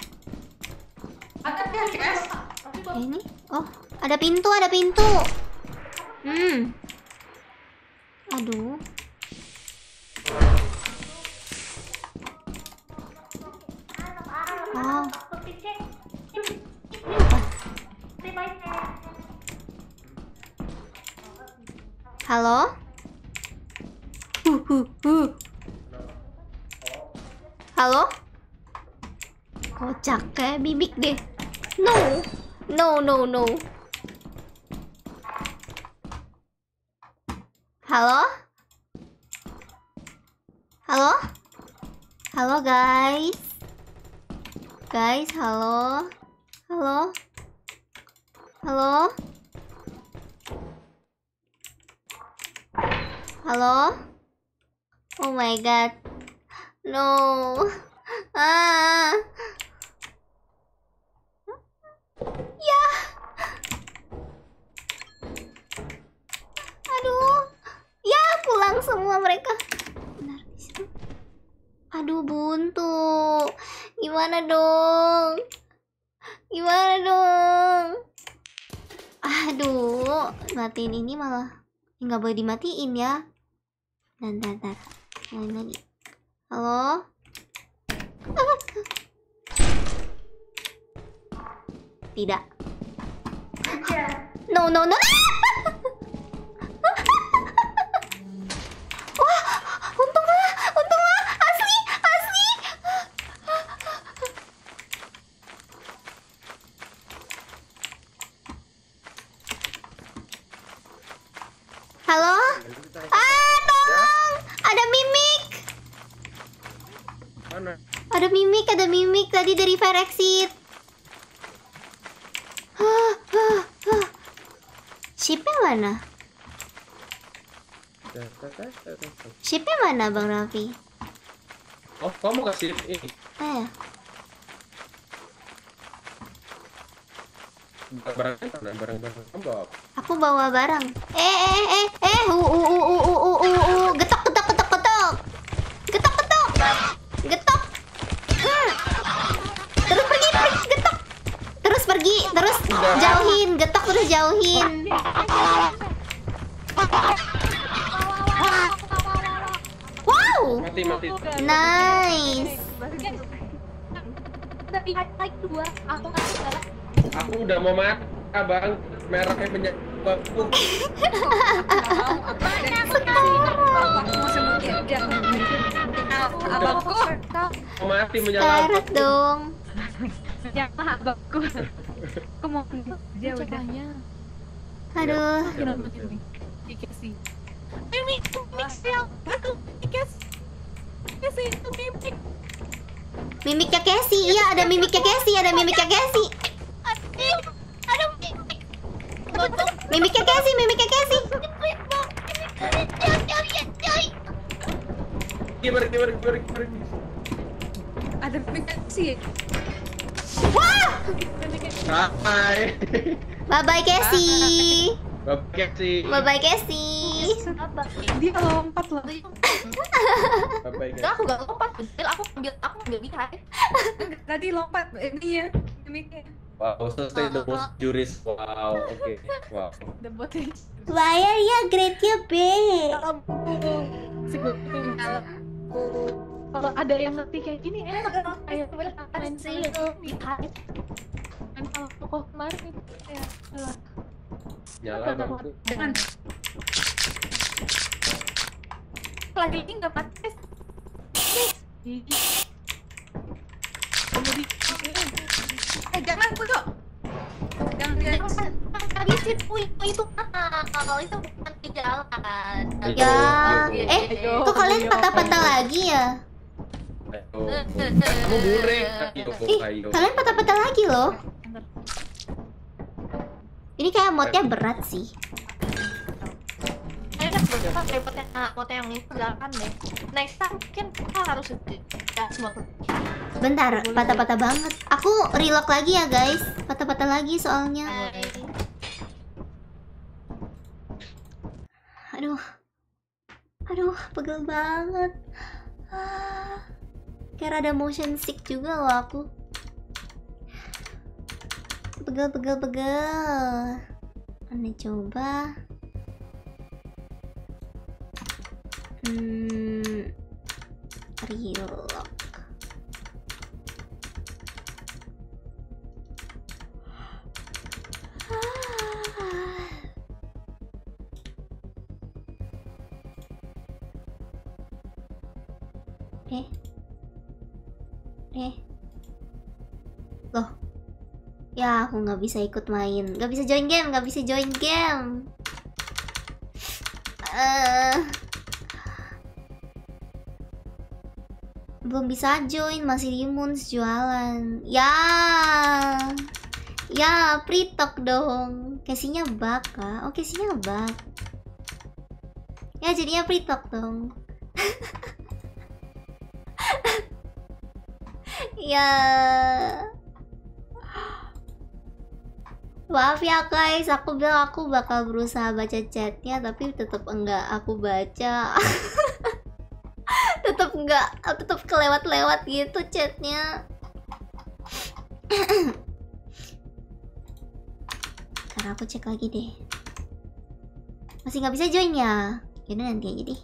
Ada ya, Cat? Ini? Oh, ada pintu, ada pintu. Hmm. Aduh. Oh. Halo? Huh, huh, huh. Halo? Kocak kayak bibik deh. No. No, no, no. Halo? Halo? Halo guys. Guys, halo. Halo? Halo? Halo? Oh my god. No. Ah. Ya. Aduh. Ya, pulang semua mereka. Benar di situ. Aduh, buntu. Gimana dong? Gimana dong? Aduh, matiin ini malah nggak boleh dimatiin ya. Dan dan dan. Nyalain lagi. Halo? Tidak. No, no, no. Wah, untunglah, untunglah. Asli, asli. Halo? Ah, tolong. Ada mimik. Mana? Ada mimik, ada mimik tadi dari fire exit. Hah, hah, hah. Shipnya mana? Shipnya mana, Bang Raffi? Oh, kamu kasih ini Eh, barang-barang mana? Barang-barang kamu bawa apa? aku bawa barang. Eh, eh, eh, eh, uh, uh, uh, uh, uh, uh, uh, uh. Getok, getok, getok, getok. Getok, getok. Getok. Hmm. Terus pergi, pergi, getok. Terus pergi, terus jauhin, getok terus jauhin. Wow, Mati, mati. nice. Udah lihat lagi dua. Aku ngasih jalan. Aku udah mau mati, abang. Merahnya banyak baku. Aku mau sembuh dia. Abangku. Mau mati menyala. Seret dong. Ya, abangku. Aku mau dia udah. Caranya. Aduh, Kenapa gini? Casey. Mimik, mimik sial. Aku Casey. Casey itu mimik. mimiknya Casey. Iya, ada mimiknya Casey, ada mimiknya Casey. Aduh, ada mimik. Mimiknya Casey, mimiknya Casey. Pergi, pergi, pergi, pergi, pergi. gratifikasi. Hai. Bye bye Casey. Bapak sih. Bye bye Casey. Apa? Dia lompat loh. Bapak Enggak, aku gak lompat. Betul, aku ambil aku ambil bihai. Tadi lompat ini ya. Ini Wow, selesai the most juris. Wow, oke. Wow. The botting. Bayar ya grade-nya B. Kalau ada yang ngerti kayak gini enak kayak main sih bihai. main sama tokoh kemarin itu kayak alah. Nyala bang. jangan. Lagi ini nggak pakai. Kemudian Eh jangan Puyo. Jangan jangan. Habisin puy itu mahal, itu bukan di jalan. Ya, Ayo, eh, ayo, kok kalian ayo, patah-patah lagi ya? ayo. Kamu bure. Ayo, Ih, ayo. kalian patah-patah lagi loh. Ini kayak modnya berat sih. Enak banget kayak pot yang pot yang ini belakang deh. Next time mungkin kita harus ya semua. Bentar, patah-patah banget. Aku relock lagi ya guys. Patah-patah lagi soalnya. Aduh, aduh, pegel banget. Ah, kayak ada motion sick juga loh aku. Pegel, pegel, pegel. Aneh coba. Hmm, relock. Eh, eh, loh, ya aku nggak bisa ikut main, nggak bisa join game, nggak bisa join game. Eh, belum bisa join, masih di Moons jualan. Ya, ya, pre-talk dong. Casey-nya bug kah? Oh, Casey-nya bug. Ya, jadinya pre-talk dong. Ya, maaf ya guys, aku bilang aku bakal berusaha baca chatnya, tapi tetap enggak aku baca. Tetap enggak, tetap kelewat-lewat gitu chatnya. Karena aku cek lagi deh. Masih nggak bisa join ya? Yaudah nanti aja deh.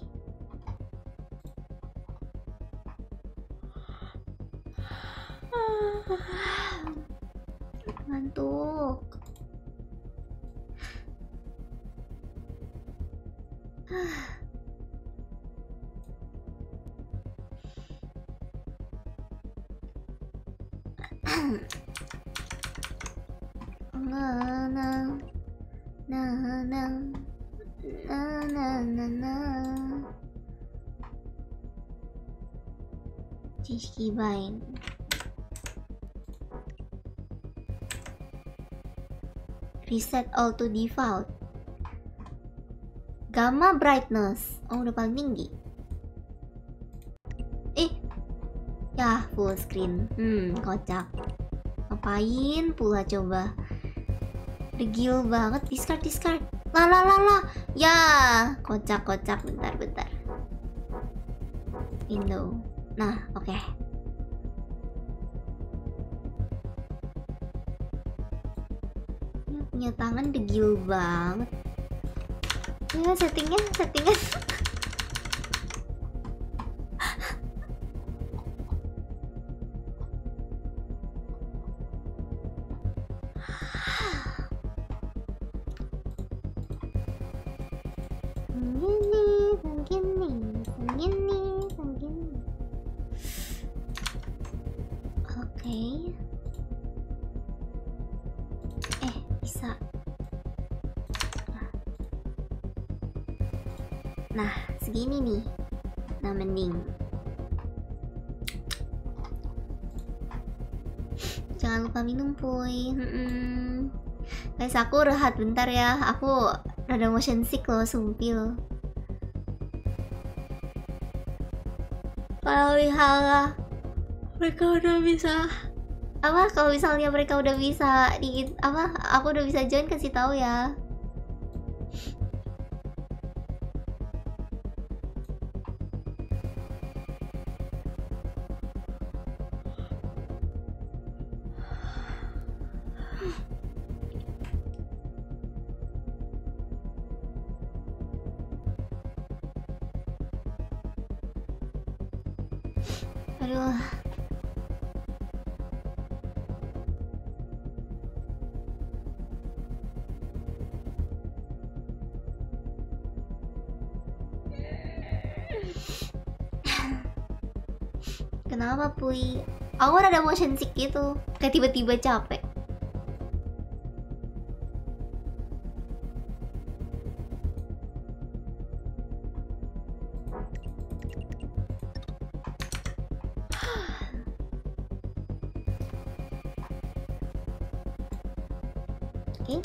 Ngantuk. Na na na na na na na na. Chiskibain. Reset all to default. Gamma brightness. Oh, udah paling tinggi. Eh, ya full screen. Hmm, kocak. Ngapain pula coba? Degil banget. Discard, discard. Lah, lah, lah, lah. Ya, kocak, kocak. Bentar, bentar. Window. Nah, oke. Okay. Punya tangan degil banget. Ya settingnya, settingan. Gini, gini, gini, gini. Oke. Eh, bisa. Nah, segini nih. Nah, mending. Jangan lupa minum, puy. Hmm. Guys, aku rehat bentar ya. Aku rada motion sick loh, sumpil. Kalau wihala. Mereka udah bisa apa? Kalau misalnya mereka udah bisa di apa? Aku udah bisa join, kasih tahu ya. Aduh. Kenapa Puy? Aku kan ada motion sick gitu, kayak tiba-tiba capek. Oke.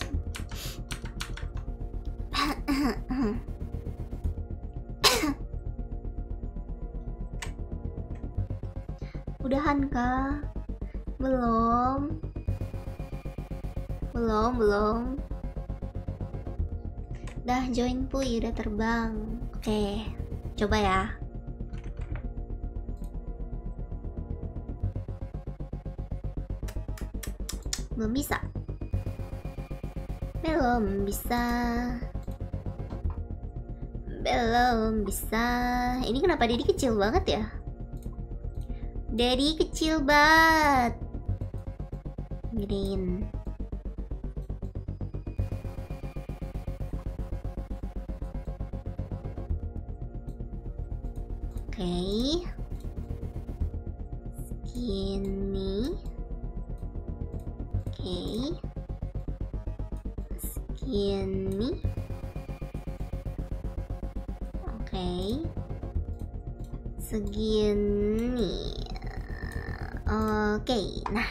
Udahan kah? Belum. Belum, belum. Dah join Puy, udah terbang. Oke, coba ya. Belum bisa. Belum bisa. Belum bisa. Ini kenapa Dedi kecil banget ya? Dedi kecil banget. Gedein. Oke. Segini. Oke. Segini. Oke. Segini. Oke, nah.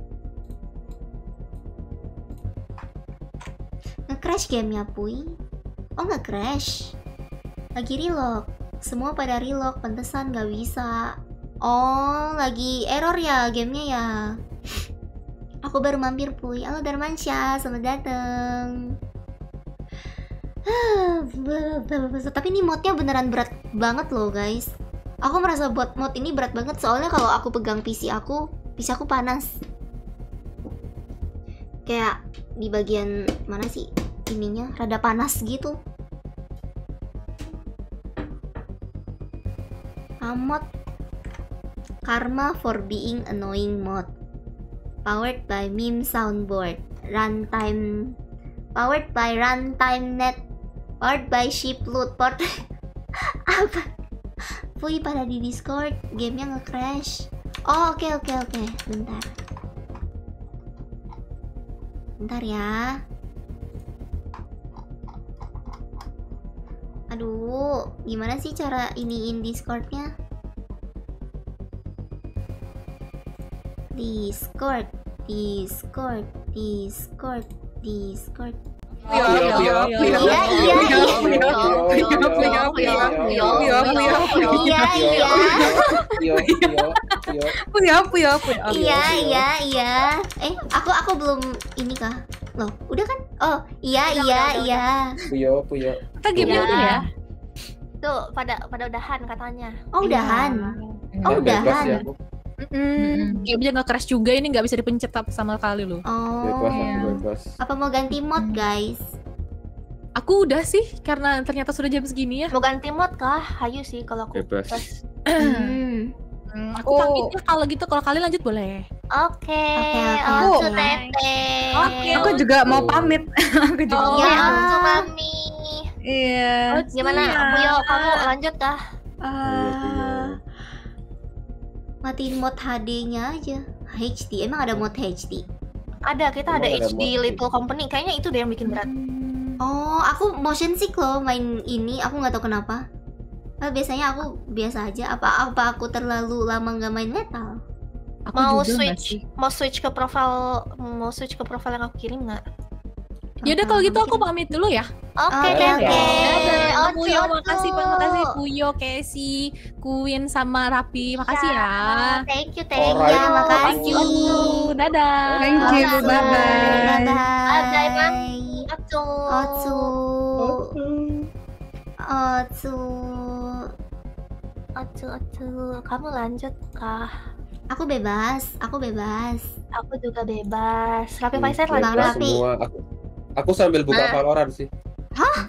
Nge-crash gamenya Puy? Oh nge-crash. Lagi reload. Semua pada reload, pantesan gak bisa. Oh, lagi error ya gamenya ya. Aku baru mampir Puy. Halo Darmansyah, selamat dateng. Tapi ini modnya beneran berat banget loh guys. Aku merasa buat mod ini berat banget, soalnya kalau aku pegang P C aku, P C aku panas. Kayak di bagian mana sih ininya, rada panas gitu. Mod Karma for being annoying mod. Powered by meme soundboard. Runtime Powered by runtime net. Powered by shipload port. Apa? Puy pada di Discord, gamenya nge-crash. Oh oke okay, oke okay, oke, okay. Bentar. Bentar ya. Aduh, gimana sih cara iniin Discordnya? Discord, Discord, Discord, Discord. Iya iya iya iya iya iya iya iya. Eh, aku aku belum ini kah? Loh, udah kan? Oh, iya iya iya. Puyo puyo. Kita game udah ya? Tuh, pada pada udahan katanya. Oh, udahan. Oh, udahan. Mm, gamenya nggak crash juga, ini nggak bisa dipencet sama sekali loh. Oh. Bebas aku bebas. Apa mau ganti mod guys? Aku udah sih, karena ternyata sudah jam segini ya. Mau ganti mod kah? Hayu sih kalau aku. Bebas. Hmm. Hmm, aku pamit ya kalau gitu, kalau kalian lanjut boleh. Oke. Oke, oke, Aku oke. Tete. Oke. Aku juga mau pamit. Aku juga. Oh, Iya. aku Mami. Iya. Gimana? Aku yo, kamu lanjut dah. Ah, matiin mod H D-nya aja. H D, emang ada mod H D? Ada, kita ada Emang ada H D mod Little Company. Kayaknya itu deh yang bikin berat. Oh, aku motion sick loh main ini. Aku nggak tahu kenapa. Nah, biasanya aku biasa aja. Apa apa aku terlalu lama nggak main metal? Aku Mau juga nggak switch, sih. mau switch ke profile, mau switch ke profile yang aku kirim nggak? Yaudah kalau gitu aku pamit dulu ya. Oke Oke, deh. oke. Dadah, Ocu, Puyo, ocu. makasih makasih Puyo, Casey, Queen sama Rapi, makasih ya. Thank you, thank you. Alright. Ya, makasih. Thank you, Ocu. Dadah. Thank you, Otsu. bye-bye. Bye-bye, Bang. Bye. Ocu. Otsu. Otsu. Ocu, ocu. Kamu lanjut kah? Aku bebas, aku bebas. Aku juga bebas. Rapi Hmm, Faisal Bang lanjut. bebas Rapi. semua. Aku, aku sambil buka Nah. Valorant sih. Hah?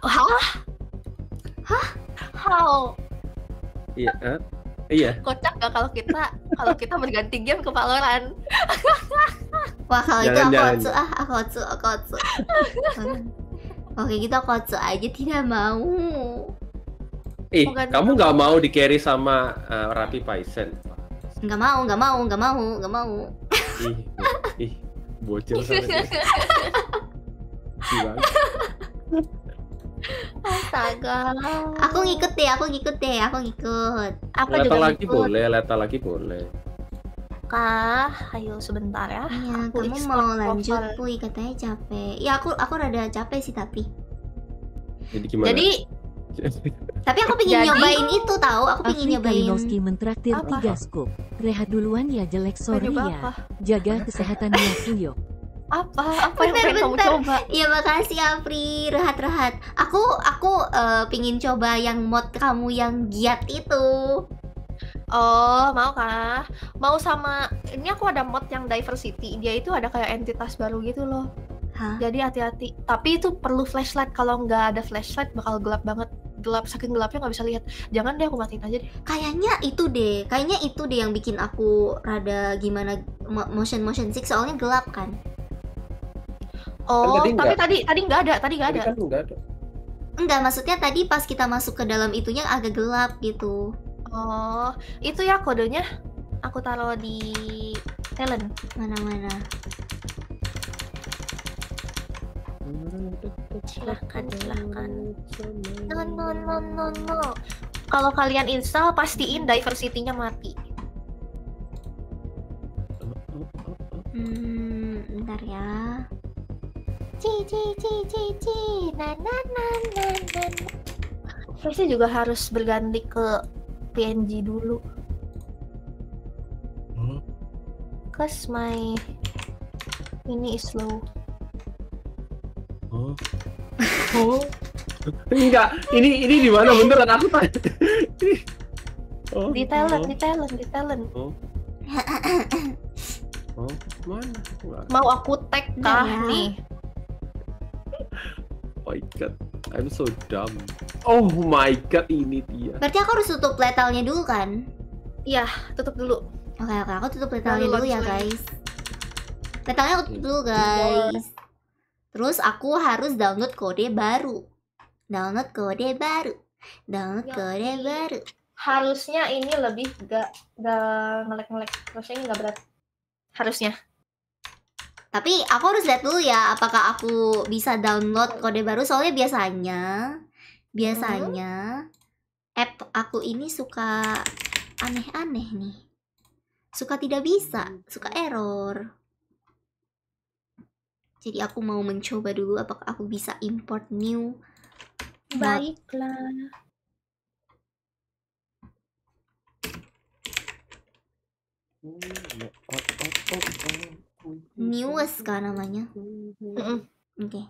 How? Iya, Hah? Iya. Kocak gak kalau kita kalau kita berganti game ke Valorant? Wah, kalau itu Jangan, aku jangan. Otsu, ah, aku Otsu, aku Otsu. Oke, gitu aku Otsu aja, tidak mau. Ih, Bukan. kamu nggak mau di carry sama uh, Rapi Paisen? Nggak mau, nggak mau, nggak mau, nggak mau. Ih, bo- ih, bocil sama dia. Gila. Astaga. Aku ngikut deh, aku ngikut deh, aku ngikut. Aku Letal juga lagi ngikut. boleh, letal lagi boleh. Kah? Ayo sebentar ya. Iya, Aku kamu export mau lanjut, profile. Puy, katanya capek. Ya, aku aku rada capek sih tapi. Jadi gimana? Jadi Tapi aku pengen Jadi- nyobain itu tahu, aku pengen Afri nyobain. Kalinowski mentraktir Apa? tiga scoop. Rehat duluan ya jelek, sorry nyoba ya. apa? Jaga kesehatan ya Puyo. Apa? Apa yang Bentar, pengen kamu bentar. coba? Iya, makasih Apri, rehat-rehat. Aku aku eh, pengen coba yang mod kamu yang giat itu. Oh, mau kah? Mau sama ini aku ada mod yang diversity. Dia itu ada kayak entitas baru gitu loh. Hah? Jadi hati-hati. Tapi itu perlu flashlight. Kalau nggak ada flashlight bakal gelap banget. Gelap, saking gelapnya nggak bisa lihat. Jangan deh, aku matiin aja deh. Kayaknya itu deh, kayaknya itu deh yang bikin aku rada gimana mo- motion motion sick soalnya gelap kan. Oh, tadi tapi nggak. tadi tadi nggak ada, tadi nggak Tadi ada. kan enggak ada. Enggak, maksudnya tadi pas kita masuk ke dalam itunya agak gelap gitu. Oh, itu ya kodenya. Aku taruh di talent. Mana-mana. Silahkan, silahkan. No, no, no, no, no. Kalau kalian install, pastiin diversity-nya mati. Hmm, bentar ya. Ci, ci, ci, ci, ci. Na, na, na, na, na. Pasti juga harus berganti ke P N G dulu. Hmm. Cause my ini is slow. Oh. Oh. Enggak, ini ini di mana beneran aku tanya. Oh, Di talent, di talent, di talent. Oh, oh, mana? Wah, Mau aku tag kah Ya. nih? oh my god, I'm so dumb. Oh my god, ini dia. Berarti aku harus tutup letalnya dulu kan? Iya, tutup dulu. Oke, oke, aku tutup letalnya Lalu dulu ya, launch lagi. guys. Letalnya aku tutup dulu, guys. Terus aku harus download kode baru. Download kode baru. Download Ya, kode ini. baru. Harusnya ini lebih gak gak ngelek-ngelek. Harusnya ini gak berat. Harusnya. Tapi aku harus lihat dulu ya apakah aku bisa download kode baru soalnya biasanya biasanya app aku ini suka aneh-aneh nih. Suka tidak bisa, suka error. Jadi aku mau mencoba dulu apakah aku bisa import new. Baiklah. Newest kan namanya. Mm-mm. Oke.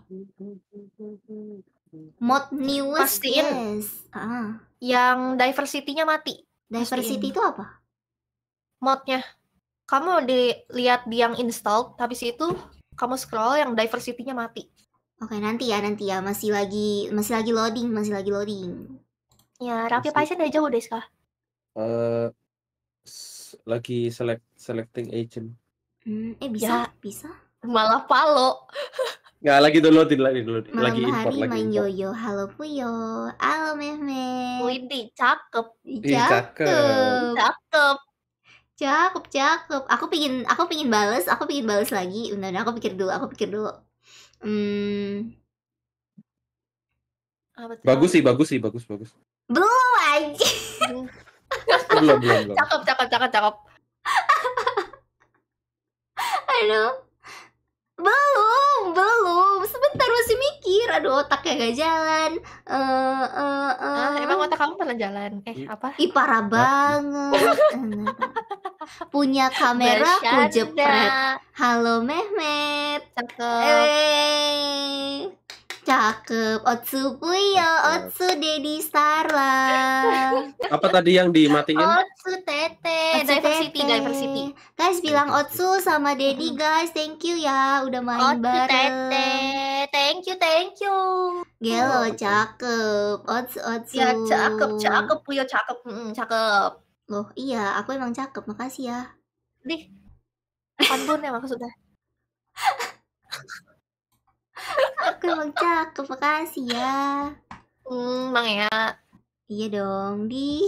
Mod newest. Pastiin. Yes. Ah, Yang diversity-nya mati. diversity Pastiin. itu apa? Modnya. Kamu dilihat di yang install, habis itu kamu scroll yang diversity-nya mati. Oke, nanti ya, nanti ya. Masih lagi masih lagi loading, masih lagi loading. Ya, Rapi Masih. Python dari jauh deh, Ska. Eh, s- lagi select selecting agent. Hmm, eh bisa, Ya. bisa. Malah Palo. Nggak, lagi downloadin, lagi downloadin, Malam lagi import, hari lagi main import. yoyo. Halo Puyo. Halo Mehmet. Widih, cakep. Ih, Cakep. cakep. Cakep. Cakep, cakep. Aku pingin, aku pingin bales, aku pingin bales lagi. Bentar, aku pikir dulu, aku pikir dulu. Hmm, Apa tuh? Bagus sih, bagus sih, bagus, bagus. belum aja. Belum, belum, belum. Cakep, cakep, cakep, cakep. Aduh. Belum, belum. Sebentar. masih mikir, aduh otaknya gak jalan. Eh eh Ah, eh. emang otak kamu pernah jalan? Eh, apa? Ih parah banget. Punya kamera ku jepret. Bercanda. Halo Mehmet. Cakep. Eh, cakep. Otsu Puyo, Otsu Dedi Starla. Apa tadi yang dimatiin? Otsu Tete. Otsu Diversity, Tete. diversity. Guys bilang Otsu sama Dedi guys, thank you ya udah main Otsu Tete. bareng. Thank you, thank you. Gelo cakep. Otsu Otsu. Ya, cakep, cakep. Puyo cakep. Mm, cakep. Loh, iya, aku emang cakep. Makasih ya. Dih. Pantun ya maksudnya. Aku emang cakep. Makasih ya. Hmm, Bang ya. Iya dong, di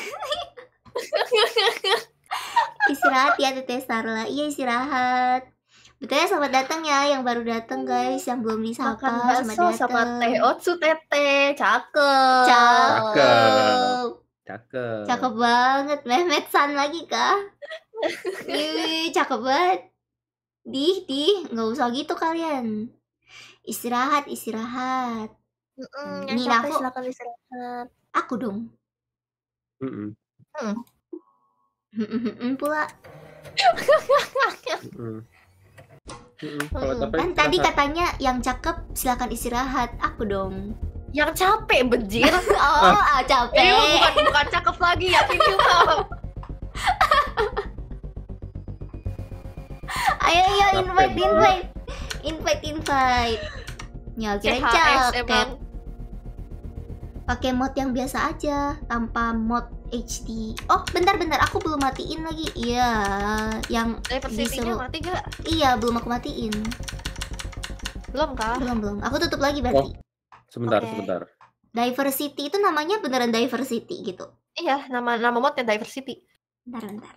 istirahat ya Teteh Starla. Iya istirahat. Betul ya, selamat datang ya yang baru datang guys, yang belum disapa. Makan Selamat bakso sama datang. teh Otsu Tete. Cakep. Cakep. Cakep. Cakep banget. Mehmet San lagi kah? Ih, cakep banget. Dih, dih, nggak usah gitu kalian. Istirahat, istirahat. Mm-mm, Ini yang capek aku- silakan istirahat. Aku dong. Mm-mm. Hmm, pula. Mm-mm. Mm-mm. Kalau capek Kan tadi istirahat. katanya yang cakep silakan istirahat. Aku dong. Yang capek bejir. Oh, ah, capek. Eh, bukan bukan cakep lagi ya ini mah. Ayo, ayo, Capek invite, banget. invite, invite, invite. Ya, kira C H S cakep. emang. Pakai mod yang biasa aja, tanpa mod H D. Oh, bentar, bentar, aku belum matiin lagi. Iya, yang Diversity-nya disuruh. mati gak? Iya, belum aku matiin. Belum kah? Belum, belum. Aku tutup lagi berarti. Sebentar, Oke. sebentar. Diversity itu namanya beneran diversity gitu. Iya, nama nama modnya diversity. Bentar, bentar.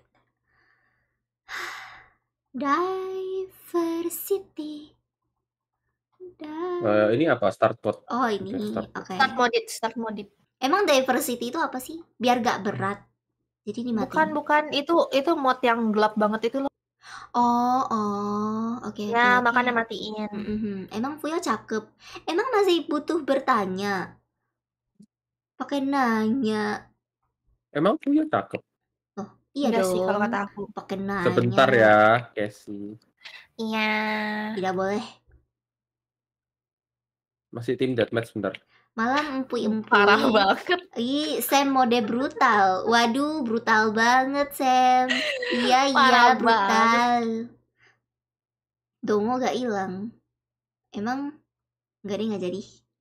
Diversity. Di- Eh, ini apa? Start bot. Oh, ini. Oke, start. Oke. Start modit, start modit. Emang diversity itu apa sih? Biar gak berat. Jadi dimatiin. Bukan, bukan itu itu mod yang gelap banget itu loh. Oh, oh. Oke, Ya, oke, oke. makanya matiin. Mhm. Emang Fuyo cakep. Emang masih butuh bertanya? Pakai nanya. Emang punya cakep. Iya Enggak dong. sih kalau kata aku. Pakai nanya. Sebentar ya, Casey. Iya. Tidak boleh. Masih tim deathmatch sebentar. Malam empui-empui. Parah banget. Ih, Sam mode brutal. Waduh, brutal banget, Sam. Iya, iya, Parah brutal. Dongo gak hilang. Emang nggak deh, nggak jadi.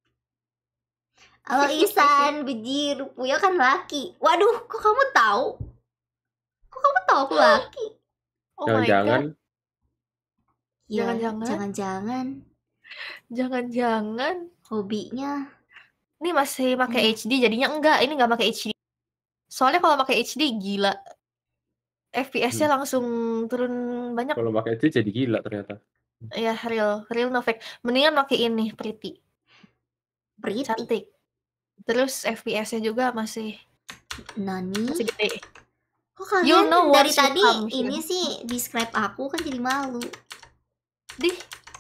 Halo Isan, bejir. Puyo kan laki. Waduh, kok kamu tahu? Kok kamu tahu aku laki? Oh my Jangan-jangan god. Ya, Jangan-jangan. jangan-jangan Jangan-jangan hobinya. ini masih pakai Hmm. H D jadinya enggak, ini enggak pakai H D. Soalnya kalau pakai H D gila. F P S-nya langsung turun banyak. kalau pakai itu jadi gila ternyata. Ya, real, real no fake. Mendingan pakai ini, pretty, Pretty. cantik. Terus F P S-nya juga masih Nani? masih gede. Kok kalian You know dari what you tadi come here. ini sih describe aku kan jadi malu. Dih.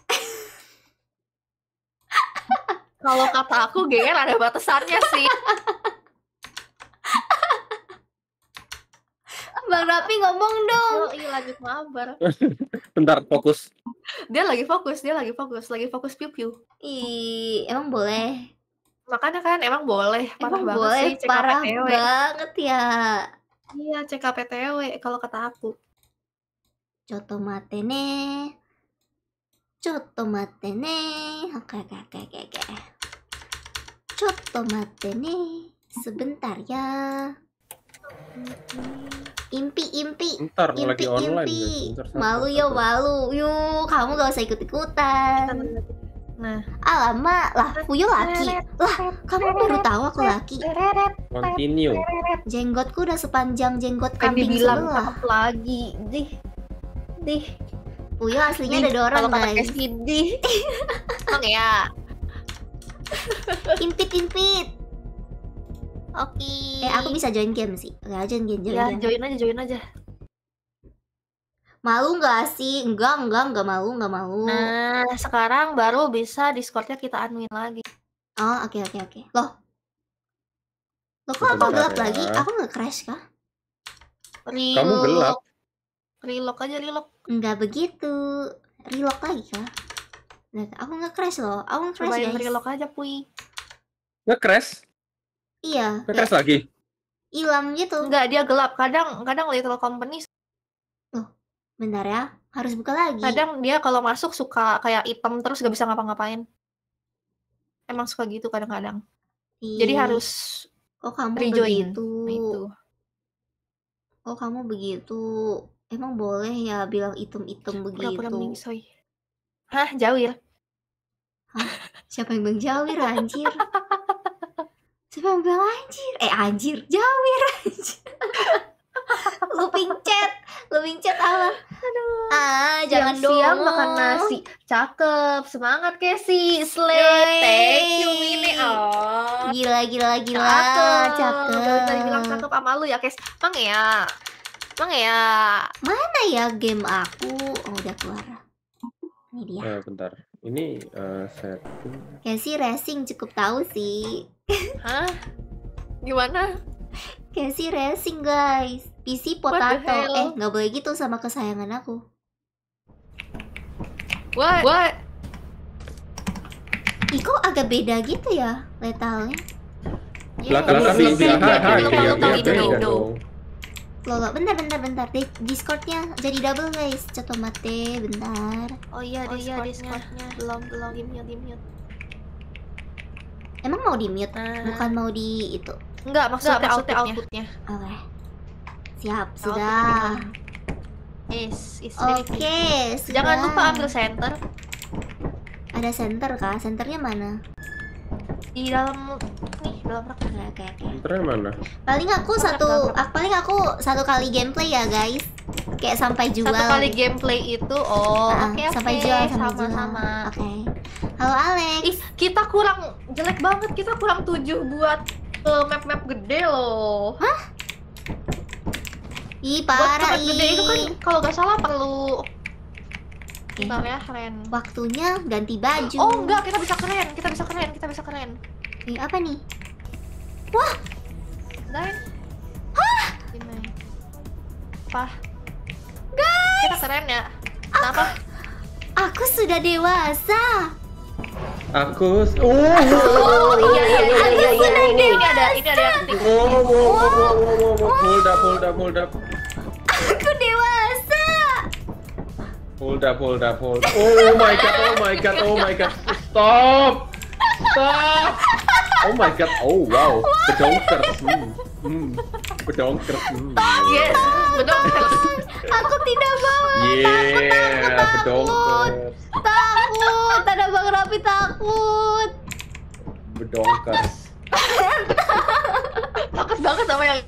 Kalau kata aku G R ada batasannya sih. Bang Rapi ngomong dong. Oh, iya lanjut mabar. Bentar, fokus. Dia lagi fokus, dia lagi fokus, lagi fokus piu piu. Ih, emang boleh. Makanya kan emang boleh, parah Emang banget boleh, sih parah C K P T W. banget ya. Iya, C K P T W kalau kata aku. Coto matene. Coto matene. Oke, oke, oke, oke, oke. Coto matene. Sebentar ya. Impi, impi. Ntar Impi, lagi online. impi. guys. Bentar, sabar, Malu ya, sabar. malu. Yuk, kamu gak usah ikut-ikutan. Nah, Alamak, lah, Fuyo laki. Lah, kamu baru tahu aku laki. Continue. Jenggotku udah sepanjang jenggot kan kambing dibilang sebelah. cakep lagi. Dih. Dih. Fuyo aslinya Dih. ada dua orang Kalau kata guys. Casey, dih. Emang ya. Impit, impit. Oke. Eh, aku bisa join game sih. Oke, join game, join Ya, game. join aja, join aja. Malu nggak sih? Enggak, enggak, enggak malu, enggak malu. Nah, sekarang baru bisa Discord-nya kita anuin lagi. Oh, oke oke oke. Loh. Loh kok aku Sebentar gelap ya. lagi? Aku nggak crash kah? Kamu gelap. Relock aja, relock. Enggak begitu. Relock lagi kah? Lihat, aku nggak crash loh. Aku nggak crash Cobain guys. relock aja, Pui. Nge-crash? Iya, Nge-crash kayak lagi? hilang gitu. Enggak, dia gelap. Kadang kadang Little Company Bentar ya, harus buka lagi. kadang dia kalau masuk suka kayak hitam terus gak bisa ngapa-ngapain. Emang suka gitu kadang-kadang. Jadi Ih, harus oh kamu rejoin. begitu. Nah, itu. Oh kamu begitu. Emang boleh ya bilang item-item Pura-pura begitu? meningsoy. Hah, Jawir. Siapa yang bilang jawir anjir? Siapa yang bilang anjir? Eh anjir, jawir anjir. Looping chat, looping chat apa? Ah, jangan dong. Siang makan nasi. Cakep, semangat Casey. Slay. Thank you Mini. Oh. Gila gila gila. Cakep. Cakep. Dari tadi bilang cakep sama lu ya, Kes. Mang ya. Mang ya. Mana ya game aku? Oh, udah keluar. Ini dia. Eh, bentar. Ini eh, setting. Casey racing cukup tahu sih. Hah? Gimana? Casey racing guys. P C What the potato. hell? Eh nggak boleh gitu sama kesayangan aku. What? What? Ih kok agak beda gitu ya letalnya. Belakang Iya, kami iya, belakang iya, hai iya, kayak iya, beda iya, iya. dong. Loh, loh, bentar, bentar, bentar. Di Discordnya jadi double guys. Coto mate, bentar. Oh iya, Oh iya, Discord-nya. Belum, belum. Di mute, di mute. Emang mau di mute? Nah. Bukan mau di itu. Enggak, maksudnya, Enggak, maksudnya maksudnya outputnya. Oke. Siap, Outputnya sudah. Is, is Oke, ready. sudah. Jangan lupa ambil center. Ada center kah? Centernya mana? Di dalam nih, dalam rak. Oke, oke, oke. Bentar mana? Paling aku satu, ah, paling aku satu kali gameplay ya guys. Kayak sampai jual. Satu kali gameplay itu, oh, Ah, oke, oke, sampai jual, sampai jual. sama-sama. Oke. Halo Alex. Ih, kita kurang jelek banget. Kita kurang tujuh buat eh, map-map gede loh. Ih, Buat parah map gede itu kan ih. kalau nggak salah perlu. Oke. Bentar ya, keren. Waktunya ganti baju. Oh enggak, kita bisa keren, kita bisa keren, kita bisa keren. Ih, apa nih? Dan Hah? Ini. Apa? Guys, kita keren ya. Kenapa? Aku sudah dewasa. Aku oh, Oh iya iya iya Aku iya iya. sudah Ini, ini dewasa. ada ini ada yang aktif. wow, wow, wow, wow, wow, wow. Hold up, hold up, hold up. Aku dewasa. Hold up, hold up, hold up. Oh my god, oh my god, oh my god. Stop. Stop. Oh my god. Oh wow. Bedonkers. Hmm. Hmm. Bedonkers. Hmm. Yes, betul. Aku tidak mau. Yeah, bedonkers. Takut. Ada Bang Rapi takut. Bedonkers. Takut banget sama yang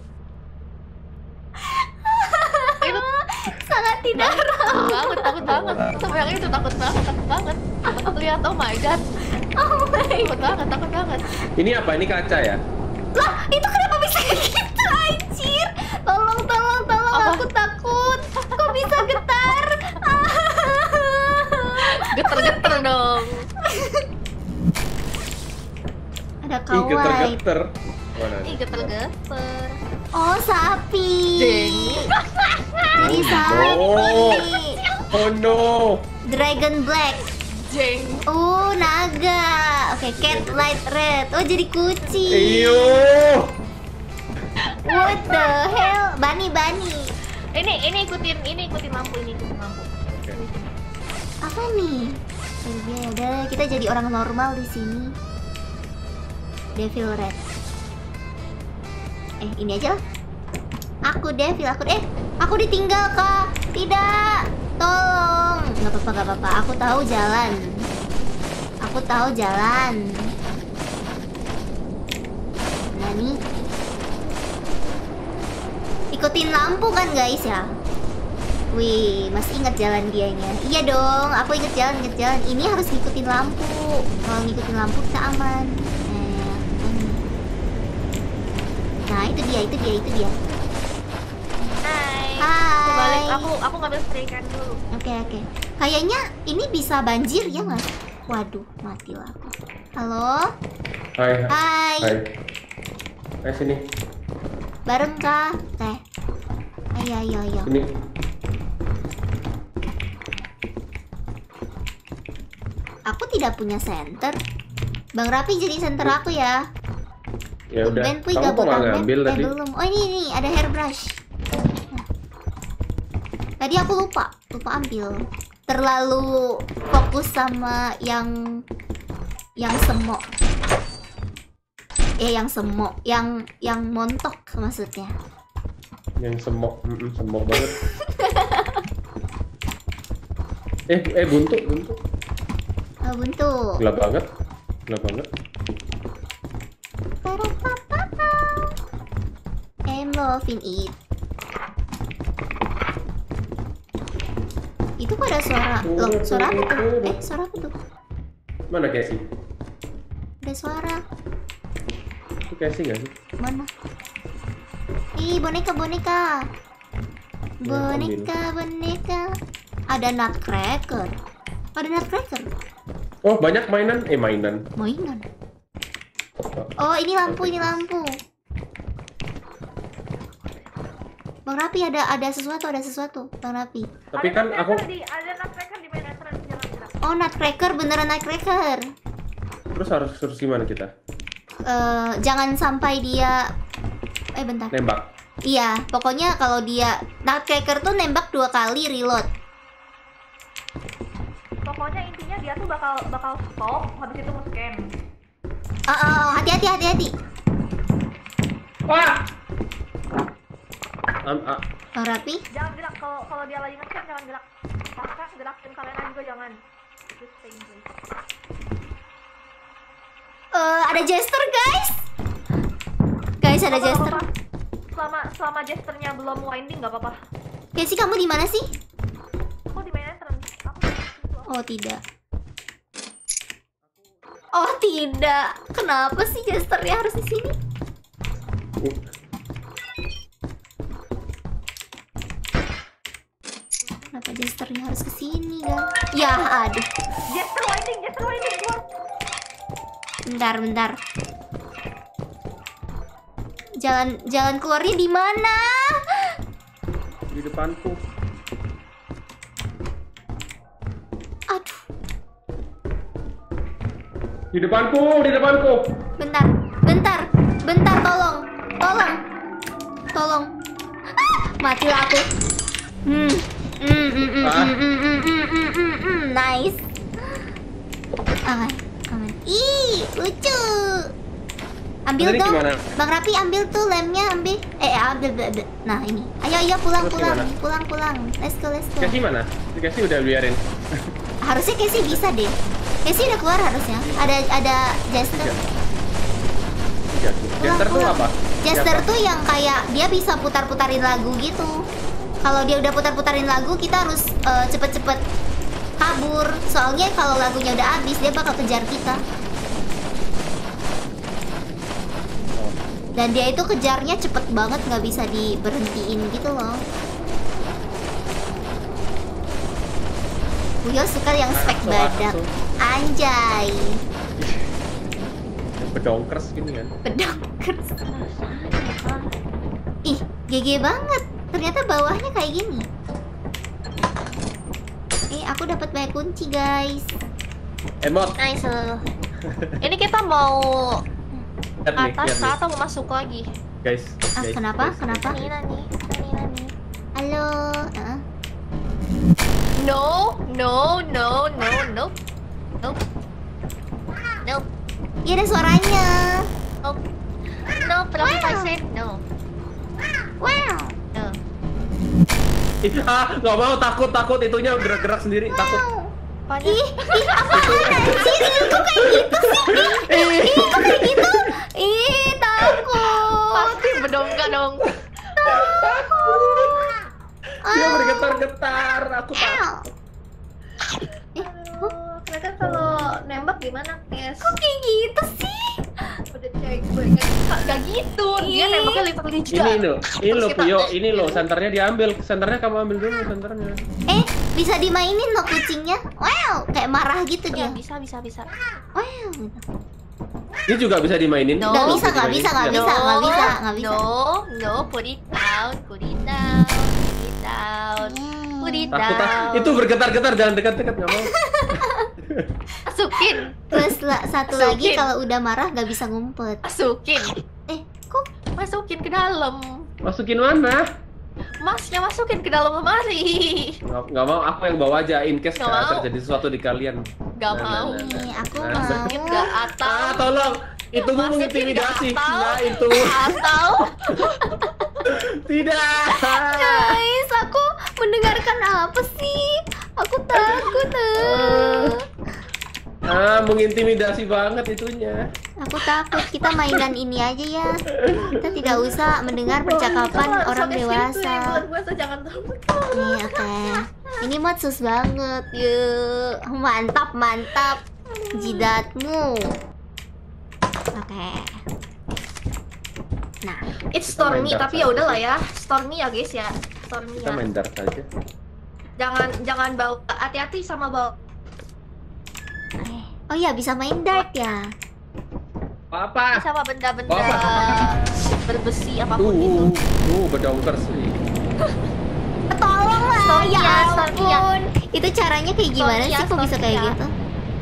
itu. Sangat tidak Takut banget, takut banget. Sama yang itu takut banget, takut banget. Lihat, oh my god. Oh my. Takut banget, takut banget. Ini apa? Ini kaca ya? Lah, itu kenapa bisa kayak gitu anjir? Tolong, tolong, tolong. Apa? Aku takut. Kok bisa getar? Geter-geter dong. Ada Ih, kawaii. geter-geter. Mana? Ih, geter-geter. Oh, sapi. Jeng. Jadi sapi. Oh. Oh no. Dragon Black. Jeng. Oh, naga. Oke, cat light red. Oh, jadi kucing. Iyo. What the hell? Bani, bani. Ini ini ikutin ini ikutin lampu ini ikutin lampu. Apa nih? Oh, ya udah, kita jadi orang normal di sini. Devil red. Eh, ini aja lah. Aku devil, aku eh, aku ditinggal kak. Tidak, tolong. Gak apa-apa, gak apa-apa. Aku tahu jalan. Aku tahu jalan. Nah nih. Ikutin lampu kan guys ya. Wih, masih ingat jalan dianya. Iya dong, aku inget jalan, inget jalan. Ini harus ngikutin lampu. Kalau ngikutin lampu kita aman. Nah, ini. Nah, itu dia, itu dia, itu dia. Hai. Hai. balik. Aku aku ngambil spray can dulu. Oke oke. Kayaknya ini bisa banjir ya nggak? Waduh, mati lah aku. Halo. Hai. Hai. Hai. Hai sini. Bareng kah? Teh. Ayo ayo ayo. Sini. Aku tidak punya center. Bang Rapi jadi center aku ya. Ya udah. Tumben, Puy, Kamu gabut kok nggak tumben. ngambil Eh tadi? belum. Oh ini nih ada hairbrush. Nah. Tadi aku lupa, lupa ambil. Terlalu fokus sama yang yang semok. Eh yang semok, yang yang montok maksudnya. Yang semok, mm -mm, semok banget. eh eh buntu buntu. Oh, buntu. Gelap banget. Gelap banget. I'm loving it. Itu kok ada suara? Loh, suara apa tuh? Eh, suara apa tuh? Mana Casey? Ada suara. Itu Casey nggak sih? Mana? Ih, boneka boneka. Ya, Boneka boneka. Ada nutcracker. Ada nutcracker. Oh banyak mainan. Eh mainan. Mainan. Oh, ini lampu, ini lampu. Bang Rapi ada ada sesuatu, ada sesuatu. Bang Rapi. Tapi kan aku. Di, ada nutcracker di main entrance, jangan gerak. Oh, nutcracker beneran nutcracker. Terus harus terus gimana kita? Eh, jangan sampai dia eh bentar. Nembak. Iya, pokoknya kalau dia nutcracker tuh nembak dua kali reload. Pokoknya intinya dia tuh bakal bakal stop, habis itu nge-scan. Oh, oh, oh, hati-hati, hati-hati. Wah. Um, ah. Bang Rapi. Jangan gerak kalau kalau dia lagi nge-scan, jangan gerak. Kakak gerakin kalian juga jangan. Just stay in place. Eh, ada jester, guys. Guys, ada Apa-apa, jester. apa-apa. Selama selama jesternya belum winding nggak apa-apa. Casey, kamu di mana sih? Aku di main entrance. Aku di situ. Oh, tidak. Oh, tidak. Kenapa sih jesternya harus di sini? Kenapa jesternya harus ke sini, kan? Ya, aduh. Jester winding, jester winding keluar. Bentar, bentar. Jalan jalan keluarnya di mana? Di depanku. Aduh, Di depanku, di depanku. bentar, bentar, bentar, tolong, tolong, tolong. Ah, matilah aku. Hmm, hmm, hmm, hmm, Ah. hmm, hmm, hmm, hmm, hmm, hmm, hmm, nice. Aman, aman. Ih, lucu. Ambil Tadi dong, gimana? Bang Rapi ambil tuh lemnya, ambil. Eh, ambil, ambil, ambil. Nah ini. Ayo, ayo pulang, Terus pulang, gimana? pulang, pulang. Let's go, let's go. Casey mana? Casey udah biarin. Harusnya Casey bisa deh. Casey udah keluar harusnya. Ada ada Jester. Iya. Jester tuh apa? Jester Siapa? tuh yang kayak dia bisa putar-putarin lagu gitu. Kalau dia udah putar-putarin lagu, kita harus eh, cepet-cepet kabur. Soalnya kalau lagunya udah habis, dia bakal kejar kita. Dan dia itu kejarnya cepet banget, nggak bisa diberhentiin gitu loh. Buyo suka yang spek Langsung, badak. langsung. Anjay. Bedongkers gini kan. Pedokers. Ih, G G banget. Ternyata bawahnya kayak gini. Eh, aku dapat banyak kunci, guys. Emot. Nice. Ini kita mau Lihat nih, atas lihat nih. atau mau masuk lagi? Guys, Ah, guys, kenapa? guys, Kenapa? guys. Nani nani nani nani. Halo. Heeh. No, no, no, no, no, no, no, Iya, ada suaranya. no, no. But if I said no, Wow. no. Ih, ah, nggak mau, takut, takut itunya gerak-gerak sendiri, takut. Apanya? Ih, ih, apaan anjir? Ih, kok kayak gitu sih? Ih, ih, kok kayak gitu? Ih, takut. Pasti bedongka dong. Dia Ah. bergetar-getar, aku takut. Eh, Aduh, mereka kalau nembak gimana, Kes? kok kayak gitu sih? Udah kayak nggak nggak gitu. Dia nembaknya literally juga. Ini loh, ini Terus loh kita- Puyo, ini loh senternya diambil. Senternya kamu ambil dulu senternya. Eh, bisa dimainin loh kucingnya. Wow, kayak marah gitu Ya, dia. bisa bisa bisa. Wow. Gitu. Ini juga bisa dimainin. No. Nggak bisa, nggak bisa, nggak No, bisa, nggak bisa, nggak bisa. No, no, put it down, put it down, put it down, Hmm. put it Takut ah. down. Itu bergetar-getar, jangan dekat-dekat, nggak mau. Masukin, Terus la- satu lagi Masukin. kalau udah marah nggak bisa ngumpet. masukin, Eh, kok masukin ke dalam. Masukin mana? Masnya masukin ke dalam lemari. Nggak, nggak mau, aku yang bawa aja in case Nggak uh, mau. terjadi sesuatu di kalian. Gak Nah, mau. nah, nah. nih, aku Nah, mau. Masukin nggak atau Ah, tolong. Itu mau Masukin mengintimidasi. nggak atau Nah, itu. atau Tidak. Guys, aku mendengarkan apa sih? Aku takut. eh. Ah, mengintimidasi banget itunya. Aku takut. Kita mainan ini aja ya. Kita tidak usah mendengar percakapan orang dewasa. dewasa jangan terlalu Nih, oke. Ini mod sus banget. Yuk, mantap, mantap. Jidatmu. Oke. Nah, It's Kita main stormy dark tapi ya saja. udahlah ya. Stormy ya guys ya. Stormy Kita ya. main dark saja. Jangan jangan bawa hati-hati sama bawa eh. Oh iya, bisa main dart ya. Apa? sama benda-benda Bawa. berbesi Tuh, apapun itu. tuh bedongker sih. Tolonglah, Stormy ya ya, stormy ya. ampun. Itu caranya kayak gimana Stormy ya, sih? Kok bisa stormy kayak ya. gitu?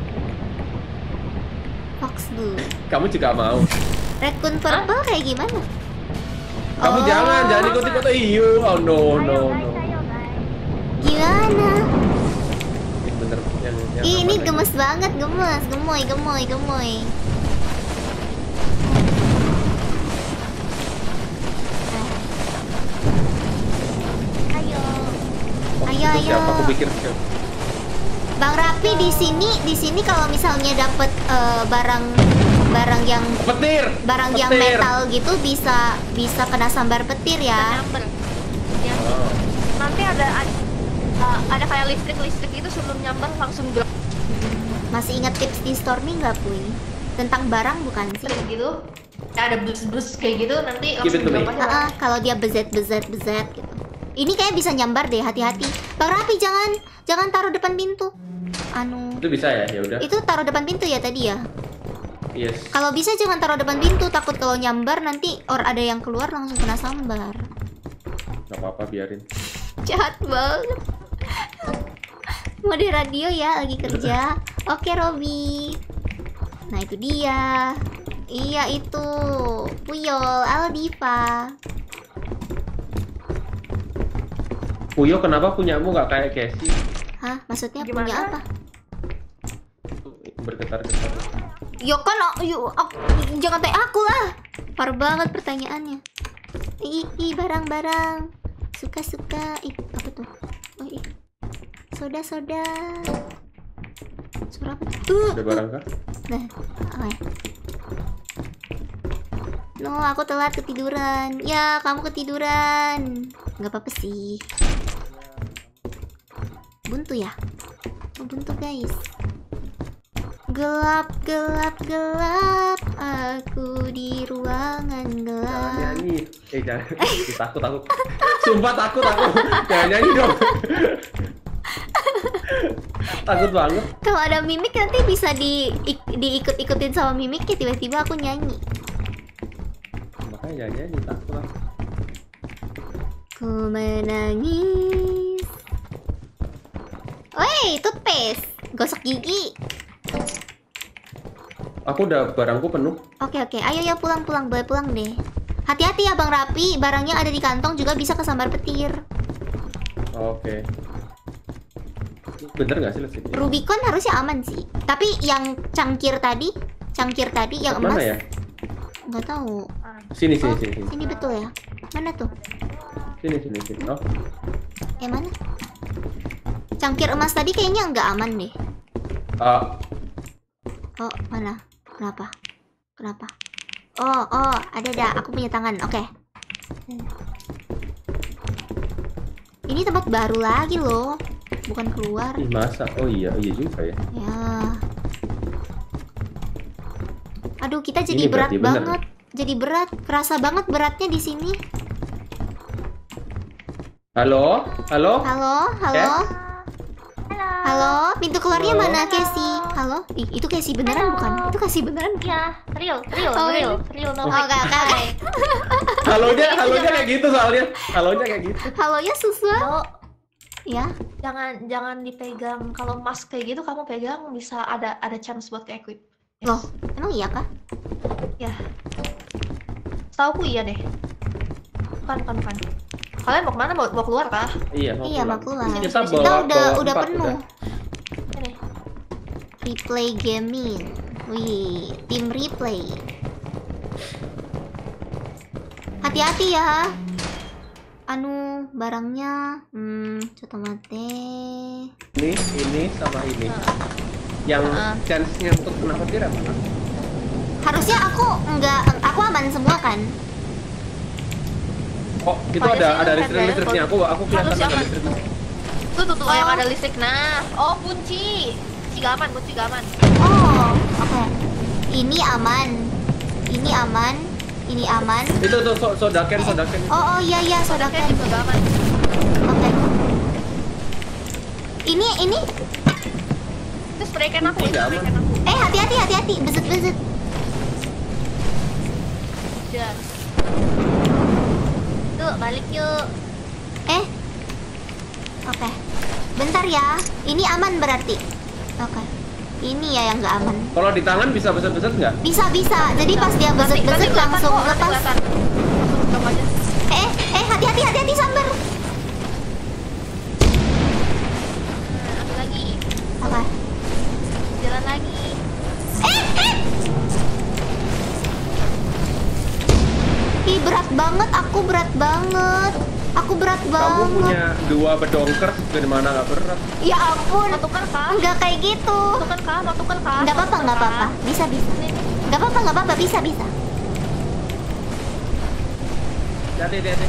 Fox Blue. Kamu juga mau? Raccoon purple kayak gimana? Kamu Oh. jangan, jangan ikut-ikut. Iyo, oh no, no, no. Gimana? Bener yang, yang Ih, ini aman aja. gemes banget, gemes, gemoy, gemoy, gemoy. Ayo, Oh, Ayo, itu siapa? ayo. Aku pikir siapa. Bang Rapi di sini, di sini kalau misalnya dapet eh, barang, barang yang, Petir. barang yang Petir. metal gitu bisa, bisa kena sambar petir ya. Nyamber. Ya. Oh. Nanti ada ada, uh, ada kayak listrik-listrik itu sebelum nyamber langsung drop Masih ingat tips di Stormy nggak, Puy? Tentang barang bukan sih? gitu. Ya, ada bus-bus kayak gitu nanti Give it langsung to me. drop aja. Ah, ah, kalau dia bezet bezet bezet gitu. Ini kayak bisa nyambar deh, hati-hati. Bang Rapi jangan jangan taruh depan pintu. Anu, Itu bisa ya? Ya udah. itu taruh depan pintu ya tadi ya. Yes. Kalau bisa jangan taruh depan pintu, takut kalau nyambar nanti or ada yang keluar langsung kena sambar. Gak apa-apa, biarin. Jahat banget. Mode radio ya, lagi kerja. Oke, Robi. Nah, itu dia. Iya, itu. Puyol, Aldiva. Puyo, kenapa punyamu gak kayak Casey? Hah, maksudnya Gimana? punya apa? Bergetar-getar. Ya kan, oh, yuk, aku, jangan tanya aku lah. Parah banget pertanyaannya. Ih, ih, barang-barang. Suka-suka. Ih, apa tuh? Oh, ih. Soda-soda. Suara apa tuh? Uh, Ada barang kah? Nah, oh ya. No, aku telat ketiduran. Ya, kamu ketiduran. Nggak apa-apa sih. Buntu ya? Oh, buntu guys. Gelap, gelap, gelap. Aku di ruangan Jangan gelap. nyanyi. Eh, jangan. Ih, takut, takut. Sumpah takut aku. Jangan nyanyi dong. Takut banget. Kalau ada mimik nanti bisa di ik- diikut-ikutin sama mimiknya. Tiba-tiba aku nyanyi. Makanya jangan nyanyi, takut lah. Ku menangis. Woi, toothpaste. Gosok gigi. Aku udah barangku penuh. Oke oke, ayo ya pulang-pulang, boleh pulang deh. Hati-hati ya Bang Rapi, barangnya ada di kantong juga bisa kesambar petir. Oke. Bener gak sih listriknya? Rubicon harusnya aman sih. Tapi yang cangkir tadi, cangkir tadi yang Mana emas, ya? nggak tahu. Sini, sini, Oh, sini, sini. ini betul ya? Mana tuh? Sini, sini, sini. Oh, Eh mana? Cangkir emas tadi kayaknya nggak aman deh. ah, Oh mana? Kenapa? Kenapa? Oh oh, ada dah. Aku punya tangan. Oke. Ini tempat baru lagi loh, bukan keluar. ih masa? Oh iya, iya juga ya. Ya. Aduh, kita jadi Ini berat berarti bener. banget. Jadi berat, kerasa banget beratnya di sini. Halo, halo. Halo, halo. Yes? Halo, pintu keluarnya Halo. mana Casey? Halo? Ih, itu Casey beneran bukan? Itu Casey beneran? Iya, real, real, Oh, real, real no Oh, fake. enggak, enggak. Hai. Halonya, halonya kayak gitu soalnya. Halonya kayak gitu. Halonya susah. Halo, Ya. jangan jangan dipegang. Kalau mask kayak gitu kamu pegang bisa ada ada chance buat ke equip. Yes. Loh, emang iya kah? Ya. Setauku iya deh. Bukan, bukan, bukan. Kalian mau kemana? Mau, mau keluar kah? Iya, mau Iya, mau pulang. keluar. Kita Kita bawa, udah bawa udah empat, penuh. Ini. Replay gaming. Wih, tim replay. Hati-hati ya. Anu, barangnya. Hmm, coba mate. Ini, ini sama ini. Yang Ah. chance-nya untuk kena petir apa? Harusnya aku enggak, aku aman semua kan? Oh, itu Pada ada sih ada itu listrik kan, listriknya. Aku aku kelihatan Harusnya ada aman. listriknya. Tuh, tuh, tuh, yang Oh. ada listrik. Nah, oh kunci. Kunci gaman, kunci gaman. Oh, oke. Ini aman. Ini aman. Ini aman. Itu tuh so, sodaken sodaken. Oh, oh iya iya, Kan sodakan. juga gaman. Oke. Ini ini Terus spraykan aku, Kunci itu gaman. spraykan aku. eh hati-hati hati-hati, beset-beset. Udah. Yuk, balik yuk. Eh. Oke. Bentar ya. Ini aman berarti. Oke. Ini ya yang nggak aman. Kalau di tangan bisa beset-beset nggak? Bisa bisa. Jadi pas dia Nanti- nanti beset-beset kelihatan langsung kok, nanti lepas. kelihatan. Langsung buka aja. Eh, eh hati-hati hati-hati sambar. Nah, ambil lagi. Oke. Jalan lagi. Eh, eh. Ih, berat banget, aku berat banget. Aku berat Kamu banget. punya dua bedongker dari mana nggak berat? Ya ampun. Mau tukar kah? Enggak kayak gitu. Mau tukar kah? Mau tukar kah? Enggak apa-apa, Mau enggak tukar apa-apa. kah? Bisa, bisa. Nih, nih. Enggak apa-apa, enggak apa-apa. Bisa, bisa. Hati hati.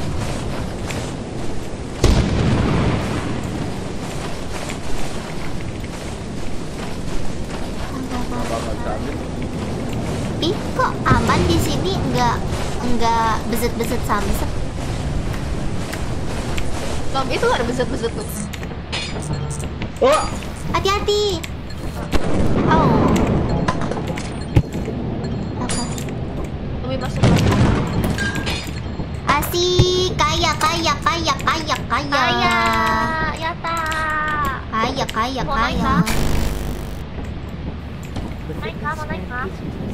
Enggak apa-apa. Apa bisa ambil? Ih, kok aman di sini enggak enggak beset-beset samsek. Loh, itu ada beset-beset tuh. Oh, Hati-hati. Oh. Apa? Lebih masuk lagi. Asik, kaya, kaya, kaya, kaya, kaya. Kaya, Yata. Kaya, kaya, Mau naik, kaya. Kak? Naik kah? Mau naik kah?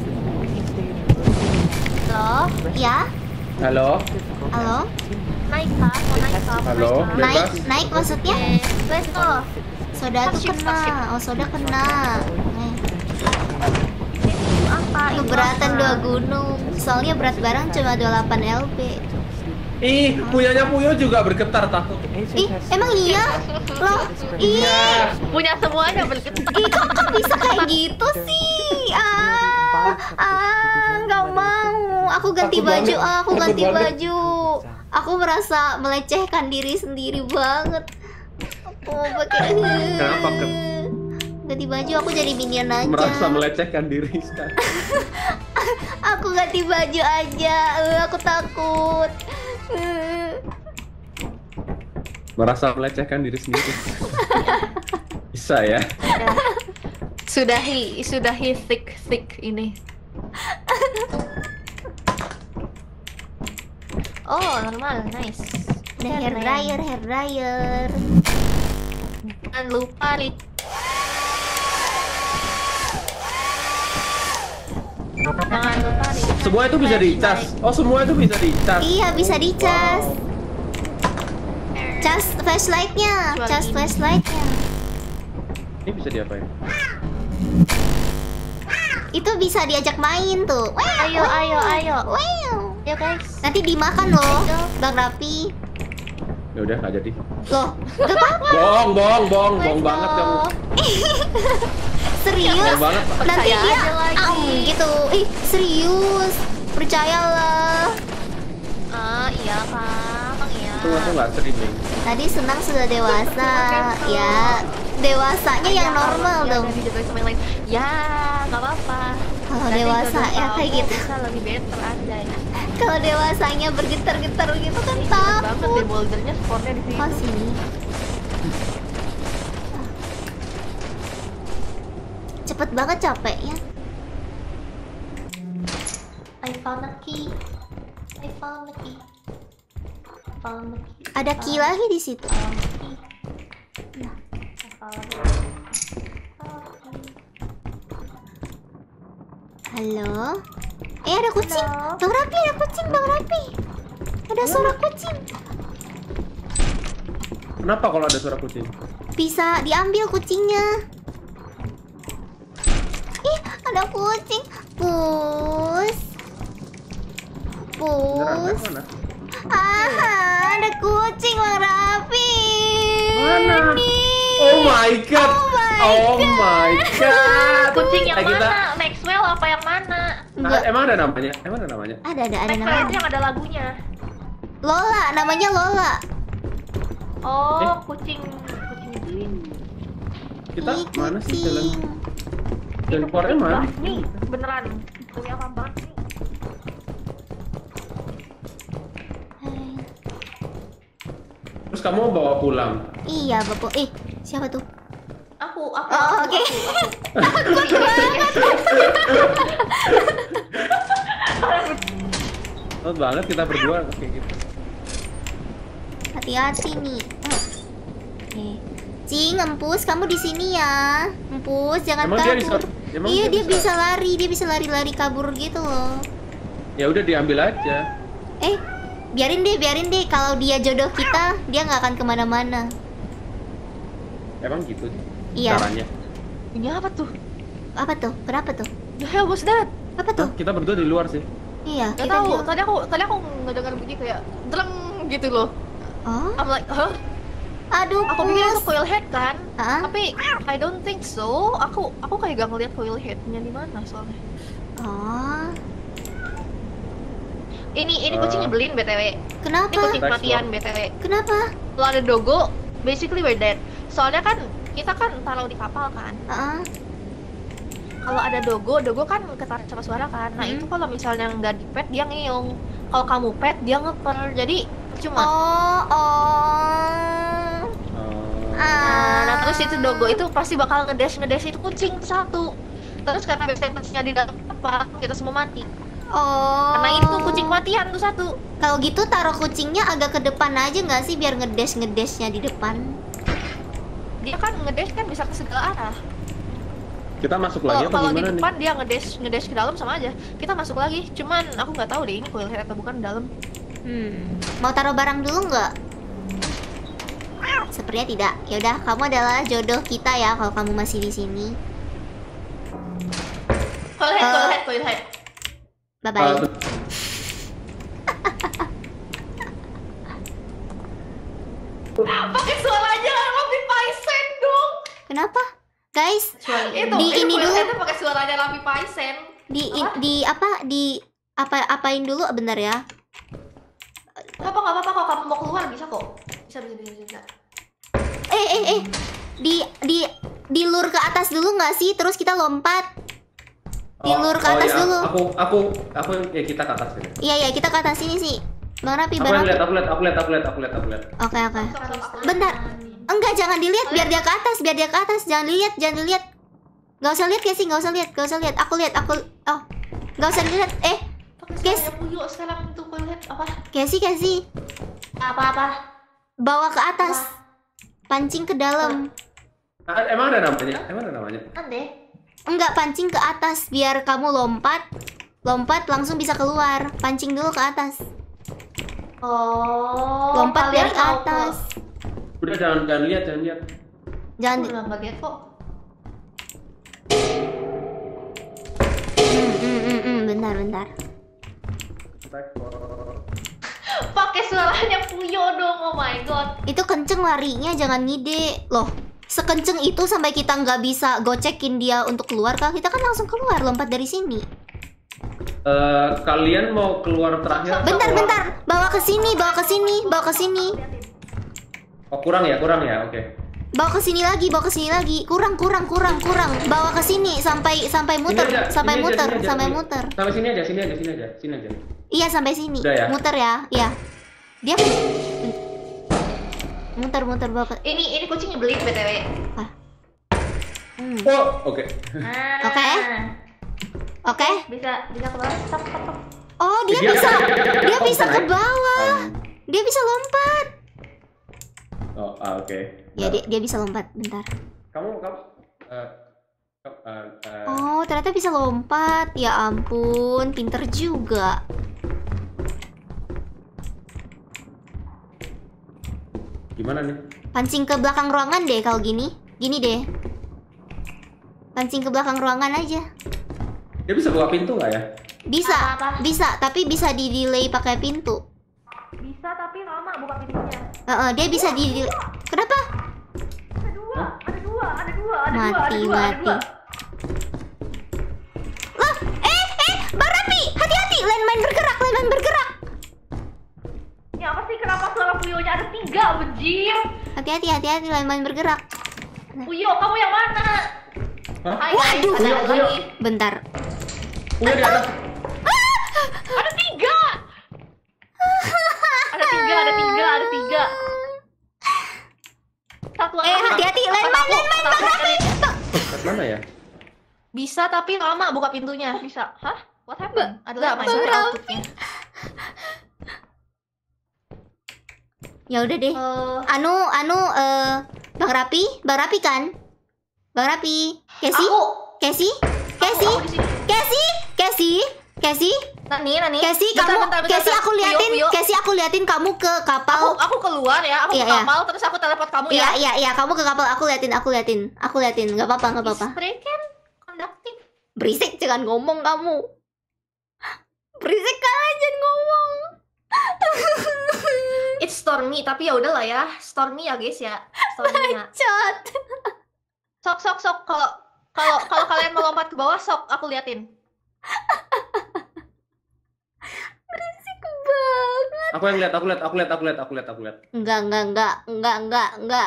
Halo? Ya, halo, halo. Naik kah? Mau naik kah? Mau halo, naik kah? bebas. Naik, naik maksudnya? Oke, let's go. Soda tuh Stop ship, stop ship. kena. Oh, soda kena. Eh, Itu apa? Itu keberatan apa? dua gunung. Soalnya berat barang cuma dua puluh delapan L P. Ih, punyanya Puyo juga bergetar takut. Ih, emang iya? Loh, iya. Punya semuanya bergetar. Ih, kok, kok bisa kayak gitu sih? Ah, ah, nggak mau. Aku ganti Takut baju, banget, ah, aku takut ganti banget. baju. Aku merasa melecehkan diri sendiri banget. Aku mau pakai. Kenapa, Ken? Ganti baju, aku jadi minion aja. Merasa melecehkan diri sekarang. Aku ganti baju aja. Eh, aku takut. Eh. Merasa melecehkan diri sendiri. Bisa ya? Sudahi, sudahi thick thick ini. Oh, normal, nice. Ada hair dryer, hair dryer. Jangan lupa lit. Jangan lupa lit. Semua itu bisa dicas. Oh, semua itu bisa dicas. Iya, bisa dicas. Wow. Cas flashlightnya, Kecuali cas ini. flashlightnya. Ini bisa diapain? Itu bisa diajak main tuh. Wow, Ayo, ayo, ayo. wow. Ayo guys. Nanti dimakan loh, Bang Rapi. Ya udah nggak jadi. Loh, gak apa-apa. Bohong, bohong, bohong, bohong Let's banget go. kamu. Serius. Bohong banget. Pak. Nanti Percaya dia aja lagi. am gitu. Ih, serius. Percayalah. Ah, iya Kang, iya. Itu aku nggak streaming. Tadi senang sudah dewasa. Ya, dewasanya yang normal Ya, dong. jangan dijodohin sama yang lain. Ya, nggak apa-apa. Kalau dewasa ya kayak gitu. Bisa lebih better aja ya. Kalau dewasanya bergetar-getar gitu kan Ini cepet banget takut. deh bouldernya spawnnya di sini. Oh sini. Cepet banget capeknya. I found a key. I found a key. I found a key. Ada key lagi di situ. Found a key. Nah. I found a key. Halo. Eh ada kucing. Halo. Bang Rapi ada kucing Bang Rapi. Ada suara kucing. Kenapa kalau ada suara kucing? Bisa diambil kucingnya. Ih ada kucing. Pus. Beneran, Pus. mana? Ah, ada kucing Bang Rapi. Mana? Ini. Oh my god. Oh my Oh my god. Kucing yang Eh, kita- mana? Maxwell apa yang mana? Ah, Enggak. emang ada namanya? Emang ada namanya? Ada ada ada Maxwell itu namanya. yang ada lagunya. Lola, namanya Lola. Oh, Eh? kucing kucing green. Kita Ih, mana sih kucing. jalan? Jalan keluarnya mana? Lah, nih, beneran. Demi apa banget nih? Hai. Terus kamu mau bawa pulang? Iya, Bapak. Eh, siapa tuh? Aku, aku. Oh, aku, oke. aku, aku. Takut banget kita berdua kayak gitu. Hati-hati nih. Oh. Eh. Cing, Empus, kamu di sini ya. Empus, jangan Emang dia bisa? kabur. Emang Iya, dia bisa lari, dia bisa lari-lari kabur gitu loh. Ya udah diambil aja. Eh, biarin deh, biarin deh. Kalau dia jodoh kita, dia nggak akan kemana-mana. Emang gitu Iya. caranya. Ini apa tuh? Apa tuh? Kenapa tuh? The hell was that? Apa tuh? Kita berdua di luar sih. Iya, Gak kita tahu. dia- Tadi aku tadi aku ngedengar bunyi kayak dreng gitu loh. Oh, I'm like, huh? aduh, Aku pikir itu Pus. coil head kan? Ah, Tapi I don't think so. Aku aku kayak gak ngeliat coil headnya di mana soalnya. oh. Ini ini Ah. kucing nyebelin B T W. Ini Kenapa? kucing Next matian one. B T W. Kenapa? Kalau ada dogo, basically we're dead. Soalnya kan kita kan taruh di kapal kan. Ah, Kalau ada dogo, dogo kan ketarik sama suara kan. Nah Hmm. itu kalau misalnya nggak di pet dia ngeong. Kalau kamu pet dia ngeper. Jadi cuma. oh, oh. Oh. Ah. Nah, terus itu dogo itu pasti bakal ngedash ngedash itu kucing satu. Terus karena bebeknya di dalam kapal kita semua mati. Oh. Karena itu kucing matian tuh satu. Kalau gitu taruh kucingnya agak ke depan aja nggak sih biar ngedes ngedesnya di depan. Dia kan ngedash kan bisa ke segala arah. Kita masuk Kalau lagi apa kalau di gimana nih? depan dia ngedash ngedash ke dalam sama aja. Kita masuk lagi. Cuman aku nggak tahu deh ini coil head atau bukan dalam. Hmm. Mau taruh barang dulu nggak? Sepertinya tidak. Ya udah, kamu adalah jodoh kita ya kalau kamu masih di sini. Coil head, coil Eh. head, coil head. Bye bye. Ah, Pakai suaranya Raffi Paisen dong. Kenapa? Guys, Itu Di itu ini coil dulu. headnya pakai suaranya Raffi Paisen. di Apa? di apa di apa apain dulu bentar ya. Gak apa nggak apa-apa kalau kamu mau keluar bisa kok. Bisa bisa bisa bisa. Eh eh eh. Di di di lur ke atas dulu nggak sih? Terus kita lompat. Dilur ke oh, atas iya, dulu. Aku aku aku ya kita ke atas ya. Iya ya, kita ke atas sini sih. Bang Rapi, Aku Bang yang Rapi. lihat, aku lihat, aku lihat, aku lihat, aku lihat, aku lihat. Oke oke. Bentar. Enggak, jangan dilihat biar dia ke atas, biar dia ke atas. Jangan dilihat, jangan dilihat. Gak usah lihat ya sih, gak usah lihat, gak usah lihat. Aku lihat, aku oh. Gak usah dilihat. Eh, Pakai Guys. suaranya Puyo sekarang itu coil head apa? Casey, Casey, Apa-apa? bawa ke atas. Pancing ke dalam. Ah, emang ada namanya? Emang ada namanya? Ande. Enggak, pancing ke atas biar kamu lompat. Lompat langsung bisa keluar. Pancing dulu ke atas. Oh. Lompat kalian dari tahu atas. Udah jangan jangan lihat, jangan lihat. kok. Jangan Aku udah nggak lihat kok. Hmm, hmm, hmm, hmm, bentar, bentar. Pakai suaranya Puyo dong. Oh my god. Itu kenceng larinya, jangan ngide. Loh, sekenceng itu sampai kita nggak bisa gocekin dia untuk keluar kah? Kita kan langsung keluar, lompat dari sini. Eh, kalian mau keluar terakhir? atau Bentar, keluar- bentar. Bawa ke sini, bawa ke sini, bawa ke sini. Oh kurang ya, kurang ya, oke. Bawa ke sini lagi, bawa ke sini lagi. Kurang, kurang, kurang, kurang. Bawa ke sini sampai sampai muter, Sini aja, sampai sini aja, muter, sini aja, sampai sini. muter. Sampai sini aja, sini aja, sini aja, sini aja. Iya, sampai sini. Udah ya? Muter ya. Iya. Dia muter, muter bawa ke Ini ini kucing nyebelin B T W. Hmm. Oh, oke. Nah. Oke. Oke. Bisa bisa ke bawah. Stop, stop, stop. Oh, dia Dia- bisa. Dia Oh, bisa ke naik. bawah. Um, Dia bisa lompat. Oh, ah, oke. Ya, Nah, dia dia bisa lompat. Bentar. Kamu kamu eh, kamu, eh, eh, Oh, ternyata bisa lompat. Ya ampun, pinter juga. gimana nih? Pancing ke belakang ruangan deh kalau gini. Gini deh. Pancing ke belakang ruangan aja. Dia bisa buka pintu nggak ya? Bisa, Apa-apa? bisa, tapi bisa di delay pakai pintu. Bisa tapi lama buka pintunya. Heeh, dia bisa di Kenapa? Ada dua, ada dua, ada dua, ada Mati, dua, ada dua, ada mati. dua. Lah, eh, eh, Bang Rapi, hati-hati, landmine bergerak, landmine bergerak. Ya apa sih kenapa suara Puyonya ada tiga, bejir? Hati-hati, hati-hati, landmine bergerak. Puyo, kamu yang mana? Hah? Hai guys, Waduh. ada Puyo, Puyo. lagi. Bentar. Punya di atas. Ada tiga. Ada tiga, ada tiga, ada tiga. Satu Eh, hati-hati, landmine, landmine, Bang Rapi. Dekat mana ya? Bisa tapi lama buka pintunya. Bisa. Hah? What happened? Adalah Bang main Rapi. outputnya. Ya udah deh. Eh, Anu, anu, eh, Bang Rapi, Bang Rapi kan? Bang Rapi, Casey, aku, Casey, Casey, aku di sini. Casey, Casey, Casey, Nani, Nani. Casey, Bentar, kamu, bentar, bentar, Casey, bentar. aku Puyo, liatin, Puyo. Casey, aku liatin kamu ke Aku, kapal. aku keluar ya, aku Iya, ke iya. kapal, terus aku teleport kamu Iya, ya. iya, iya, kamu ke kapal, aku liatin, aku liatin, aku liatin, nggak apa-apa, nggak apa-apa. Istri kan konduktif. Berisik, jangan ngomong kamu. Berisik kan, jangan ngomong. It's stormy, tapi ya udahlah ya, stormy ya guys ya, stormy ya. Cat. Sok, sok, sok. Kalau kalau kalau kalian mau lompat ke bawah, sok aku liatin. Berisik banget. Aku yang lihat, aku lihat, aku lihat, aku lihat, aku lihat, aku lihat. Enggak, enggak, enggak, enggak, enggak, enggak.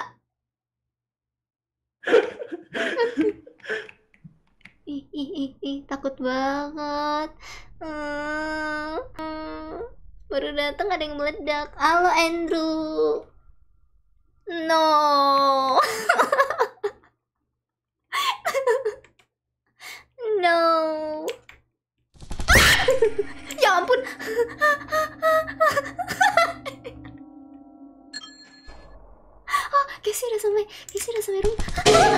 Ih, ih, ih, ih, takut banget. Hmm, hmm. Baru datang ada yang meledak. Halo Andrew. No. No. Ya ampun. Oh, Casey udah sampai, Casey udah sampai rumah.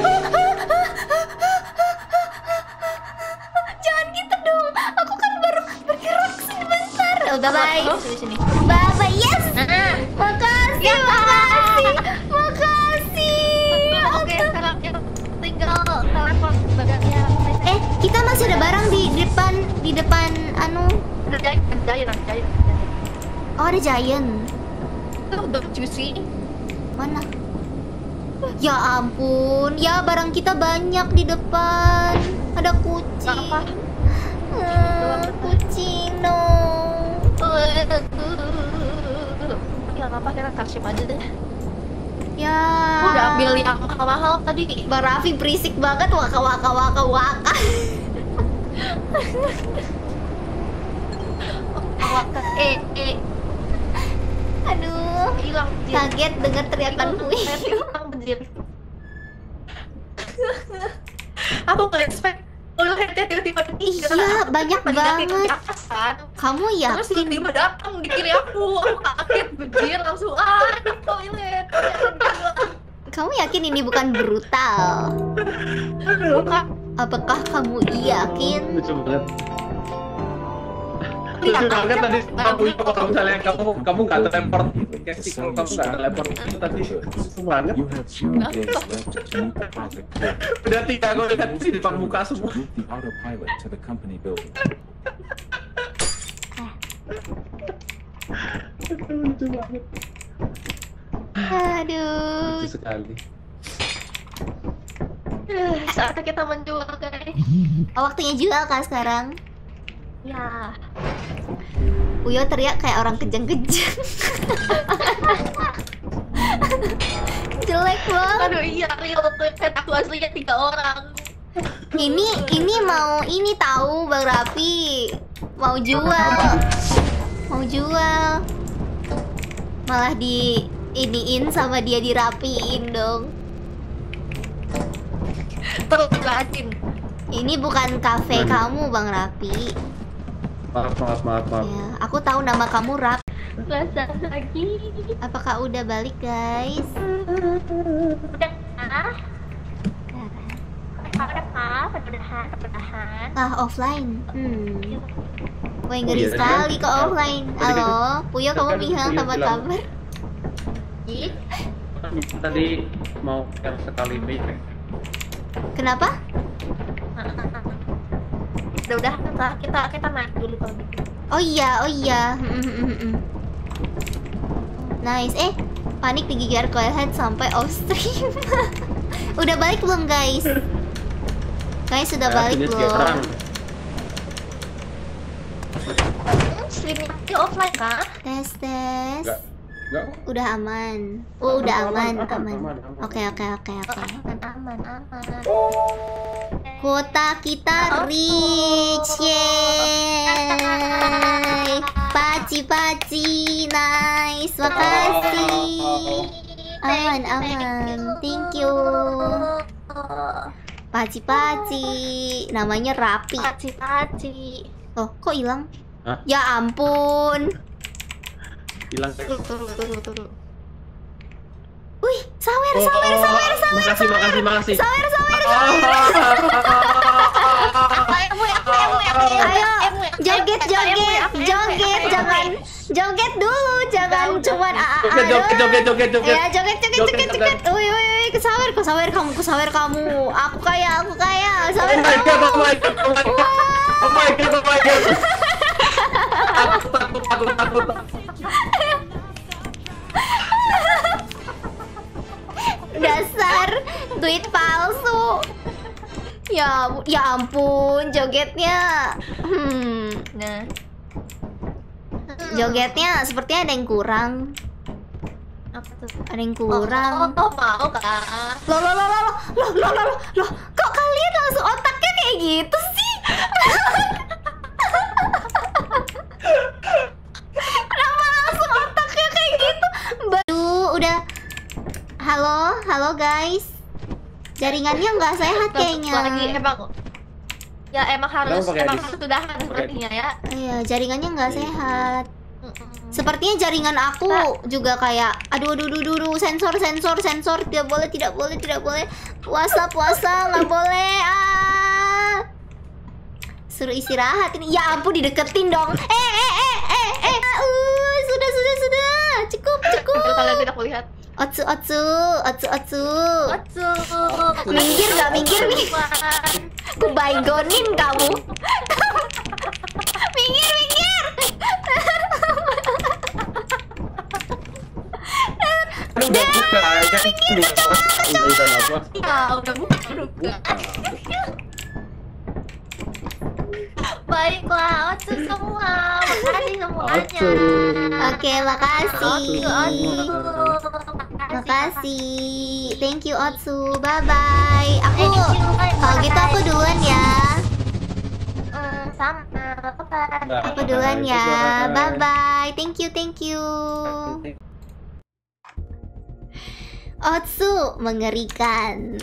Jangan gitu dong. Aku kan baru bergerak sebentar. Oh, bye bye. Oh, sini sini. Bye bye. Yes. Nah, Makasih, makasih, makasih. oke, sekarang kita tinggal telepon baganya. Eh, kita masih ada barang di depan, di depan anu. Ada giant, ada giant, ada giant. Oh, ada giant. Tuh, udah juicy. Mana? Ya ampun, ya barang kita banyak di depan. Ada kucing. Apa? Hmm, kucing, no. Ya nggak apa, kita kasih aja deh. Ya. Aku udah ambil yang mahal-mahal tadi. Bang Raffi berisik banget, waka waka waka waka. Eh, eh, Aduh, hilang. Jin. kaget dengar teriakan Hilang, kuih. hilang, benjir. Aku nggak expect kalau headnya tiba-tiba Iya, banyak banget. kan. Kamu Terus yakin? tiba-tiba datang di kiri aku, aku kaget, benjir, langsung ah, di toilet. Kamu yakin ini bukan brutal? Bukan. Apakah kamu yakin? Lucu banget. Lucu banget tadi kamu kalau misalnya kamu kamu nggak teleport, Casey, kalau kamu nggak teleport itu tadi lucu banget. You have two days left to meet the project deadline. Udah tiga aku lihat di depan muka semua. Route the autopilot to the company building. Lucu banget. Aduh. Lucu sekali. Eh, Saatnya kita menjual guys. Oh, waktunya jual kan sekarang? Ya. Puyo teriak kayak orang kejang-kejang. jelek banget. Aduh iya, real kan aku aslinya tiga orang. Ini ini mau ini tahu Bang Rapi. Mau jual. Mau jual. Malah di iniin sama dia dirapiin dong. Terus jelasin. Ini bukan kafe kamu Bang Rapi. Maaf, maaf, maaf, maaf. Ya, aku tahu nama kamu Rap. Rasa lagi. Apakah udah balik guys? Udah ah. Udah ah, udahan, udahan. Ah offline. Hmm. Wah ngeri Iya, sekali kan? kok offline. Halo, Puyo kamu Kan bilang Puyo apa bilang. kabar? Ih, Tadi mau yang sekali nih. Kenapa? udah udah kita kita kita naik dulu kalau gitu. Oh iya, oh iya. Hmm, hmm, hmm, hmm. Nice. Eh, panik di G R Coilhead sampai off stream. Udah balik belum guys? Guys sudah balik belum? Streaming offline kah? Tes tes. Enggak. Enggak. Udah aman. Oh, udah aman, Aman, aman, aman. aman, aman. Oke, oke, oke, oke. Aman aman aman. Kota kita reach, yeay. Paci paci, nice, makasih. Aman aman, thank you. Paci paci, namanya Rapi. Paci paci. Loh, kok hilang? Hah? Ya ampun. Hilang. Tunggu tunggu tunggu tunggu. Wih, sawer, Oh, sawer, oh, sawer, oh, sawer, makasih, makasih, makasih. sawer, sawer. Ayo, ayo, ayo, Ayo, joget, joget, joget, jangan joget dulu, jangan cuman aa Joget, joget, joget, joget, joget. Ya, joget, joget, joget, Joget, joget. Woi, woi, woi, kesawer, kesawer kamu, kesawer kamu. Aku kaya, aku kaya, Oh sawer my god, kamu. oh my god, oh my god. Oh my god, oh my god. Takut, takut, takut, takut. Dasar duit palsu. Ya, ya ampun, jogetnya. Hmm, Nah, jogetnya sepertinya ada yang kurang. apa tuh? Ada yang Oh, kurang. oh, mau kah? Loh, loh, loh, loh, loh, loh, loh, loh, loh, loh, kok kalian langsung otaknya kayak gitu sih? Kenapa langsung otaknya kayak gitu? Baru udah. Halo, halo guys. Jaringannya nggak sehat Lagi kayaknya. emang. Ya emang harus Kamu pakai emang dis- harus udahan pakai- sepertinya ya. Iya, jaringannya nggak sehat. Mm-mm. Sepertinya jaringan aku juga kayak aduh aduh aduh aduh, aduh, sensor sensor sensor tidak boleh tidak boleh tidak boleh puasa puasa nggak boleh ah suruh istirahat ini ya ampun dideketin dong eh eh eh eh eh uh, sudah sudah sudah cukup cukup Kalau kalian tidak melihat. otsu otsu otsu otsu Otsu. Minggir nggak, minggir nih. ku baygonin kamu minggir minggir Aduh, udah buka kan ini udah apa? Ya, udah buka, udah buka. Baiklah, Otsu semua. Makasih semuanya. Otsu. Oke, makasih. Otsu. Makasih. Thank you Otsu. Bye bye. Aku Thank you, bye-bye. kalau gitu aku duluan ya. Hmm, sama. Bye-bye. Aku duluan ya. Bye bye. Thank you, thank you. Otsu mengerikan.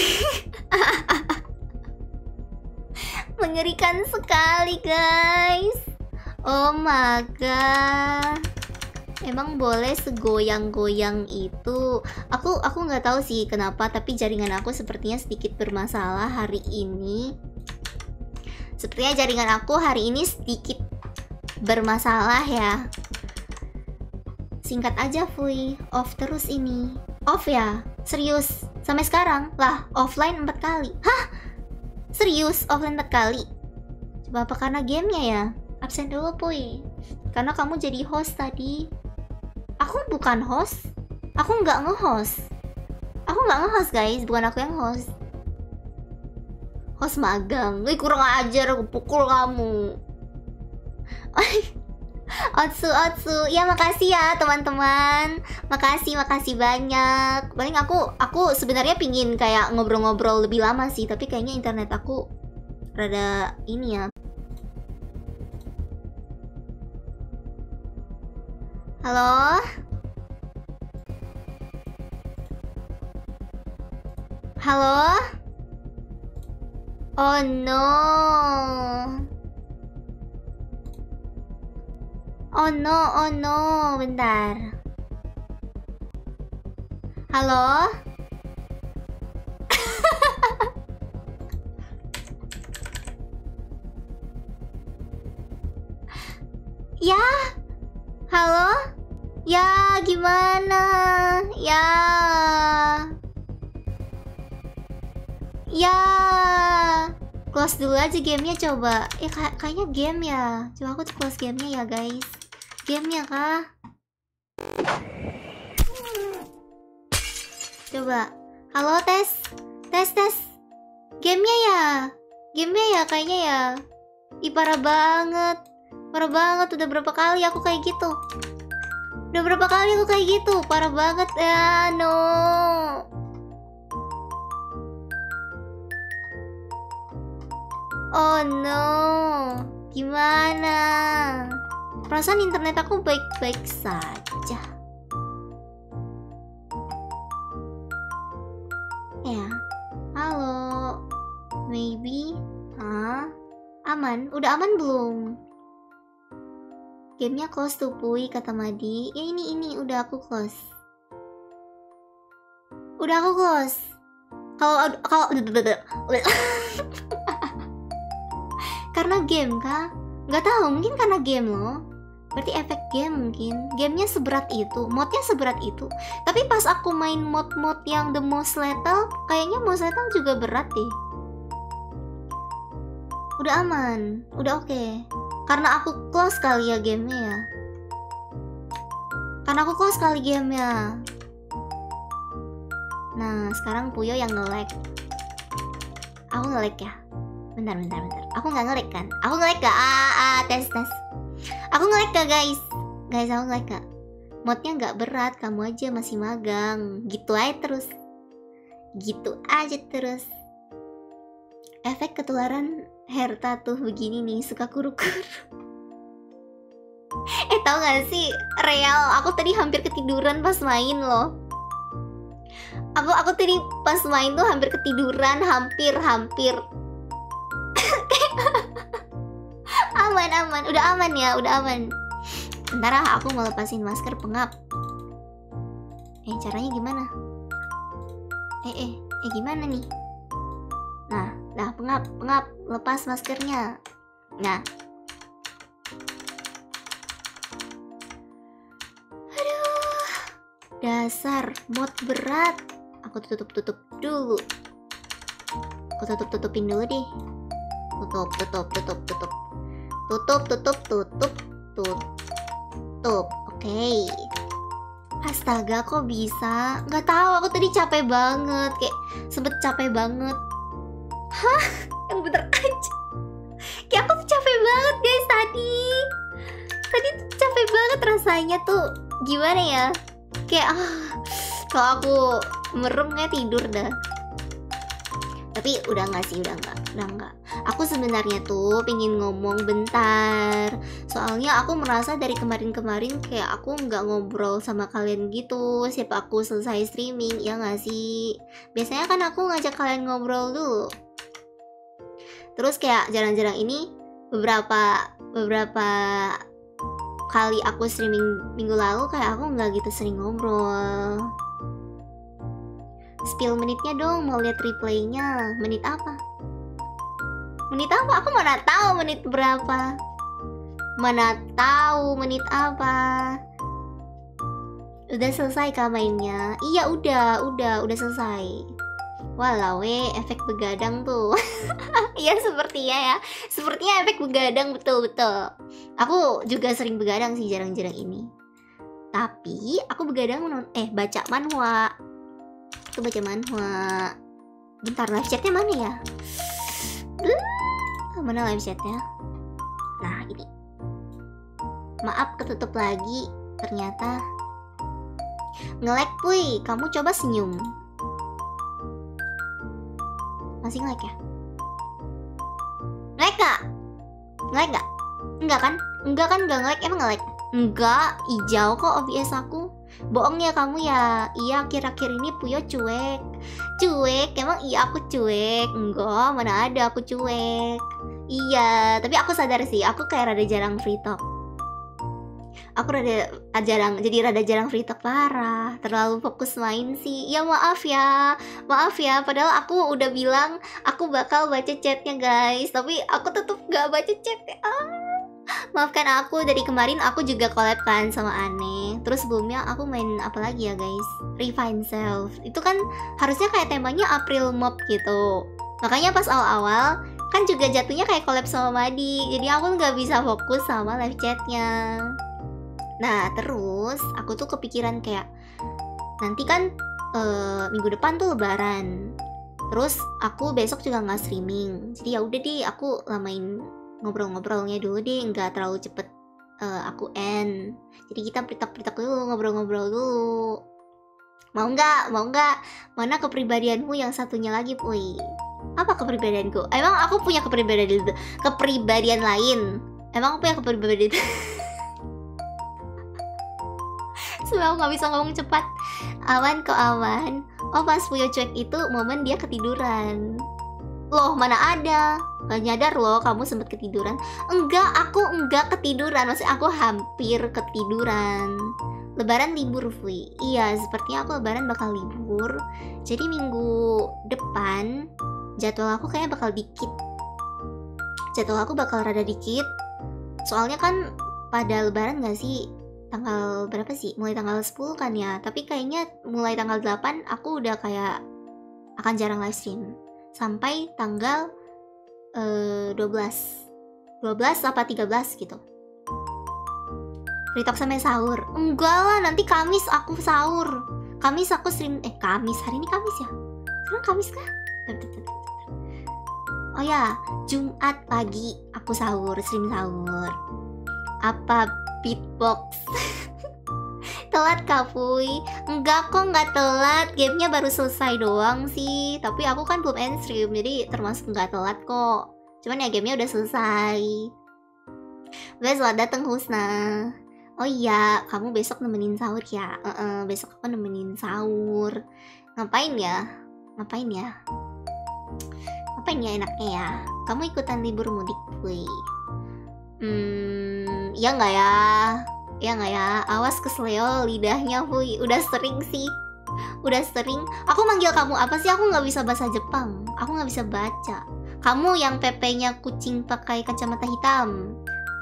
Mengerikan sekali, guys. Oh my god. Emang boleh segoyang-goyang itu? Aku aku nggak tahu sih kenapa, tapi jaringan aku sepertinya sedikit bermasalah hari ini. Sepertinya jaringan aku hari ini sedikit bermasalah ya. Singkat aja, Fui. Off terus ini. Off ya? Serius? Sampai sekarang? Lah, offline empat kali. Hah? Serius? Offline empat kali? Coba apa karena gamenya ya? Absen dulu, Puy. Karena kamu jadi host tadi. Aku bukan host. Aku nggak nge-host. Aku nggak nge-host, guys. Bukan aku yang host. Host magang. Wih, kurang ajar. Aku pukul kamu. Otsu, Otsu. Ya makasih ya teman-teman. Makasih, makasih banyak. Paling aku aku sebenarnya pingin kayak ngobrol-ngobrol lebih lama sih, tapi kayaknya internet aku rada ini ya. Halo? Halo? Oh no. Oh no, oh no, bentar. Halo? Ya? Halo? Ya, gimana? Ya. Ya. Close dulu aja gamenya coba. Ya kay kayaknya game ya. Coba aku close gamenya ya guys. Gamenya kah? Coba. Halo tes. Tes tes. Gamenya ya. Gamenya ya kayaknya ya. Ih parah banget. Parah banget. Udah berapa kali aku kayak gitu. Udah berapa kali aku kayak gitu. Parah banget ya. No. Oh no. Gimana? Perasaan internet aku baik-baik saja. Ya. Halo. Maybe. Hah? Aman? Udah aman belum? Gamenya close tuh Puy, kata Madi. Ya ini, ini. Udah aku close. Udah aku close. Kalau... Kalau... Karena game kah? Nggak tahu, mungkin karena game loh. Berarti efek game mungkin. Gamenya seberat itu, modnya seberat itu. Tapi pas aku main mod-mod yang the most lethal, kayaknya most lethal juga berat deh. Udah aman, udah oke. Okay. Karena aku close kali ya gamenya ya. Karena aku close kali gamenya. Nah, sekarang Puyo yang nge-lag. Aku nge-lag ya. Bentar, bentar, bentar. Aku nggak nge-lag kan? Aku nge-lag gak? Ah, ah, tes, tes. Aku nge-lag gak guys? Guys, aku nge-lag gak? Modnya nggak berat, kamu aja masih magang. Gitu aja terus. Gitu aja terus. Efek ketularan Herta tuh begini nih, suka kuru-kuru. Eh, tau gak sih? Real, aku tadi hampir ketiduran pas main loh. Aku aku tadi pas main tuh hampir ketiduran, hampir hampir. Aman aman, udah aman ya, udah aman. Bentar ah, aku mau lepasin masker pengap. Eh caranya gimana? Eh eh eh gimana nih? Nah, dah pengap pengap, lepas maskernya. Nah. Aduh, dasar mod berat. Aku tutup-tutup dulu. Aku tutup-tutupin dulu deh. Tutup, tutup, tutup, tutup. Tutup, tutup, tutup, tutup. Oke. Okay. Astaga, kok bisa? Nggak tahu, aku tadi capek banget. Kayak sempet capek banget. Hah? Yang bener aja. Kayak aku tuh capek banget guys tadi. Tadi tuh capek banget rasanya tuh. Gimana ya? Kayak ah, kalau aku merem kayak tidur dah. Tapi udah nggak sih, udah nggak, udah nggak. Aku sebenarnya tuh pingin ngomong bentar. Soalnya aku merasa dari kemarin-kemarin kayak aku nggak ngobrol sama kalian gitu. Siapa aku selesai streaming, ya nggak sih? Biasanya kan aku ngajak kalian ngobrol dulu. Terus kayak jarang-jarang ini beberapa beberapa kali aku streaming minggu lalu kayak aku nggak gitu sering ngobrol. Spill menitnya dong, mau lihat replaynya. Menit apa? Menit apa? Aku mana tahu menit berapa. Mana tahu menit apa. Udah selesai kah mainnya? Iya udah, udah, udah selesai. Walau we, efek begadang tuh. Iya sepertinya ya. Sepertinya efek begadang betul-betul. Aku juga sering begadang sih jarang-jarang ini. Tapi aku begadang non eh baca manhwa. Aku baca manhwa. Bentar, live chatnya mana ya? Uh, mana live chatnya? Nah ini. Maaf ketutup lagi. Ternyata nge-lag puy. Kamu coba senyum. Masih nge-lag ya? Nge-lag gak? Nge-lag gak? Enggak kan? Enggak kan? Enggak nge-lag? Emang nge-lag? Enggak, hijau kok O B S aku. Bohong ya kamu ya. Iya, akhir-akhir ini Puyo cuek. Cuek? Emang iya aku cuek? Enggak, mana ada aku cuek. Iya, tapi aku sadar sih, aku kayak rada jarang free talk. Aku rada jarang, jadi rada jarang free talk parah. Terlalu fokus main sih. Ya maaf ya, maaf ya. Padahal aku udah bilang aku bakal baca chatnya guys, tapi aku tetep gak baca chatnya. Ah. Maafkan aku, dari kemarin aku juga collab kan sama Aneh. Terus sebelumnya aku main apa lagi ya guys? Refine Self. Itu kan harusnya kayak temanya April Mop gitu. Makanya pas awal-awal kan juga jatuhnya kayak collab sama Madi. Jadi aku nggak bisa fokus sama live chatnya. Nah terus aku tuh kepikiran kayak nanti kan uh, minggu depan tuh Lebaran. Terus aku besok juga nggak streaming. Jadi ya udah deh aku lamain ngobrol-ngobrolnya dulu deh, nggak terlalu cepet uh, aku end. Jadi kita pritak-pritak dulu, ngobrol-ngobrol dulu. Mau nggak? Mau nggak? Mana kepribadianmu yang satunya lagi, Puy? Apa kepribadianku? Emang aku punya kepribadian kepribadian lain? Emang aku punya kepribadian? Sebenernya aku nggak bisa ngomong cepat. Aman kok aman. Oh pas Puyo cuek itu momen dia ketiduran. Loh mana ada? Gak nyadar loh kamu sempet ketiduran. Enggak, aku enggak ketiduran. Maksudnya aku hampir ketiduran. Lebaran libur, Fui. Iya, sepertinya aku lebaran bakal libur. Jadi minggu depan jadwal aku kayaknya bakal dikit. Jadwal aku bakal rada dikit. Soalnya kan pada lebaran gak sih? Tanggal berapa sih? Mulai tanggal sepuluh kan ya. Tapi kayaknya mulai tanggal delapan aku udah kayak akan jarang live stream. Sampai tanggal uh, dua belas dua belas apa tiga belas gitu. Free talk sampai sahur. Enggak lah, nanti Kamis aku sahur. Kamis aku stream. Eh Kamis, hari ini Kamis ya? Sekarang Kamis kah? Oh ya, Jumat pagi aku sahur, stream sahur. Apa beatbox? Telat Kapuy? Enggak kok, nggak telat. Gamenya baru selesai doang sih. Tapi aku kan belum end stream, jadi termasuk nggak telat kok. Cuman ya gamenya udah selesai. Guys, selamat datang Husna. Oh iya, kamu besok nemenin sahur ya? Uh -uh, besok aku nemenin sahur. Ngapain ya? Ngapain ya? Ngapain ya enaknya ya? Kamu ikutan libur mudik, Puy? Hmm, ya nggak ya? Ya nggak ya? Awas kesleo lidahnya, Puy. Udah sering sih. Udah sering. Aku manggil kamu apa sih? Aku nggak bisa bahasa Jepang. Aku nggak bisa baca. Kamu yang P P-nya kucing pakai kacamata hitam.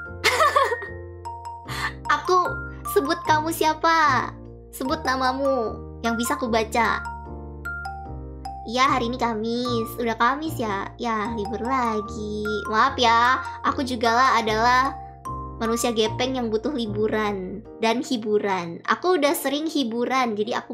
Aku sebut kamu siapa? Sebut namamu yang bisa aku baca. Iya, hari ini Kamis. Udah Kamis ya? Ya, libur lagi. Maaf ya, aku juga lah adalah manusia gepeng yang butuh liburan dan hiburan. Aku udah sering hiburan, jadi aku